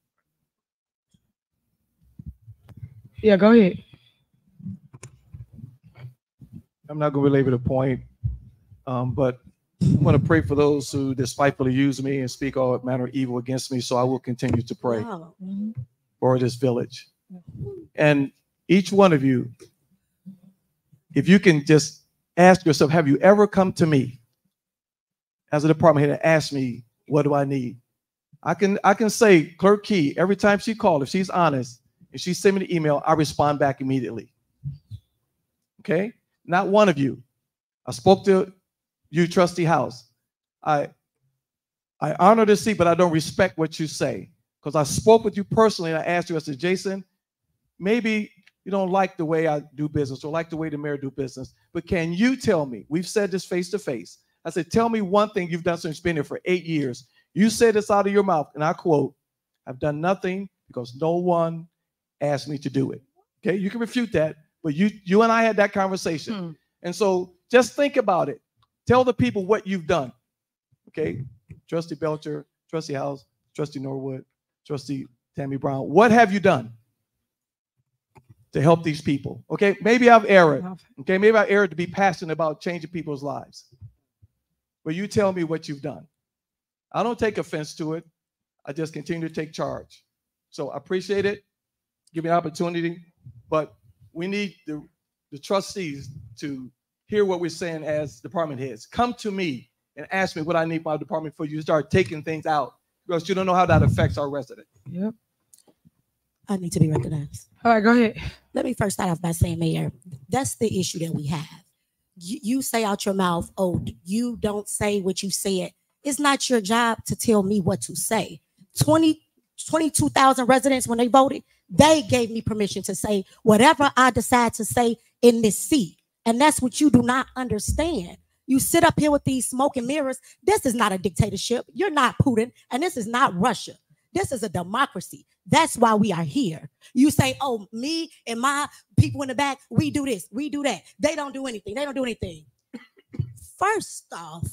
Yeah, go ahead. I'm not going to belabor the point, but I want to pray for those who despitefully use me and speak all manner of evil against me. So I will continue to pray for this village. And each one of you, if you can just ask yourself, have you ever come to me as a department head and asked me, what do I need? I can say, Clerk Key, every time she called, if she's honest, if she sent me the email, I respond back immediately. Okay? Not one of you. I spoke to you, Trustee House. I honor the seat, but I don't respect what you say. Because I spoke with you personally and I asked you, I said, Jason, maybe you don't like the way I do business or like the way the mayor do business, but can you tell me, we've said this face to face. I said, tell me one thing you've done since you've been here for 8 years. You said this out of your mouth, and I quote, I've done nothing because no one asked me to do it. Okay, you can refute that, but you and I had that conversation. And so just think about it. Tell the people what you've done. Okay, Trustee Belcher, Trustee House, Trustee Norwood, Trustee Tammy Brown. What have you done to help these people? Okay, maybe I've erred. Okay, maybe I've erred to be passionate about changing people's lives. But you tell me what you've done. I don't take offense to it. I just continue to take charge. So I appreciate it. Give me an opportunity. But we need the trustees to hear what we're saying as department heads. Come to me and ask me what I need for my department before you start taking things out, because you don't know how that affects our resident. Yep. I need to be recognized. All right, go ahead. Let me first start off by saying, Mayor, that's the issue that we have. You say out your mouth, oh, you don't say what you said. It's not your job to tell me what to say. 22,000 residents, when they voted, they gave me permission to say whatever I decide to say in this seat. And that's what you do not understand. You sit up here with these smoke and mirrors. This is not a dictatorship. You're not Putin, and this is not Russia. This is a democracy. That's why we are here. You say, oh, me and my people in the back, we do this, we do that. They don't do anything. They don't do anything. First off,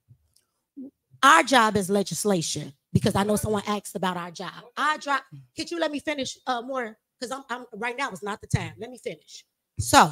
our job is legislation, because I know someone asked about our job. Our job, could you let me finish more? Because I'm right now is not the time. Let me finish. So,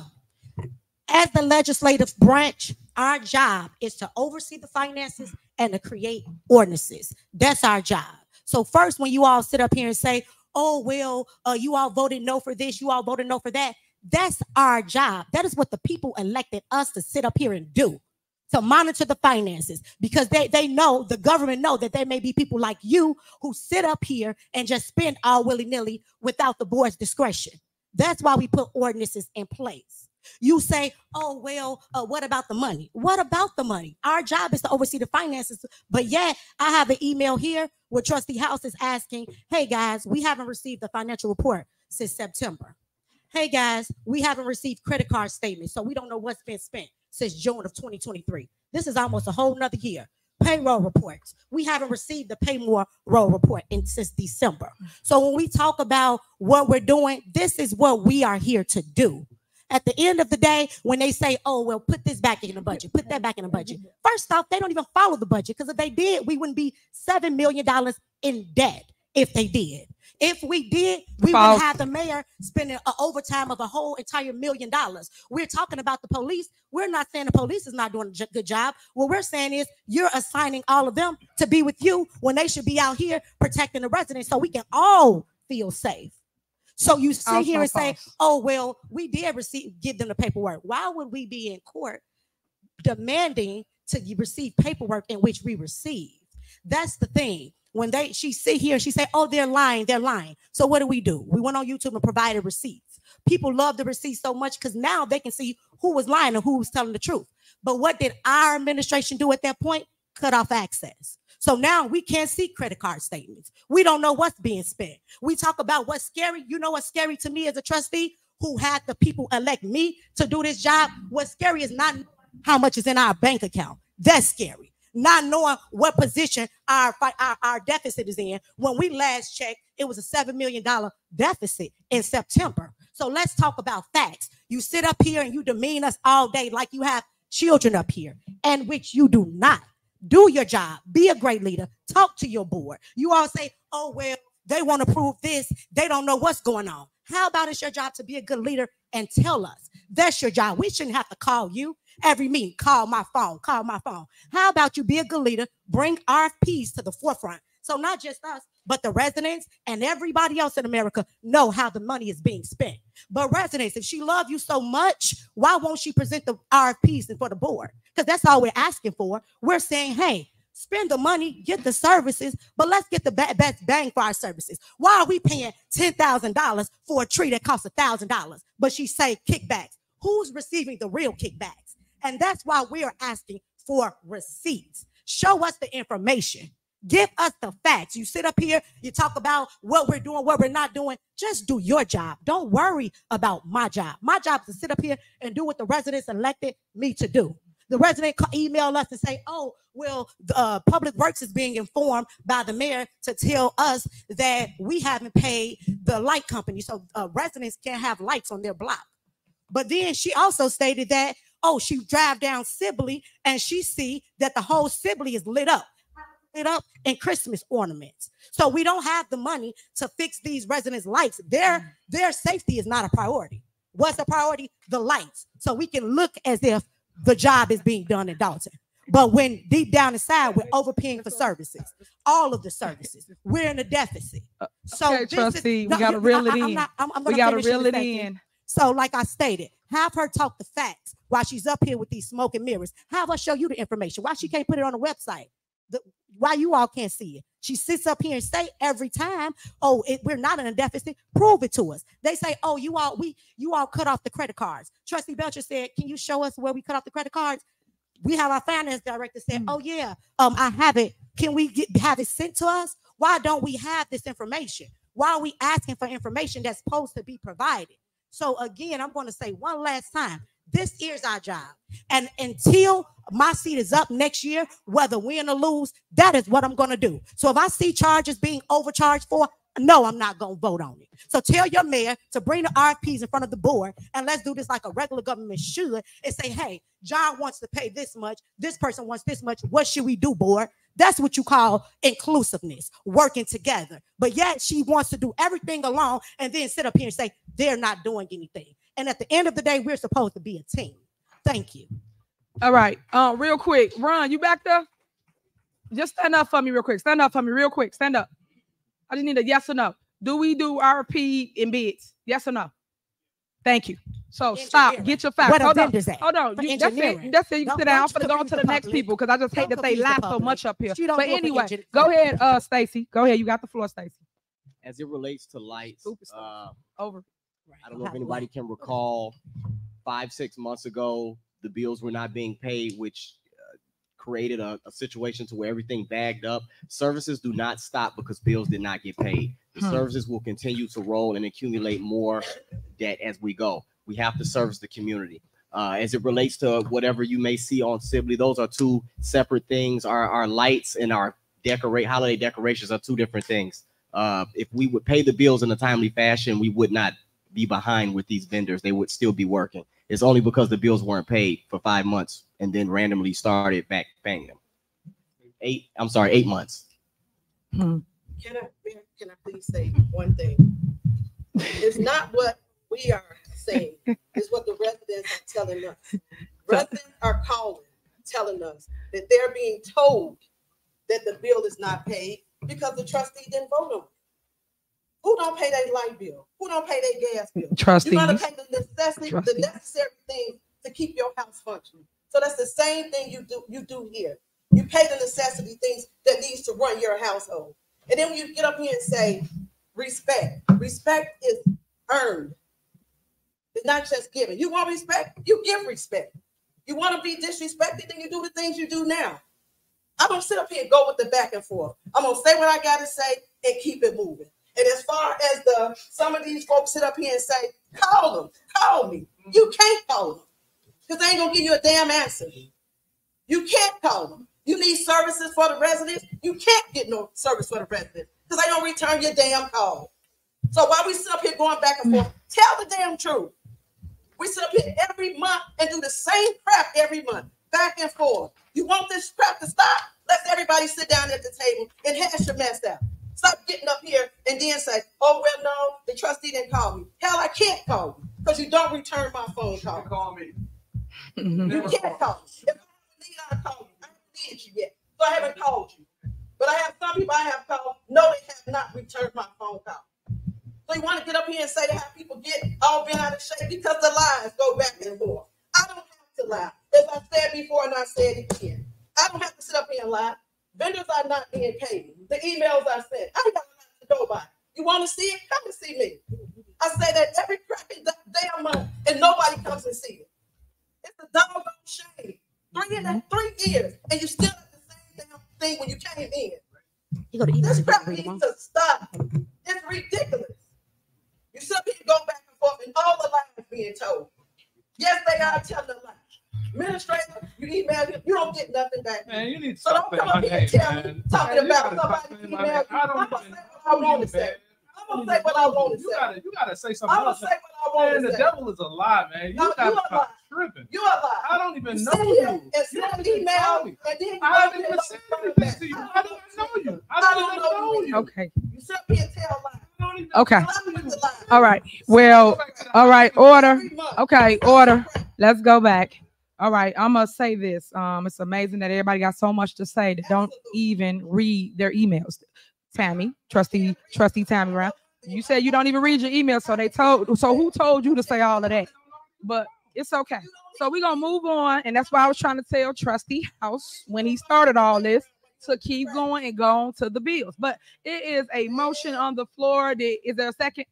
as the legislative branch, our job is to oversee the finances and to create ordinances. That's our job. So first, when you all sit up here and say, oh, well, you all voted no for this, you all voted no for that, that's our job. That is what the people elected us to sit up here and do, to monitor the finances, because they know, the government know that there may be people like you who sit up here and just spend all willy-nilly without the board's discretion. That's why we put ordinances in place. You say, oh, well, what about the money? What about the money? Our job is to oversee the finances. But yet, I have an email here where Trustee House is asking, hey, guys, we haven't received the financial report since September. Hey, guys, we haven't received credit card statements, so we don't know what's been spent since June of 2023. This is almost a whole nother year. Payroll reports. We haven't received the payroll report since December. So when we talk about what we're doing, this is what we are here to do. At the end of the day, when they say, oh, well, put this back in the budget, put that back in the budget. First off, they don't even follow the budget, because if they did, we wouldn't be $7 million in debt if they did. If we did, we would have the mayor spending an overtime of a whole entire $1 million. We're talking about the police. We're not saying the police is not doing a good job. What we're saying is you're assigning all of them to be with you when they should be out here protecting the residents so we can all feel safe. So you sit here and say, oh, well, we did give them the paperwork. Why would we be in court demanding to receive paperwork in which we received? That's the thing. When she sit here and she say, oh, they're lying, they're lying. So what do? We went on YouTube and provided receipts. People love the receipts so much because now they can see who was lying and who was telling the truth. But what did our administration do at that point? Cut off access. So now we can't see credit card statements. We don't know what's being spent. We talk about what's scary. You know what's scary to me as a trustee who had the people elect me to do this job? What's scary is not how much is in our bank account. That's scary. Not knowing what position our deficit is in. When we last checked, it was a $7 million deficit in September. So let's talk about facts. You sit up here and you demean us all day like you have children up here, and which you do not. Do your job. Be a great leader. Talk to your board. You all say, oh, well, they want to prove this. They don't know what's going on. How about it's your job to be a good leader and tell us? That's your job. We shouldn't have to call you every meeting. Call my phone. Call my phone. How about you be a good leader? Bring RFPs to the forefront. So not just us, but the residents and everybody else in America know how the money is being spent. But residents, if she loves you so much, why won't she present the RFPs for the board? Because that's all we're asking for. We're saying, hey, spend the money, get the services, but let's get the best bang for our services. Why are we paying $10,000 for a tree that costs $1,000? But she say kickbacks. Who's receiving the real kickbacks? And that's why we are asking for receipts. Show us the information. Give us the facts. You sit up here, you talk about what we're doing, what we're not doing. Just do your job. Don't worry about my job. My job is to sit up here and do what the residents elected me to do. The resident email us and say, oh, well, Public Works is being informed by the mayor to tell us that we haven't paid the light company, so residents can't have lights on their block. But then she also stated that, oh, she drive down Sibley and she see that the whole Sibley is lit up in Christmas ornaments. So we don't have the money to fix these residents' lights. Their safety is not a priority. What's the priority? The lights. So we can look as if the job is being done in Dalton. But when deep down inside, we're overpaying for services, all of the services. We're in a deficit. So okay, trustee, we got to reel it in. We got to reel it in. So like I stated, have her talk the facts while she's up here with these smoke and mirrors. Have her show you the information. Why she can't put it on the website? Why you all can't see it? She sits up here and say every time, oh, we're not in a deficit. Prove it to us. They say, oh, you all cut off the credit cards. Trustee Belcher said, can you show us where we cut off the credit cards? We have our finance director said, oh yeah, I have it. Can we have it sent to us? Why don't we have this information? Why are we asking for information that's supposed to be provided? So again, I'm going to say one last time, this is our job. And until my seat is up next year, whether win or lose, that is what I'm going to do. So if I see charges being overcharged for, no, I'm not going to vote on it. So tell your mayor to bring the RFPs in front of the board, and let's do this like a regular government should, and say, hey, John wants to pay this much. This person wants this much. What should we do, board? That's what you call inclusiveness, working together. But yet she wants to do everything alone and then sit up here and say they're not doing anything. And at the end of the day, we're supposed to be a team. Thank you. All right. Real quick. Ron, you back there? Just stand up for me real quick. Stand up for me real quick. Stand up. I just need a yes or no. Do we do RFP and bids? Yes or no? Thank you. So stop. Get your facts. What Hold on. vendors at? Hold on. For That's it. engineering. That's it. You can sit down. I'm Don't going to go on to the next people because I just hate that they confuse the laugh so public. much up here. She don't But do it for anyway, engineering. go ahead, Stacy. Go ahead. You got the floor, Stacy. As it relates to lights, Over. I don't know if anybody can recall 5-6 months ago, the bills were not being paid, which created a situation to where everything bagged up. Services do not stop because bills did not get paid. The services will continue to roll and accumulate more debt as we go. We have to service the community. As it relates to whatever you may see on Sibley, those are two separate things. Our lights and our holiday decorations are two different things. If we would pay the bills in a timely fashion, we would not be behind with these vendors. They would still be working. It's only because the bills weren't paid for 5 months and then randomly started back paying them. 8 months. Can I please say one thing? It's not what we are saying. It's what the residents are telling us. Residents are calling, telling us that they're being told that the bill is not paid because the trustee didn't vote on it. Who don't pay their light bill? Who don't pay their gas bill? Trustees. You gotta pay the necessary things to keep your house functioning. So that's the same thing you do here. You pay the necessity things that needs to run your household. And then when you get up here and say respect, respect is earned. It's not just given. You want respect, you give respect. You want to be disrespected, then you do the things you do now. I'm gonna sit up here and go with the back and forth. I'm gonna say what I gotta say and keep it moving. And as far as some of these folks sit up here and say, call them, call me. You can't call them because they ain't gonna give you a damn answer. You can't call them. You need services for the residents. You can't get no service for the residents because they don't return your damn call. So while we sit up here going back and forth, tell the damn truth. We sit up here every month and do the same crap every month, back and forth. You want this crap to stop? Let everybody sit down at the table and hash your mess out. Stop getting up here and then say, oh, well, no, the trustee didn't call me. Hell, I can't call you because you don't return my phone call. Call me. You can't call me. If I need, I'll call you. I haven't needed you yet, so I haven't called you. But I have some people I have called. No, they have not returned my phone call. So you want to get up here and say how people get all bent out of shape because the lies go back and forth. I don't have to lie. As I said before and I said it again. I don't have to sit up here and lie. Vendors are not being paid. The emails I sent, I ain't got nothing to go by. You want to see it? Come and see me. I say that every cracking damn month, and nobody comes and see it. It's a doggone shame. 3 years, and you still have the same damn thing when you came in. This crap needs to stop. It's ridiculous. You sit up here and go back and forth, and all the lies being told. Yes, they are telling the lies. Administrator, you email him, you don't get nothing back. Man, you need to so stop don't come up here and tell me talking about somebody email you. I'm gonna say what I want to say. I'm gonna say what I want to say. You gotta say something I'm gonna else. say what I want to Man, say. the devil is a lie, man. You No, gotta you a stop lie. tripping. You a lie. I don't even know Sit you. here and You send don't an even email, know me. and then you I haven't even said anything to you. I don't even know you. I don't even know you. Okay. You sit up here and tell lies. Okay. All right. Well, all right. Order. Okay. Order. Let's go back. All right. I'm going to say this. It's amazing that everybody got so much to say that don't even read their emails. Tammy, trustee Tammy Brown. You said you don't even read your emails. So who told you to say all of that? But it's okay. So we're going to move on. And that's why I was trying to tell Trustee House when he started all this to keep going and go on to the bills. But it is a motion on the floor. Is there a second?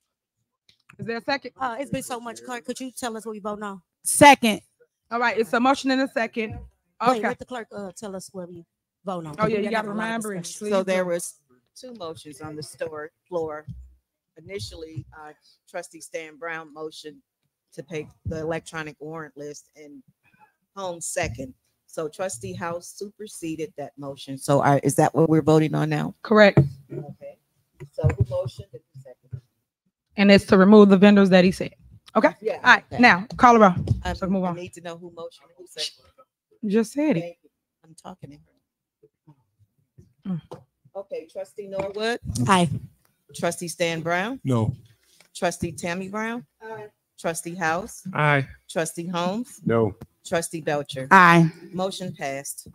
Is there a second? It's been so much. Clerk, could you tell us what we vote on? Second. All right. It's a motion and a second. Wait, Okay. let the clerk tell us where we vote on. Oh, yeah, you We're got to having a lot of remember it. discussion. So there was 2 motions on the floor. initially, trustee Stan Brown motioned to pay the electronic warrant list and Holmes second. So trustee House superseded that motion. So is that what we're voting on now? Correct. Okay. So who motioned and who seconded? And it's to remove the vendors that he said. Okay. Yeah. All right. Okay. Now call her out. So move I on. need to know who motioned and who seconded. You just said it. Thank you. I'm talking to her. Okay, trustee Norwood. Aye. Trustee Stan Brown. No. Trustee Tammy Brown. Aye. Trustee House. Aye. Trustee Holmes. No. Trustee Belcher. Aye. Motion passed.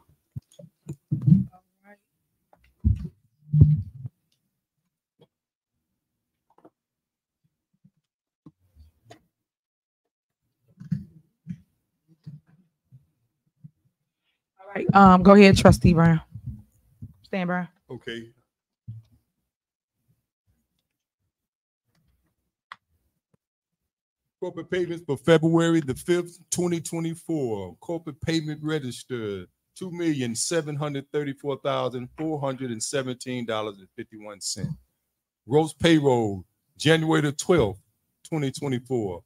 All right. Go ahead, trustee Brown. Stan Brown. Okay. Corporate payments for February the 5th, 2024. Corporate payment registered $2,734,417.51. Gross payroll January the 12th, 2024.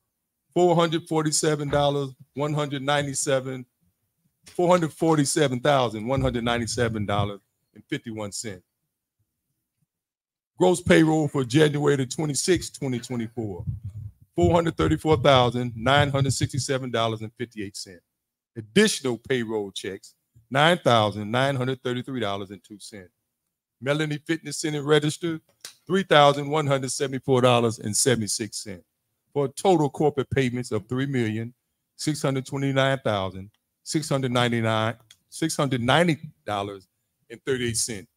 $447,197.51. Gross payroll for January the 26th, 2024. $434,967.58. Additional payroll checks, $9,933.02. Melanie Fitness Center registered, $3,174.76. For a total corporate payments of $3,629,690.38.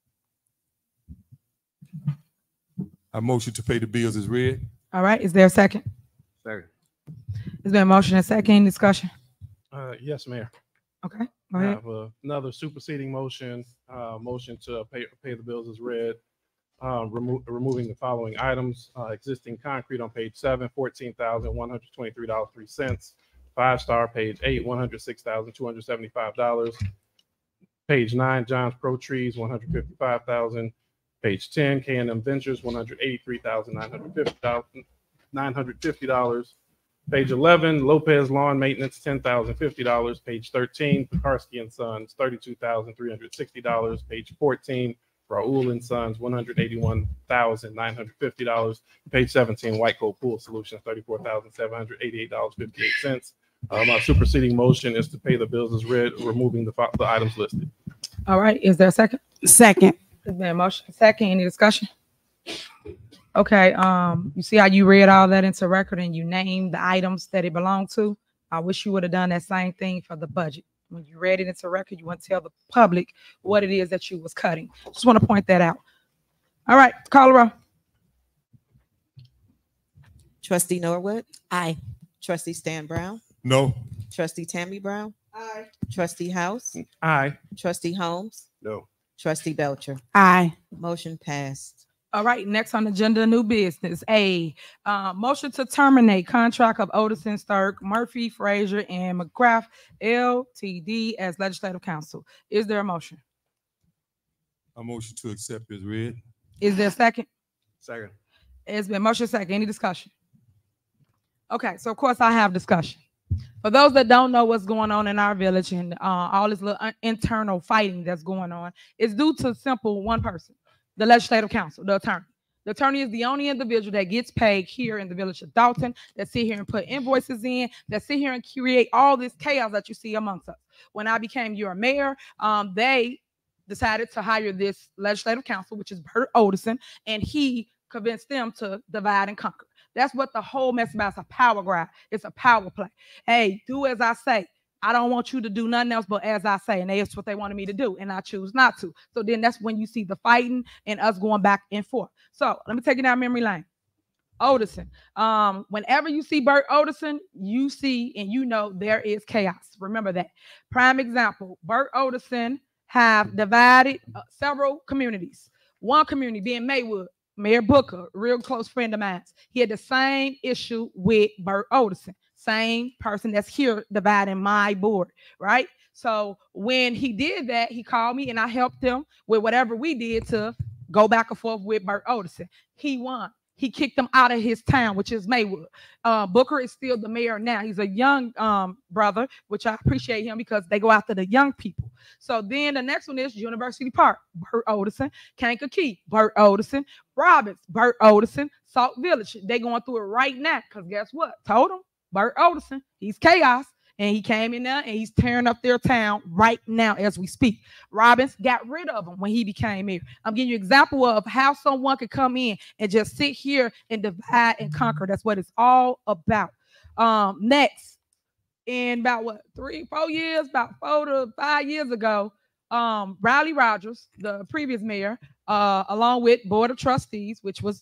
I motion to pay the bills as read. All right. Is there a second? Second. There's been a motion and second. Any discussion? Yes, Mayor. Okay. Go I ahead. have another superseding motion, motion to pay the bills as read, removing the following items. Existing concrete on page 7, $14,123.03. 5-star page 8, $106,275. Page 9, John's Pro Trees, $155,000. Page 10, K&M Ventures, $183,950. Page 11, Lopez Lawn Maintenance, $10,050. Page 13, Pekarsky and Sons, $32,360. Page 14, Raoul and Sons, $181,950. Page 17, White Coat Pool Solutions, $34,788.58. My superseding motion is to pay the bills as read, removing the items listed. All right. Is there a second? Second. There's been a motion. Second. Any discussion? Okay. You see how you read all that into record and you named the items that it belonged to? I wish you would have done that same thing for the budget. When you read it into record, you want to tell the public what it is that you was cutting. Just want to point that out. All right. Call the roll. Trustee Norwood. Aye. Trustee Stan Brown. No. Trustee Tammy Brown. Aye. Trustee House. Aye. Trustee Holmes. No. Trustee Belcher. Aye. Motion passed. All right, next on the agenda, new business. A motion to terminate contract of Odison, Sturk, Murphy, Frazier, and McGrath Ltd. as legislative counsel. Is there a motion? I motion to accept as read. Is there a second? Second. It's been motion second. Any discussion? Okay, so of course I have discussion. For those that don't know what's going on in our village and all this little internal fighting that's going on, it's due to simple one person. The legislative counsel, the attorney. The attorney is the only individual that gets paid here in the village of Dalton, that sit here and put invoices in, that sit here and create all this chaos that you see amongst us. When I became your mayor, they decided to hire this legislative counsel, which is Bert Odison, and he convinced them to divide and conquer. That's what the whole mess about. It's a power grab. It's a power play. Hey, do as I say. I don't want you to do nothing else but as I say, and that's what they wanted me to do, and I choose not to. So then that's when you see the fighting and us going back and forth. So let me take you down memory lane. Odison. Whenever you see Bert Odison, you see and you know there is chaos. Remember that. Prime example, Bert Odison have divided several communities. One community being Maywood. Mayor Booker, real close friend of mine. He had the same issue with Bert Odison. Same person that's here dividing my board, right? So when he did that, he called me and I helped him with whatever we did to go back and forth with Bert Odison. He won. he kicked him out of his town, which is Maywood. Booker is still the mayor now. He's a young brother, which I appreciate him because they go after the young people. So then the next one is University Park, Bert Oderson, Kankakee, Bert Oderson, Robbins, Bert Oderson, Salt Village. They going through it right now because guess what? Told them, Bert Oderson, he's chaos. And he came in there and he's tearing up their town right now as we speak. Robbins got rid of him when he became mayor. I'm giving you an example of how someone could come in and just sit here and divide and conquer. That's what it's all about. Next, in about what, 3-4 years, about 4 to 5 years ago, Riley Rogers, the previous mayor, along with Board of Trustees, which was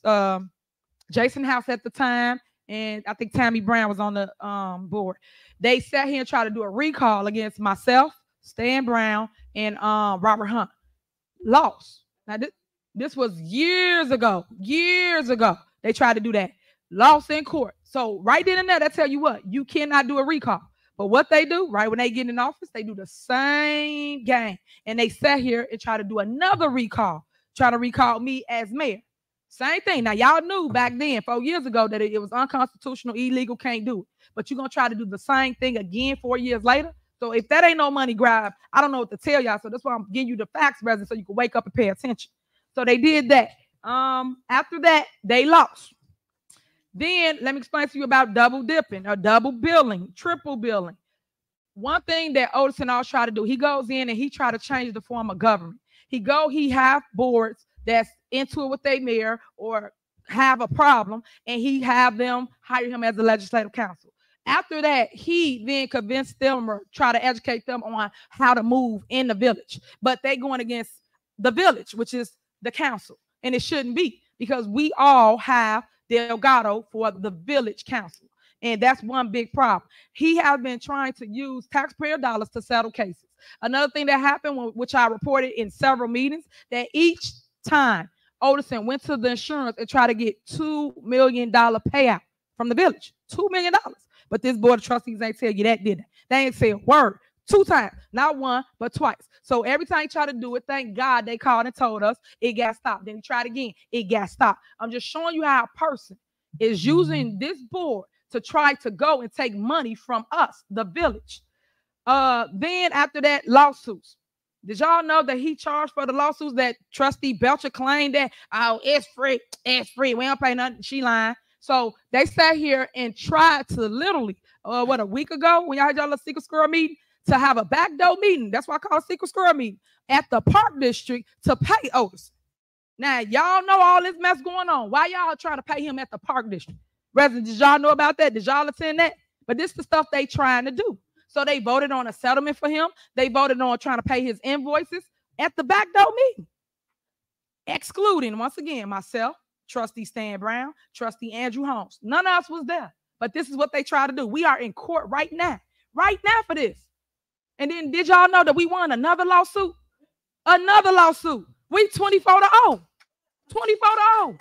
Jason House at the time, and I think Tammy Brown was on the board. They sat here and tried to do a recall against myself, Stan Brown, and Robert Hunt. Lost. Now, this was years ago. Years ago, they tried to do that. Lost in court. So right then and there, that tell you what, you cannot do a recall. But what they do, right when they get in office, they do the same game. And they sat here and try to do another recall, try to recall me as mayor. Same thing. Now, y'all knew back then, 4 years ago, that it was unconstitutional, illegal, can't do it. But you're going to try to do the same thing again 4 years later? So if that ain't no money grab, I don't know what to tell y'all. So that's why I'm giving you the facts, resident, so you can wake up and pay attention. So they did that. After that, they lost. Then let me explain to you about double dipping or double billing, triple billing. One thing that Oderson always try to do, he goes in and he try to change the form of government. He have boards that's into it with their mayor or have a problem, and he have them hire him as a legislative counsel. After that, he then convinced them or try to educate them on how to move in the village. But they going against the village, which is the council. And it shouldn't be, because we all have Delgado for the village council. And that's one big problem. He has been trying to use taxpayer dollars to settle cases. Another thing that happened, which I reported in several meetings, that each time Oderson went to the insurance and tried to get $2 million payout from the village. $2 million. But this board of trustees ain't tell you that, did they? They ain't say a word. 2 times. Not one, but twice. So every time he tried to do it, thank God they called and told us it got stopped. Then he tried again. It got stopped. I'm just showing you how a person is using this board to try to go and take money from us, the village. Then after that, lawsuits. Did y'all know that he charged for the lawsuits that Trustee Belcher claimed that, oh, it's free, we don't pay nothing, she lying. So they sat here and tried to literally, a week ago, when y'all had y'all a secret squirrel meeting, to have a backdoor meeting, that's why I call it secret squirrel meeting, at the Park District to pay Oderson. Now, y'all know all this mess going on. Why y'all trying to pay him at the Park District? Residents, did y'all know about that? Did y'all attend that? But this is the stuff they trying to do. So they voted on a settlement for him. They voted on trying to pay his invoices at the backdoor meeting, excluding, once again, myself, Trustee Stan Brown, Trustee Andrew Holmes. None of us was there. But this is what they try to do. We are in court right now for this. And then did y'all know that we won another lawsuit? Another lawsuit. We 24-0. 24-0.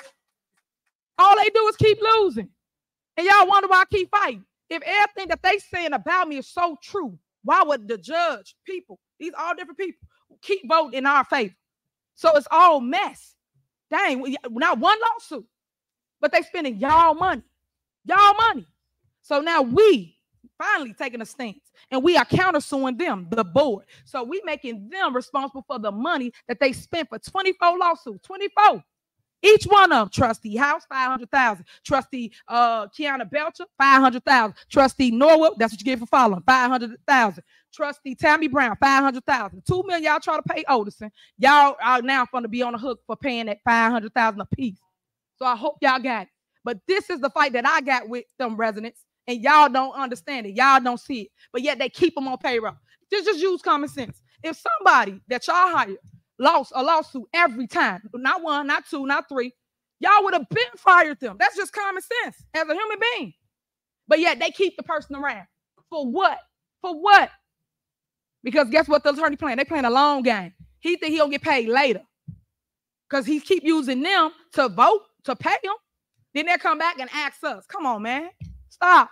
All they do is keep losing. And y'all wonder why I keep fighting. If everything that they saying about me is so true, why would the judge, people, these all different people, keep voting in our favor? So it's all mess. Dang, not one lawsuit, but they spending y'all money. Y'all money. So now we finally taking a stance, and we are countersuing them, the board. So we making them responsible for the money that they spent for 24 lawsuits, 24. Each one of them, Trustee House, $500,000. Trustee Kiana Belcher, $500,000. Trustee Norwood, that's what you get for following, $500,000. Trustee Tammy Brown, $500,000. $2 million y'all try to pay Oderson. Y'all are now going to be on the hook for paying that $500,000 a piece. So I hope y'all got it. But this is the fight that I got with them residents, and y'all don't understand it. Y'all don't see it. But yet they keep them on payroll. Just use common sense. If somebody that y'all hire lost a lawsuit every time, not one, not two, not three, y'all would have been fired them. That's just common sense as a human being. But yet they keep the person around. For what? For what? Because guess what the attorney playing? They playing a long game. He think he'll get paid later because he keep using them to vote, to pay him. Then they come back and ask us. Come on, man. Stop.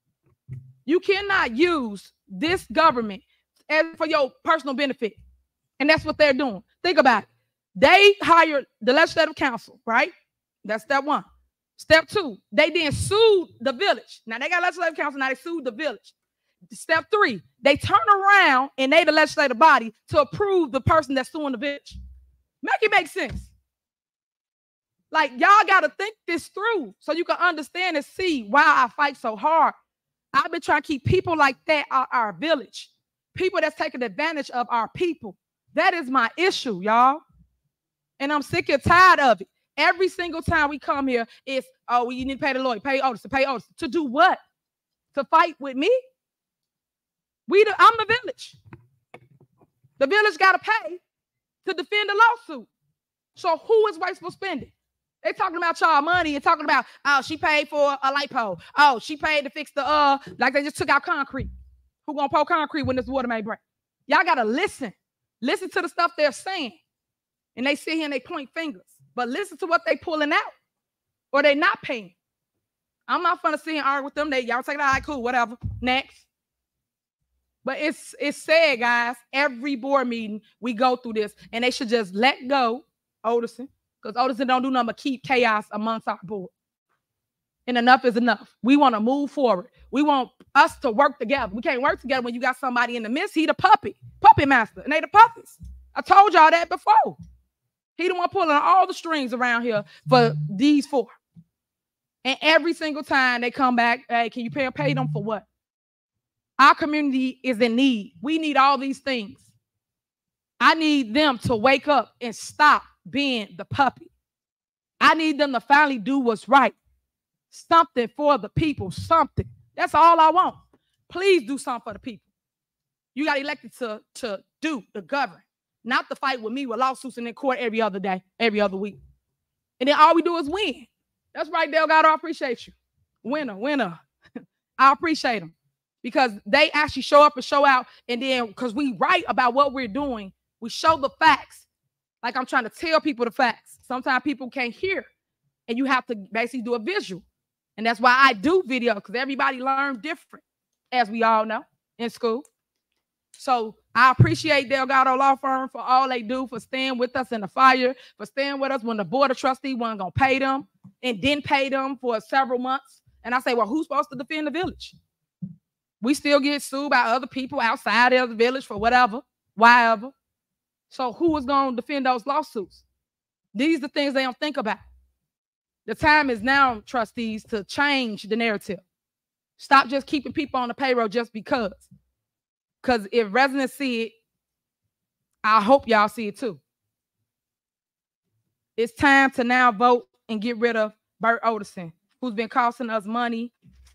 You cannot use this government as for your personal benefit. And that's what they're doing. Think about it. They hired the legislative council, right? That's step one. Step 2, they then sued the village. Now they got legislative council, now they sued the village. Step 3, they turn around and they the legislative body to approve the person that's suing the village. Make it make sense. Like, y'all got to think this through so you can understand and see why I fight so hard. I've been trying to keep people like that out our village. People that's taking advantage of our people. That is my issue, y'all. And I'm sick and tired of it. Every single time we come here, it's, oh, well, you need to pay the lawyer, pay Otis. To do what? To fight with me? I'm the village. The village got to pay to defend the lawsuit. So who is wasteful spending? They talking about y'all money and talking about, oh, she paid for a light pole. Oh, she paid to fix the, like they just took out concrete. Who gonna pour concrete when this water may break? Y'all got to listen. Listen to the stuff they're saying. And they sit here and they point fingers. But listen to what they pulling out. Or they not paying. I'm not fun to sit and argue with them. Y'all take it, all right, cool, whatever. Next. But it's sad, guys. Every board meeting, we go through this. And they should just let go Otiston. Because Otiston don't do nothing but keep chaos amongst our board. And enough is enough. We want to move forward. We want us to work together. We can't work together when you got somebody in the midst. He the puppet master, and they the puppets. I told y'all that before. He the one pulling all the strings around here for these 4. And every single time they come back, hey, can you pay them for what? Our community is in need. We need all these things. I need them to wake up and stop being the puppet. I need them to finally do what's right. Something for the people, something. That's all I want. Please do something for the people. You got elected to govern, not to fight with me with lawsuits in court every other day, every other week. And then all we do is win. That's right, Delgado. I appreciate you. Winner. I appreciate them because they actually show up and show out. And then because we write about what we're doing, we show the facts. Like I'm trying to tell people the facts. Sometimes people can't hear and you have to basically do a visual. And that's why I do video, because everybody learn different, as we all know, in school. So I appreciate Delgado Law Firm for all they do, for staying with us in the fire, for staying with us when the Board of Trustees wasn't going to pay them and didn't pay them for several months. And I say, well, who's supposed to defend the village? We still get sued by other people outside of the village for whatever, whatever. So who is going to defend those lawsuits? These are the things they don't think about. The time is now, trustees, to change the narrative. Stop just keeping people on the payroll just because. Because if residents see it, I hope y'all see it too. It's time to now vote and get rid of Bert Otiston, who's been costing us money.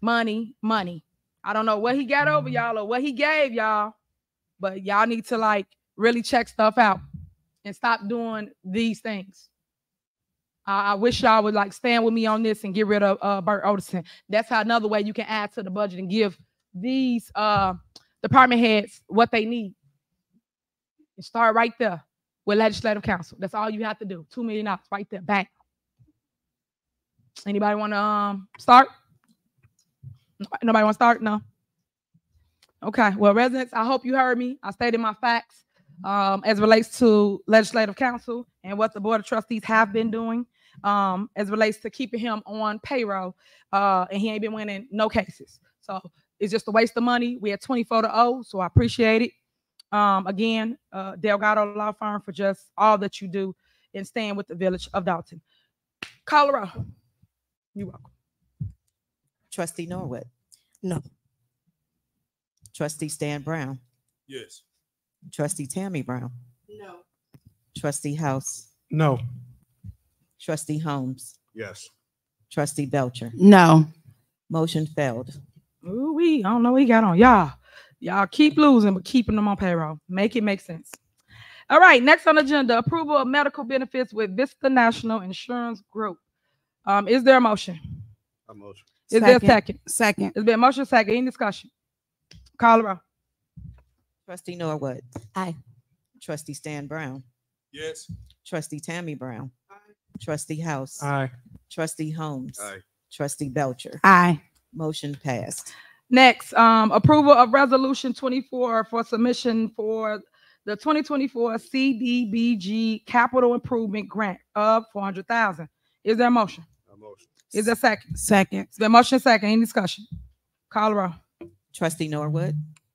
I don't know what he got over y'all or what he gave y'all, but y'all need to like really check stuff out and stop doing these things. I wish y'all would like stand with me on this and get rid of Bert Otiston. That's how another way you can add to the budget and give these department heads what they need. And start right there with legislative council. That's all you have to do. $2 million right there. Bang. Anybody want to start? Nobody want to start? No. Okay. Well, residents, I hope you heard me. I stated my facts as it relates to legislative council and what the Board of Trustees have been doing as it relates to keeping him on payroll. And he ain't been winning no cases. So it's just a waste of money. We had 24-0, so I appreciate it. Again, Delgado Law Firm for just all that you do and staying with the village of Dalton. Colorado. You're welcome. Trustee Norwood. No. Trustee Stan Brown. Yes. Trustee Tammy Brown. No. Trustee House. No. Trustee Holmes. Yes. Trustee Belcher. No. Motion failed. Ooh, I don't know what he got on. Y'all keep losing, but keeping them on payroll. Make it make sense. All right, next on the agenda, approval of medical benefits with Vista National Insurance Group. Is there a motion? A motion. Is there a second? Second. There's been a motion second. Any discussion? Colorado. Trustee Norwood. Aye. Trustee Stan Brown. Yes. Trustee Tammy Brown. Aye. Trustee House. Aye. Trustee Holmes. Aye. Trustee Belcher. Aye. Motion passed. Next, approval of resolution 24 for submission for the 2024 CDBG Capital Improvement Grant of $400,000. Is there a motion? A motion. Is there a second? Second. It's been motion second. Any discussion? Call the roll. Trustee Norwood.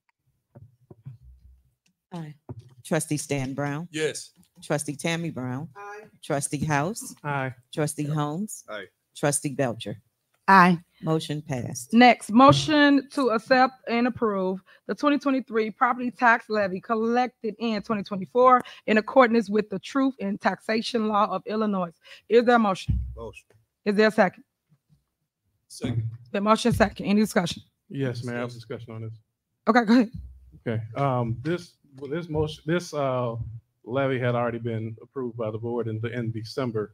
Aye. Trustee Stan Brown. Yes. Trustee Tammy Brown. Trustee House. Aye. Trustee Holmes. Aye. Trustee Belcher. Aye. Motion passed. Next, motion to accept and approve the 2023 property tax levy collected in 2024 in accordance with the truth and taxation law of Illinois. Is there a motion? Motion. Is there a second? Second. The motion second. Any discussion? Yes, Mayor, I have a discussion on this. Okay, go ahead. Okay, this levy had already been approved by the board in December.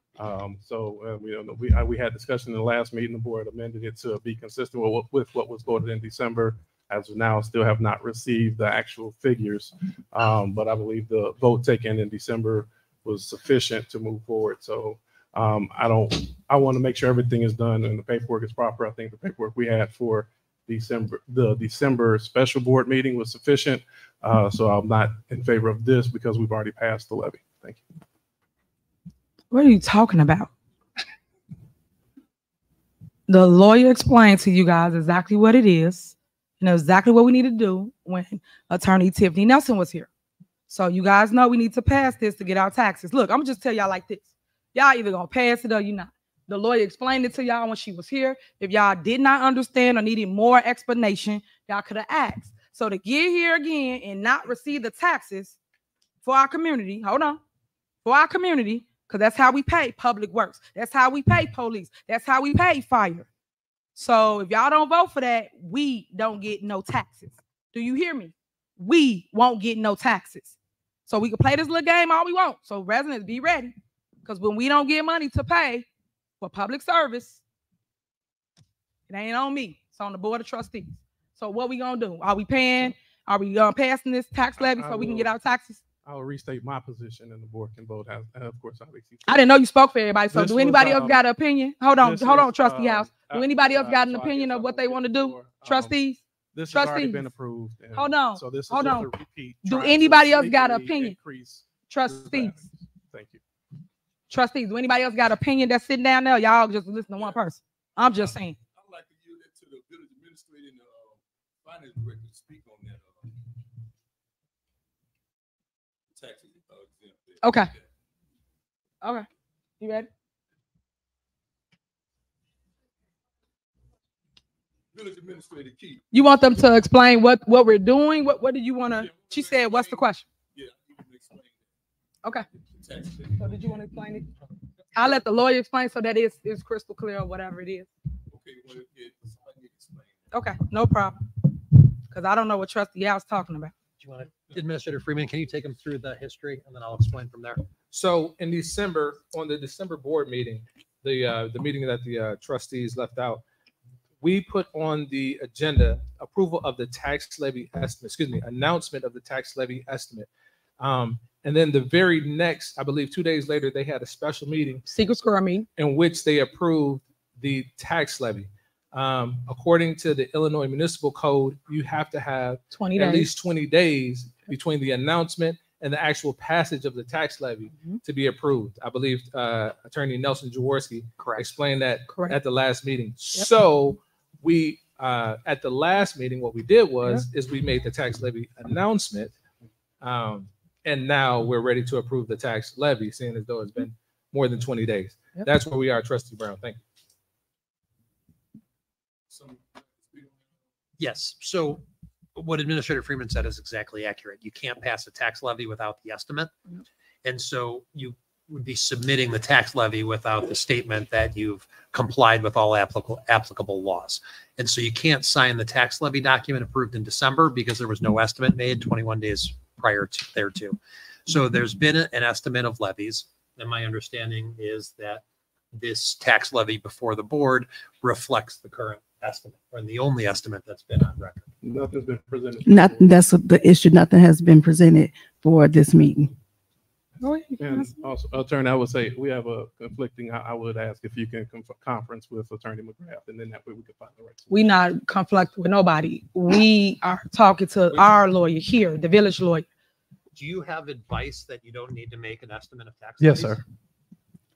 We had discussion in the last meeting. The board amended it to be consistent with what was voted in December. As of now, still have not received the actual figures, but I believe the vote taken in December was sufficient to move forward. So I want to make sure everything is done and the paperwork is proper. I think the paperwork we had for the December special board meeting was sufficient. So I'm not in favor of this because we've already passed the levy. Thank you. What are you talking about? The lawyer explained to you guys exactly what it is and exactly what we need to do when Attorney Tiffany Nelson was here. So you guys know we need to pass this to get our taxes. Look, I'm gonna just tell y'all like this. Y'all either gonna pass it or you're not. The lawyer explained it to y'all when she was here. If y'all did not understand or needed more explanation, y'all could have asked. So to get here again and not receive the taxes for our community, hold on, for our community, because that's how we pay public works. That's how we pay police. That's how we pay fire. So if y'all don't vote for that, we don't get no taxes. Do you hear me? We won't get no taxes. So we can play this little game all we want. So residents, be ready. Because when we don't get money to pay for public service, it ain't on me. It's on the Board of Trustees. So what we gonna do? Are we paying? Are we passing this tax levy so we can get our taxes? I will restate my position and the board can vote. Of course, obviously. I didn't know you spoke for everybody. So This do anybody was, else got an opinion? Hold on, Trustee House. Do anybody else got an so I opinion guess of what they want to do? Trustees? This has already Trustees? been approved. and Hold on. So this is Hold just on. a repeat. Do trying to anybody else got an sneakily opinion? increase Trustees. Thank you. Trustees, do anybody else got an opinion that's sitting down there? Y'all just listen to one person. I'm just saying. I'd like to give that to the village administrator and the finance director to speak on that. Taxes exempt. Okay. Okay. You ready? Village administrator Keith. You want them to explain what we're doing? What do you want to? She said, "What's the question?" Yeah, you can explain Okay. the taxes. So did you want to explain it? I'll let the lawyer explain so that it's crystal clear or whatever it is. Okay, well, somebody can explain. Okay, no problem. Because I don't know what Trustee House talking about. Do you want to, Administrator Freeman, can you take them through the history and then I'll explain from there? So in December, on the December board meeting, the meeting that the trustees left out, we put on the agenda approval of the tax levy estimate, announcement of the tax levy estimate. And then the very next, I believe 2 days later, they had a special meeting. Secret squirrel meeting. In which they approved the tax levy. According to the Illinois Municipal Code, you have to have 20 at days. least 20 days between the announcement and the actual passage of the tax levy to be approved. I believe Attorney Nelson Jaworski explained that at the last meeting. Yep. So we, at the last meeting, what we did was is we made the tax levy announcement. And now we're ready to approve the tax levy, seeing as though it's been more than 20 days. Yep. That's where we are, Trustee Brown. Thank you. Yes. So what Administrator Freeman said is exactly accurate. You can't pass a tax levy without the estimate. And so you would be submitting the tax levy without the statement that you've complied with all applicable laws. And so you can't sign the tax levy document approved in December because there was no estimate made 21 days prior to thereto. So there's been an estimate of levies. And my understanding is that this tax levy before the board reflects the current estimate, or the only estimate that's been on record. Nothing's been presented. That's what the issue. Nothing has been presented for this meeting. And also, Attorney, I would say we have a conflicting. I would ask if you can conference with Attorney McGrath, and then that way we can find the right. We not conflict with nobody. We are talking to our lawyer here, the village lawyer. Do you have advice that you don't need to make an estimate of tax Yes, levies? sir.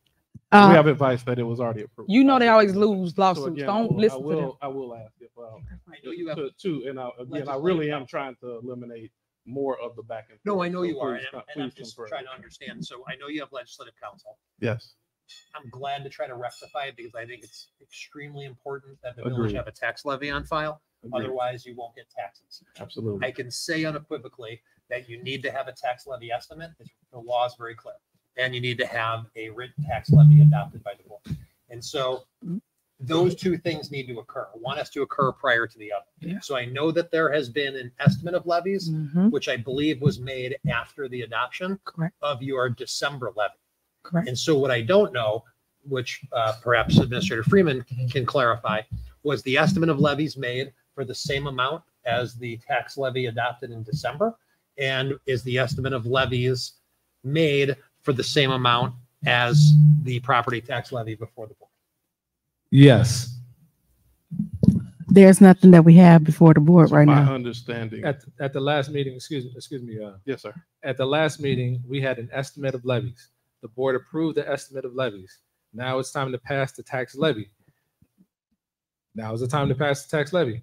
We have advice that it was already approved. You know they always lose So lawsuits. again, Don't listen to them. I will ask if, I know you have and I really am trying to eliminate more of the back and forth. No, I know So you are, please, and I'm please just confirm. trying to understand. So I know you have legislative counsel. Yes. I'm glad to try to rectify it because I think it's extremely important that the village Agreed. have a tax levy on file. Agreed. Otherwise, you won't get taxes. Absolutely. I can say unequivocally that you need to have a tax levy estimate. The law is very clear. And you need to have a written tax levy adopted by the board. And so those two things need to occur. One has to occur prior to the other. Yeah. So I know that there has been an estimate of levies, which I believe was made after the adoption of your December levy. Correct. And so what I don't know, which perhaps Administrator Freeman can clarify, was the estimate of levies made for the same amount as the tax levy adopted in December? And is the estimate of levies made for the same amount as the property tax levy before the board? Yes. There's nothing that we have before the board right My now. understanding. At the last meeting, excuse me. Yes, sir. At the last meeting, we had an estimate of levies. The board approved the estimate of levies. Now it's time to pass the tax levy. Now is the time to pass the tax levy.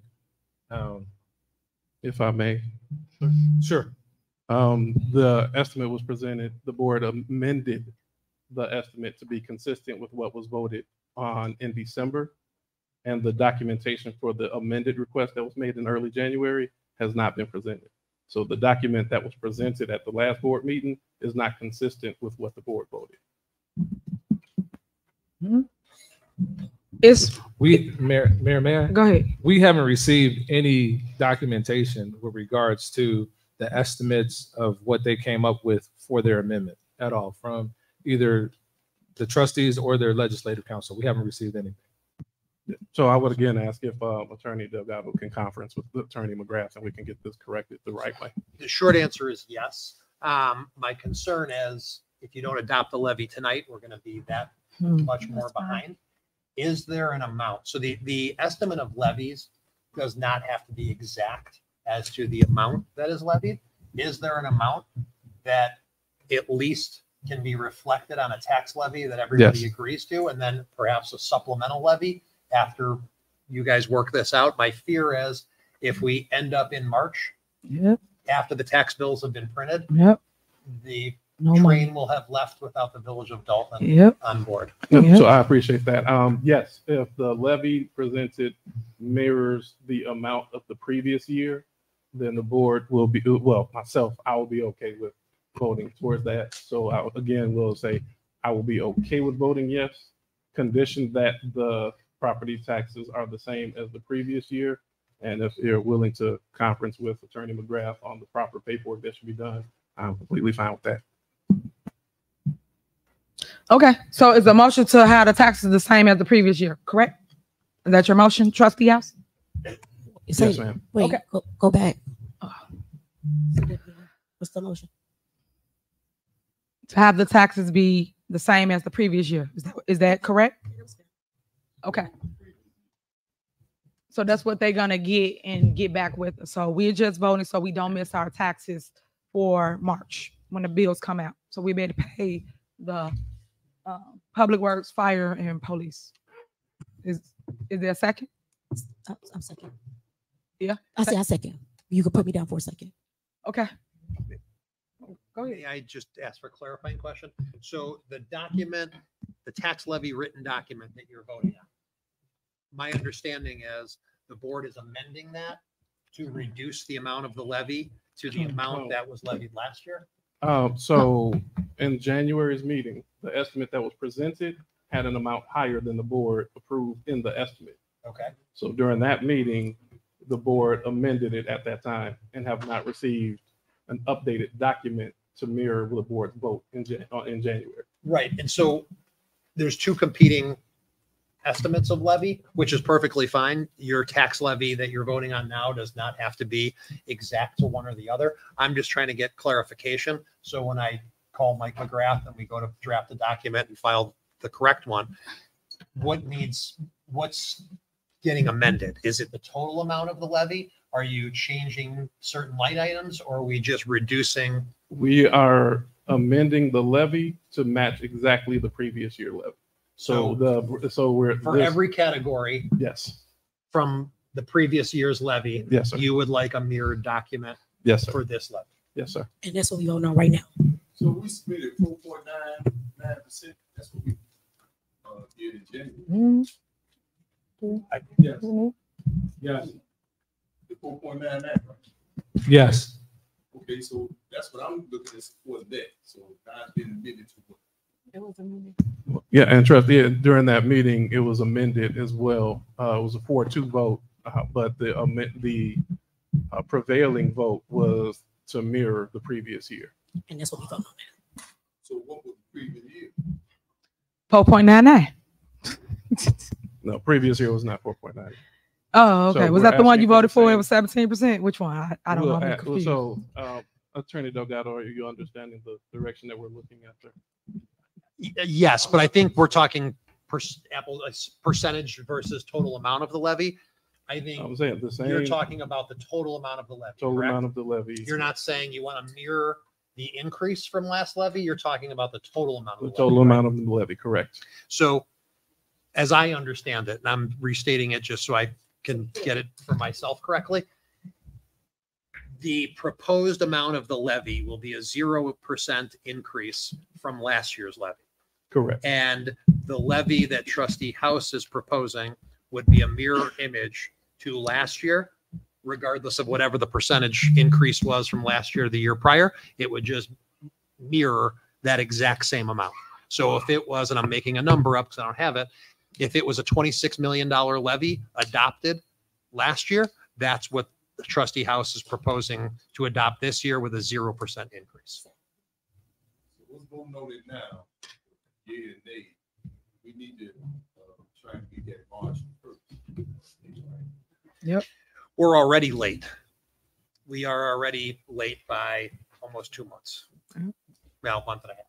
If I may. Sure. The estimate was presented, the board amended the estimate to be consistent with what was voted on in December. And the documentation for the amended request that was made in early January has not been presented. So the document that was presented at the last board meeting is not consistent with what the board voted. Mayor. Go ahead. We haven't received any documentation with regards to the estimates of what they came up with for their amendment at all from either the trustees or their legislative council. We haven't received anything. So I would again ask if Attorney Delgado can conference with Attorney McGrath and we can get this corrected the right way. The short answer is yes. My concern is if you don't adopt the levy tonight, we're going to be that much more behind. Is there an amount? So the estimate of levies does not have to be exact as to the amount that is levied. Is there an amount that at least can be reflected on a tax levy that everybody Yes. agrees to, and then perhaps a supplemental levy after you guys work this out? My fear is if we end up in March, after the tax bills have been printed, the train will have left without the village of Dalton on board. So I appreciate that. Yes, if the levy presented mirrors the amount of the previous year, then the board will be, well, myself, I will be okay with voting towards that. So I again will say I will be okay with voting yes, conditioned that the property taxes are the same as the previous year. And if you're willing to conference with Attorney McGrath on the proper paperwork that should be done, I'm completely fine with that. Okay, so is the motion to have the taxes the same as the previous year, correct? Is that your motion, Trustee House? Yes, ma'am. Wait, Okay. go back. What's the motion? To have the taxes be the same as the previous year. Is that correct? Okay. So that's what they're gonna get and get back with us. So we're just voting so we don't miss our taxes for March when the bills come out. So we better pay the public works, fire, and police. Is there a second? I'm second. Yeah. I say I second. You can put me down for a second. Okay. Go ahead. May I just ask for a clarifying question? So the document, the tax levy written document that you're voting on, my understanding is the board is amending that to reduce the amount of the levy to the amount that was levied last year? So in January's meeting, the estimate that was presented had an amount higher than the board approved in the estimate. Okay. So during that meeting, the board amended it at that time and have not received an updated document to mirror the board's vote in January. Right. And so there's two competing estimates of levy, which is perfectly fine. Your tax levy that you're voting on now does not have to be exact to one or the other. I'm just trying to get clarification. So when I call Mike McGrath and we go to draft the document and file the correct one, what's getting amended? Is it the total amount of the levy? Are you changing certain line items, or are we just reducing? We are amending the levy to match exactly the previous year levy. So So so we're for every category yes, from the previous year's levy, yes, sir. you would like a mirrored document Yes, sir. for this levy. Yes, sir. And that's what we all know right now. So we submitted 4.99%. That's what we did in January. Yes. Yes. The 4.99, right? Yes. Okay, so that's what I'm looking at for that. So I've been admitted to what. It was amended. Yeah, and trust, yeah, during that meeting, it was amended as well. It was a 4-2 vote, but the prevailing vote was to mirror the previous year. And that's what we vote on now. So what was the previous year? 4.99. No, previous year was not 4.9. Oh, okay. So Was we're that the one you asking for voted the for? It same- was 17%. Which one? I don't know. I'm confused. So, Attorney Delgado, are you understanding the direction that we're looking at there? Yes, but I think we're talking percentage versus total amount of the levy. I think I'm saying the same. you're talking about the total amount of the levy. Total correct? amount of the levy. You're not saying you want to mirror the increase from last levy. You're talking about the total amount The of the total levy. amount of the levy, correct. So as I understand it, and I'm restating it just so I can get it for myself correctly, the proposed amount of the levy will be a 0% increase from last year's levy. Correct. And the levy that Trustee House is proposing would be a mirror image to last year, regardless of whatever the percentage increase was from last year or the year prior. It would just mirror that exact same amount. So if it was, and I'm making a number up because I don't have it, if it was a $26 million levy adopted last year, that's what the Trustee House is proposing to adopt this year with a 0% increase. So what's going on it now? Yeah, and nay. We need to try and get that March first. Yep. We're already late. We are already late by almost 2 months. Well, a month and a half.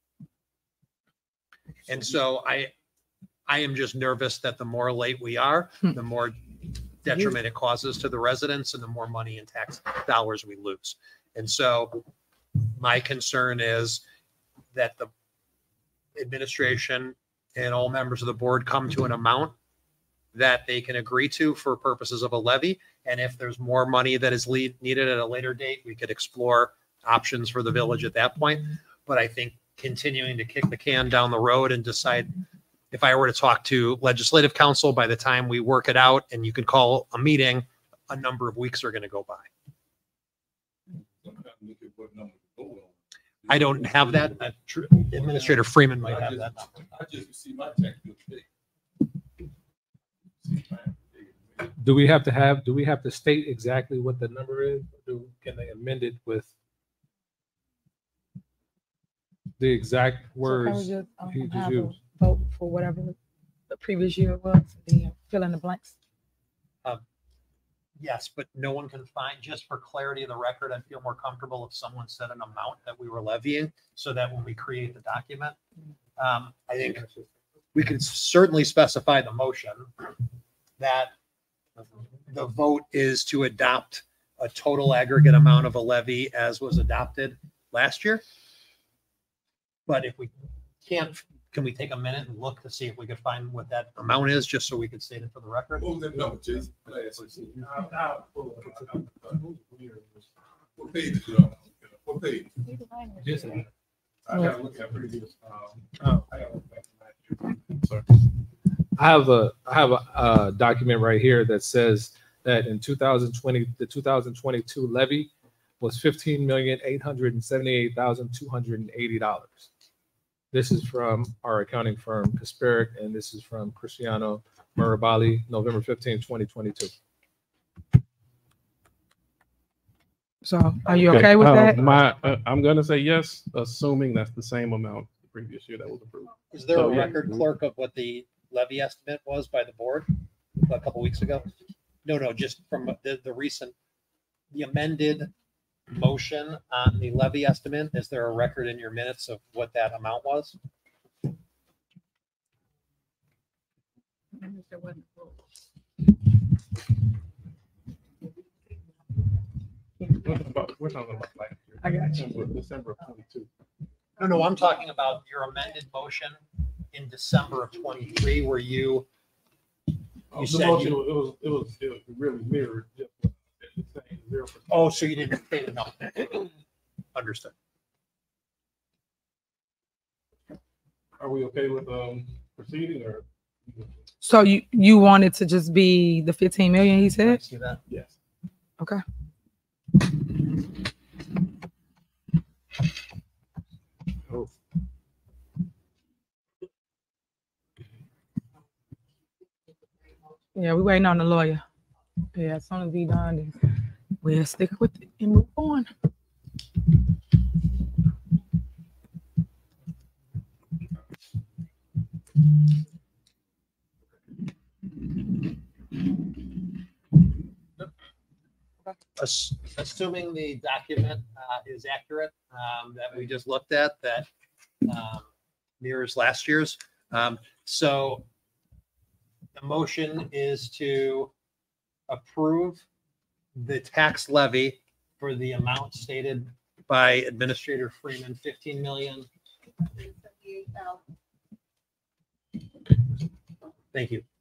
And so I am just nervous that the more late we are, the more detriment it causes to the residents and the more money in tax dollars we lose. And so my concern is that the administration and all members of the board come to an amount that they can agree to for purposes of a levy. And if there's more money that is needed at a later date, we could explore options for the village at that point. But I think continuing to kick the can down the road and decide, if I were to talk to legislative council, by the time we work it out and you can call a meeting, a number of weeks are going to go by. I don't have that. Administrator Freeman might have that number. I just received my tax bill today. Do we have to state exactly what the number is? Can they amend it with the exact words So he just have a used? vote for whatever the previous year was, then fill in the blanks. Yes, but no one can find, just for clarity of the record, I'd feel more comfortable if someone said an amount that we were levying so that when we create the document, I think we could certainly specify the motion that the vote is to adopt a total aggregate amount of a levy as was adopted last year. But if we can't, can we take a minute and look to see if we could find what that amount is, just so we could state it for the record? What was that number, Jason? What page is it on? What page? I gotta look at previous. Sorry. I have a document right here that says that in 2020, the 2022 levy was $15,878,280. This is from our accounting firm, Kasperic, and this is from Cristiano Mirabali, November 15, 2022. So are you okay with that? I'm going to say yes, assuming that's the same amount the previous year that was approved. Is there So, a yeah. record clerk of what the levy estimate was by the board a couple weeks ago? No, just from the recent, the amended motion on the levy estimate. Is there a record in your minutes of what that amount was? We're talking about like I got you. December of 22. No, I'm talking about your amended motion in December of 23 where you The said motion, you, it was really mirrored. Just what it's saying, 0%. oh, so you didn't say the no. Understood. Are we okay with proceeding or? So you want it to just be the 15 million he said? See that? Yes. Okay. Oh. Yeah, we waiting on the lawyer. Yeah, as soon as he done, then we'll stick with it and move on. Assuming the document is accurate that we just looked at, that mirrors last year's. So the motion is to approve the tax levy for the amount stated by Administrator Freeman, 15 million. Thank you.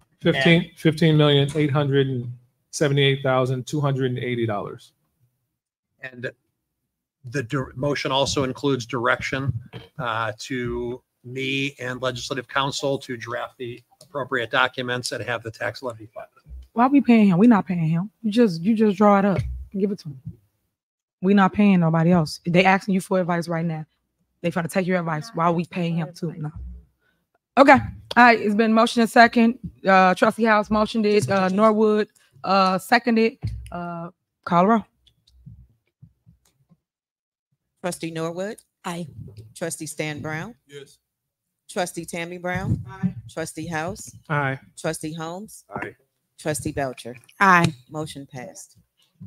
15,878,280. And the motion also includes direction to me and Legislative Council to draft the appropriate documents that have the tax levy fund. Why we paying him? We not paying him. You just draw it up and give it to him. We not paying nobody else. They asking you for advice right now. They trying to take your advice. Why are we paying him too? No. Okay. All right. It's been motion and second. Trustee House motioned it. Norwood seconded. Call roll. Trustee Norwood. Aye. Trustee Stan Brown. Yes. Trustee Tammy Brown. Aye. Trustee House. Aye. Trustee Holmes. Aye. Trustee Belcher. Aye. Motion passed.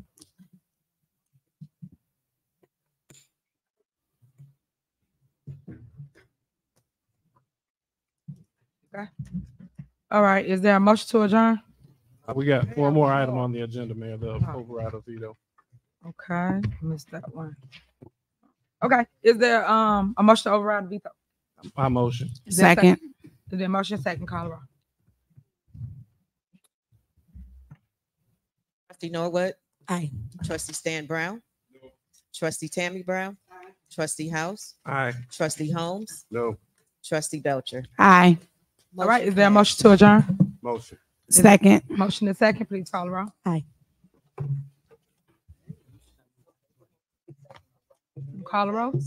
Okay. All right. Is there a motion to adjourn? We got one more item on the agenda, Mayor, the override of veto. Okay. Missed that one. Okay. Is there a motion to override the veto? My motion. Is there a Second. Is there a motion second? Call roll. Trustee Norwood. Aye. Trustee Stan Brown. Trustee Tammy Brown. Trustee House. Aye. Trustee Holmes. No. Trustee Belcher. Aye. All right. Is there a motion to adjourn? Motion. Second. Motion is second. Please call roll. Aye. Call the roll.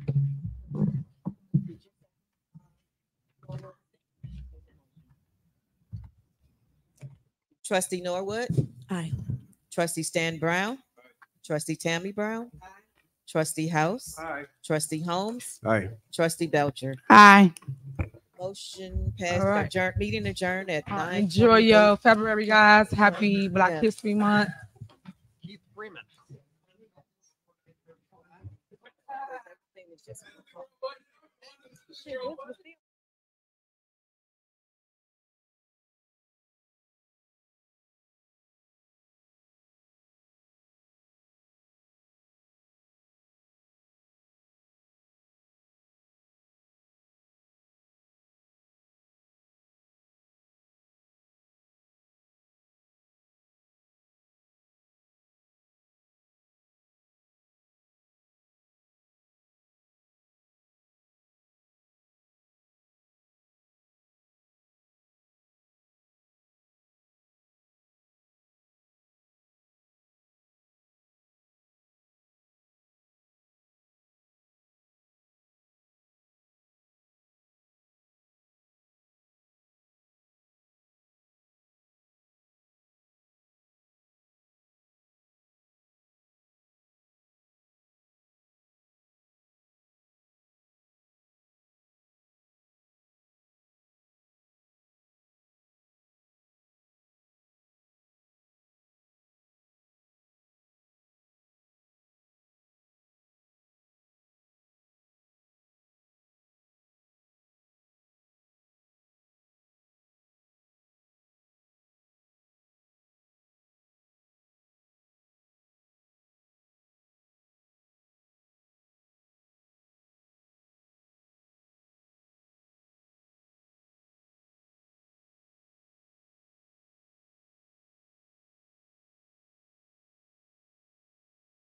Trustee Norwood. Aye. Trustee Stan Brown. Trustee Tammy Brown. Trustee House. Aye. Trustee Holmes. Aye. Trustee Belcher. Aye. Motion passed. All right. Meeting adjourned at 9:28. Enjoy your February, guys. Happy Black Yeah. History Month. Keith Freeman. Everything is just-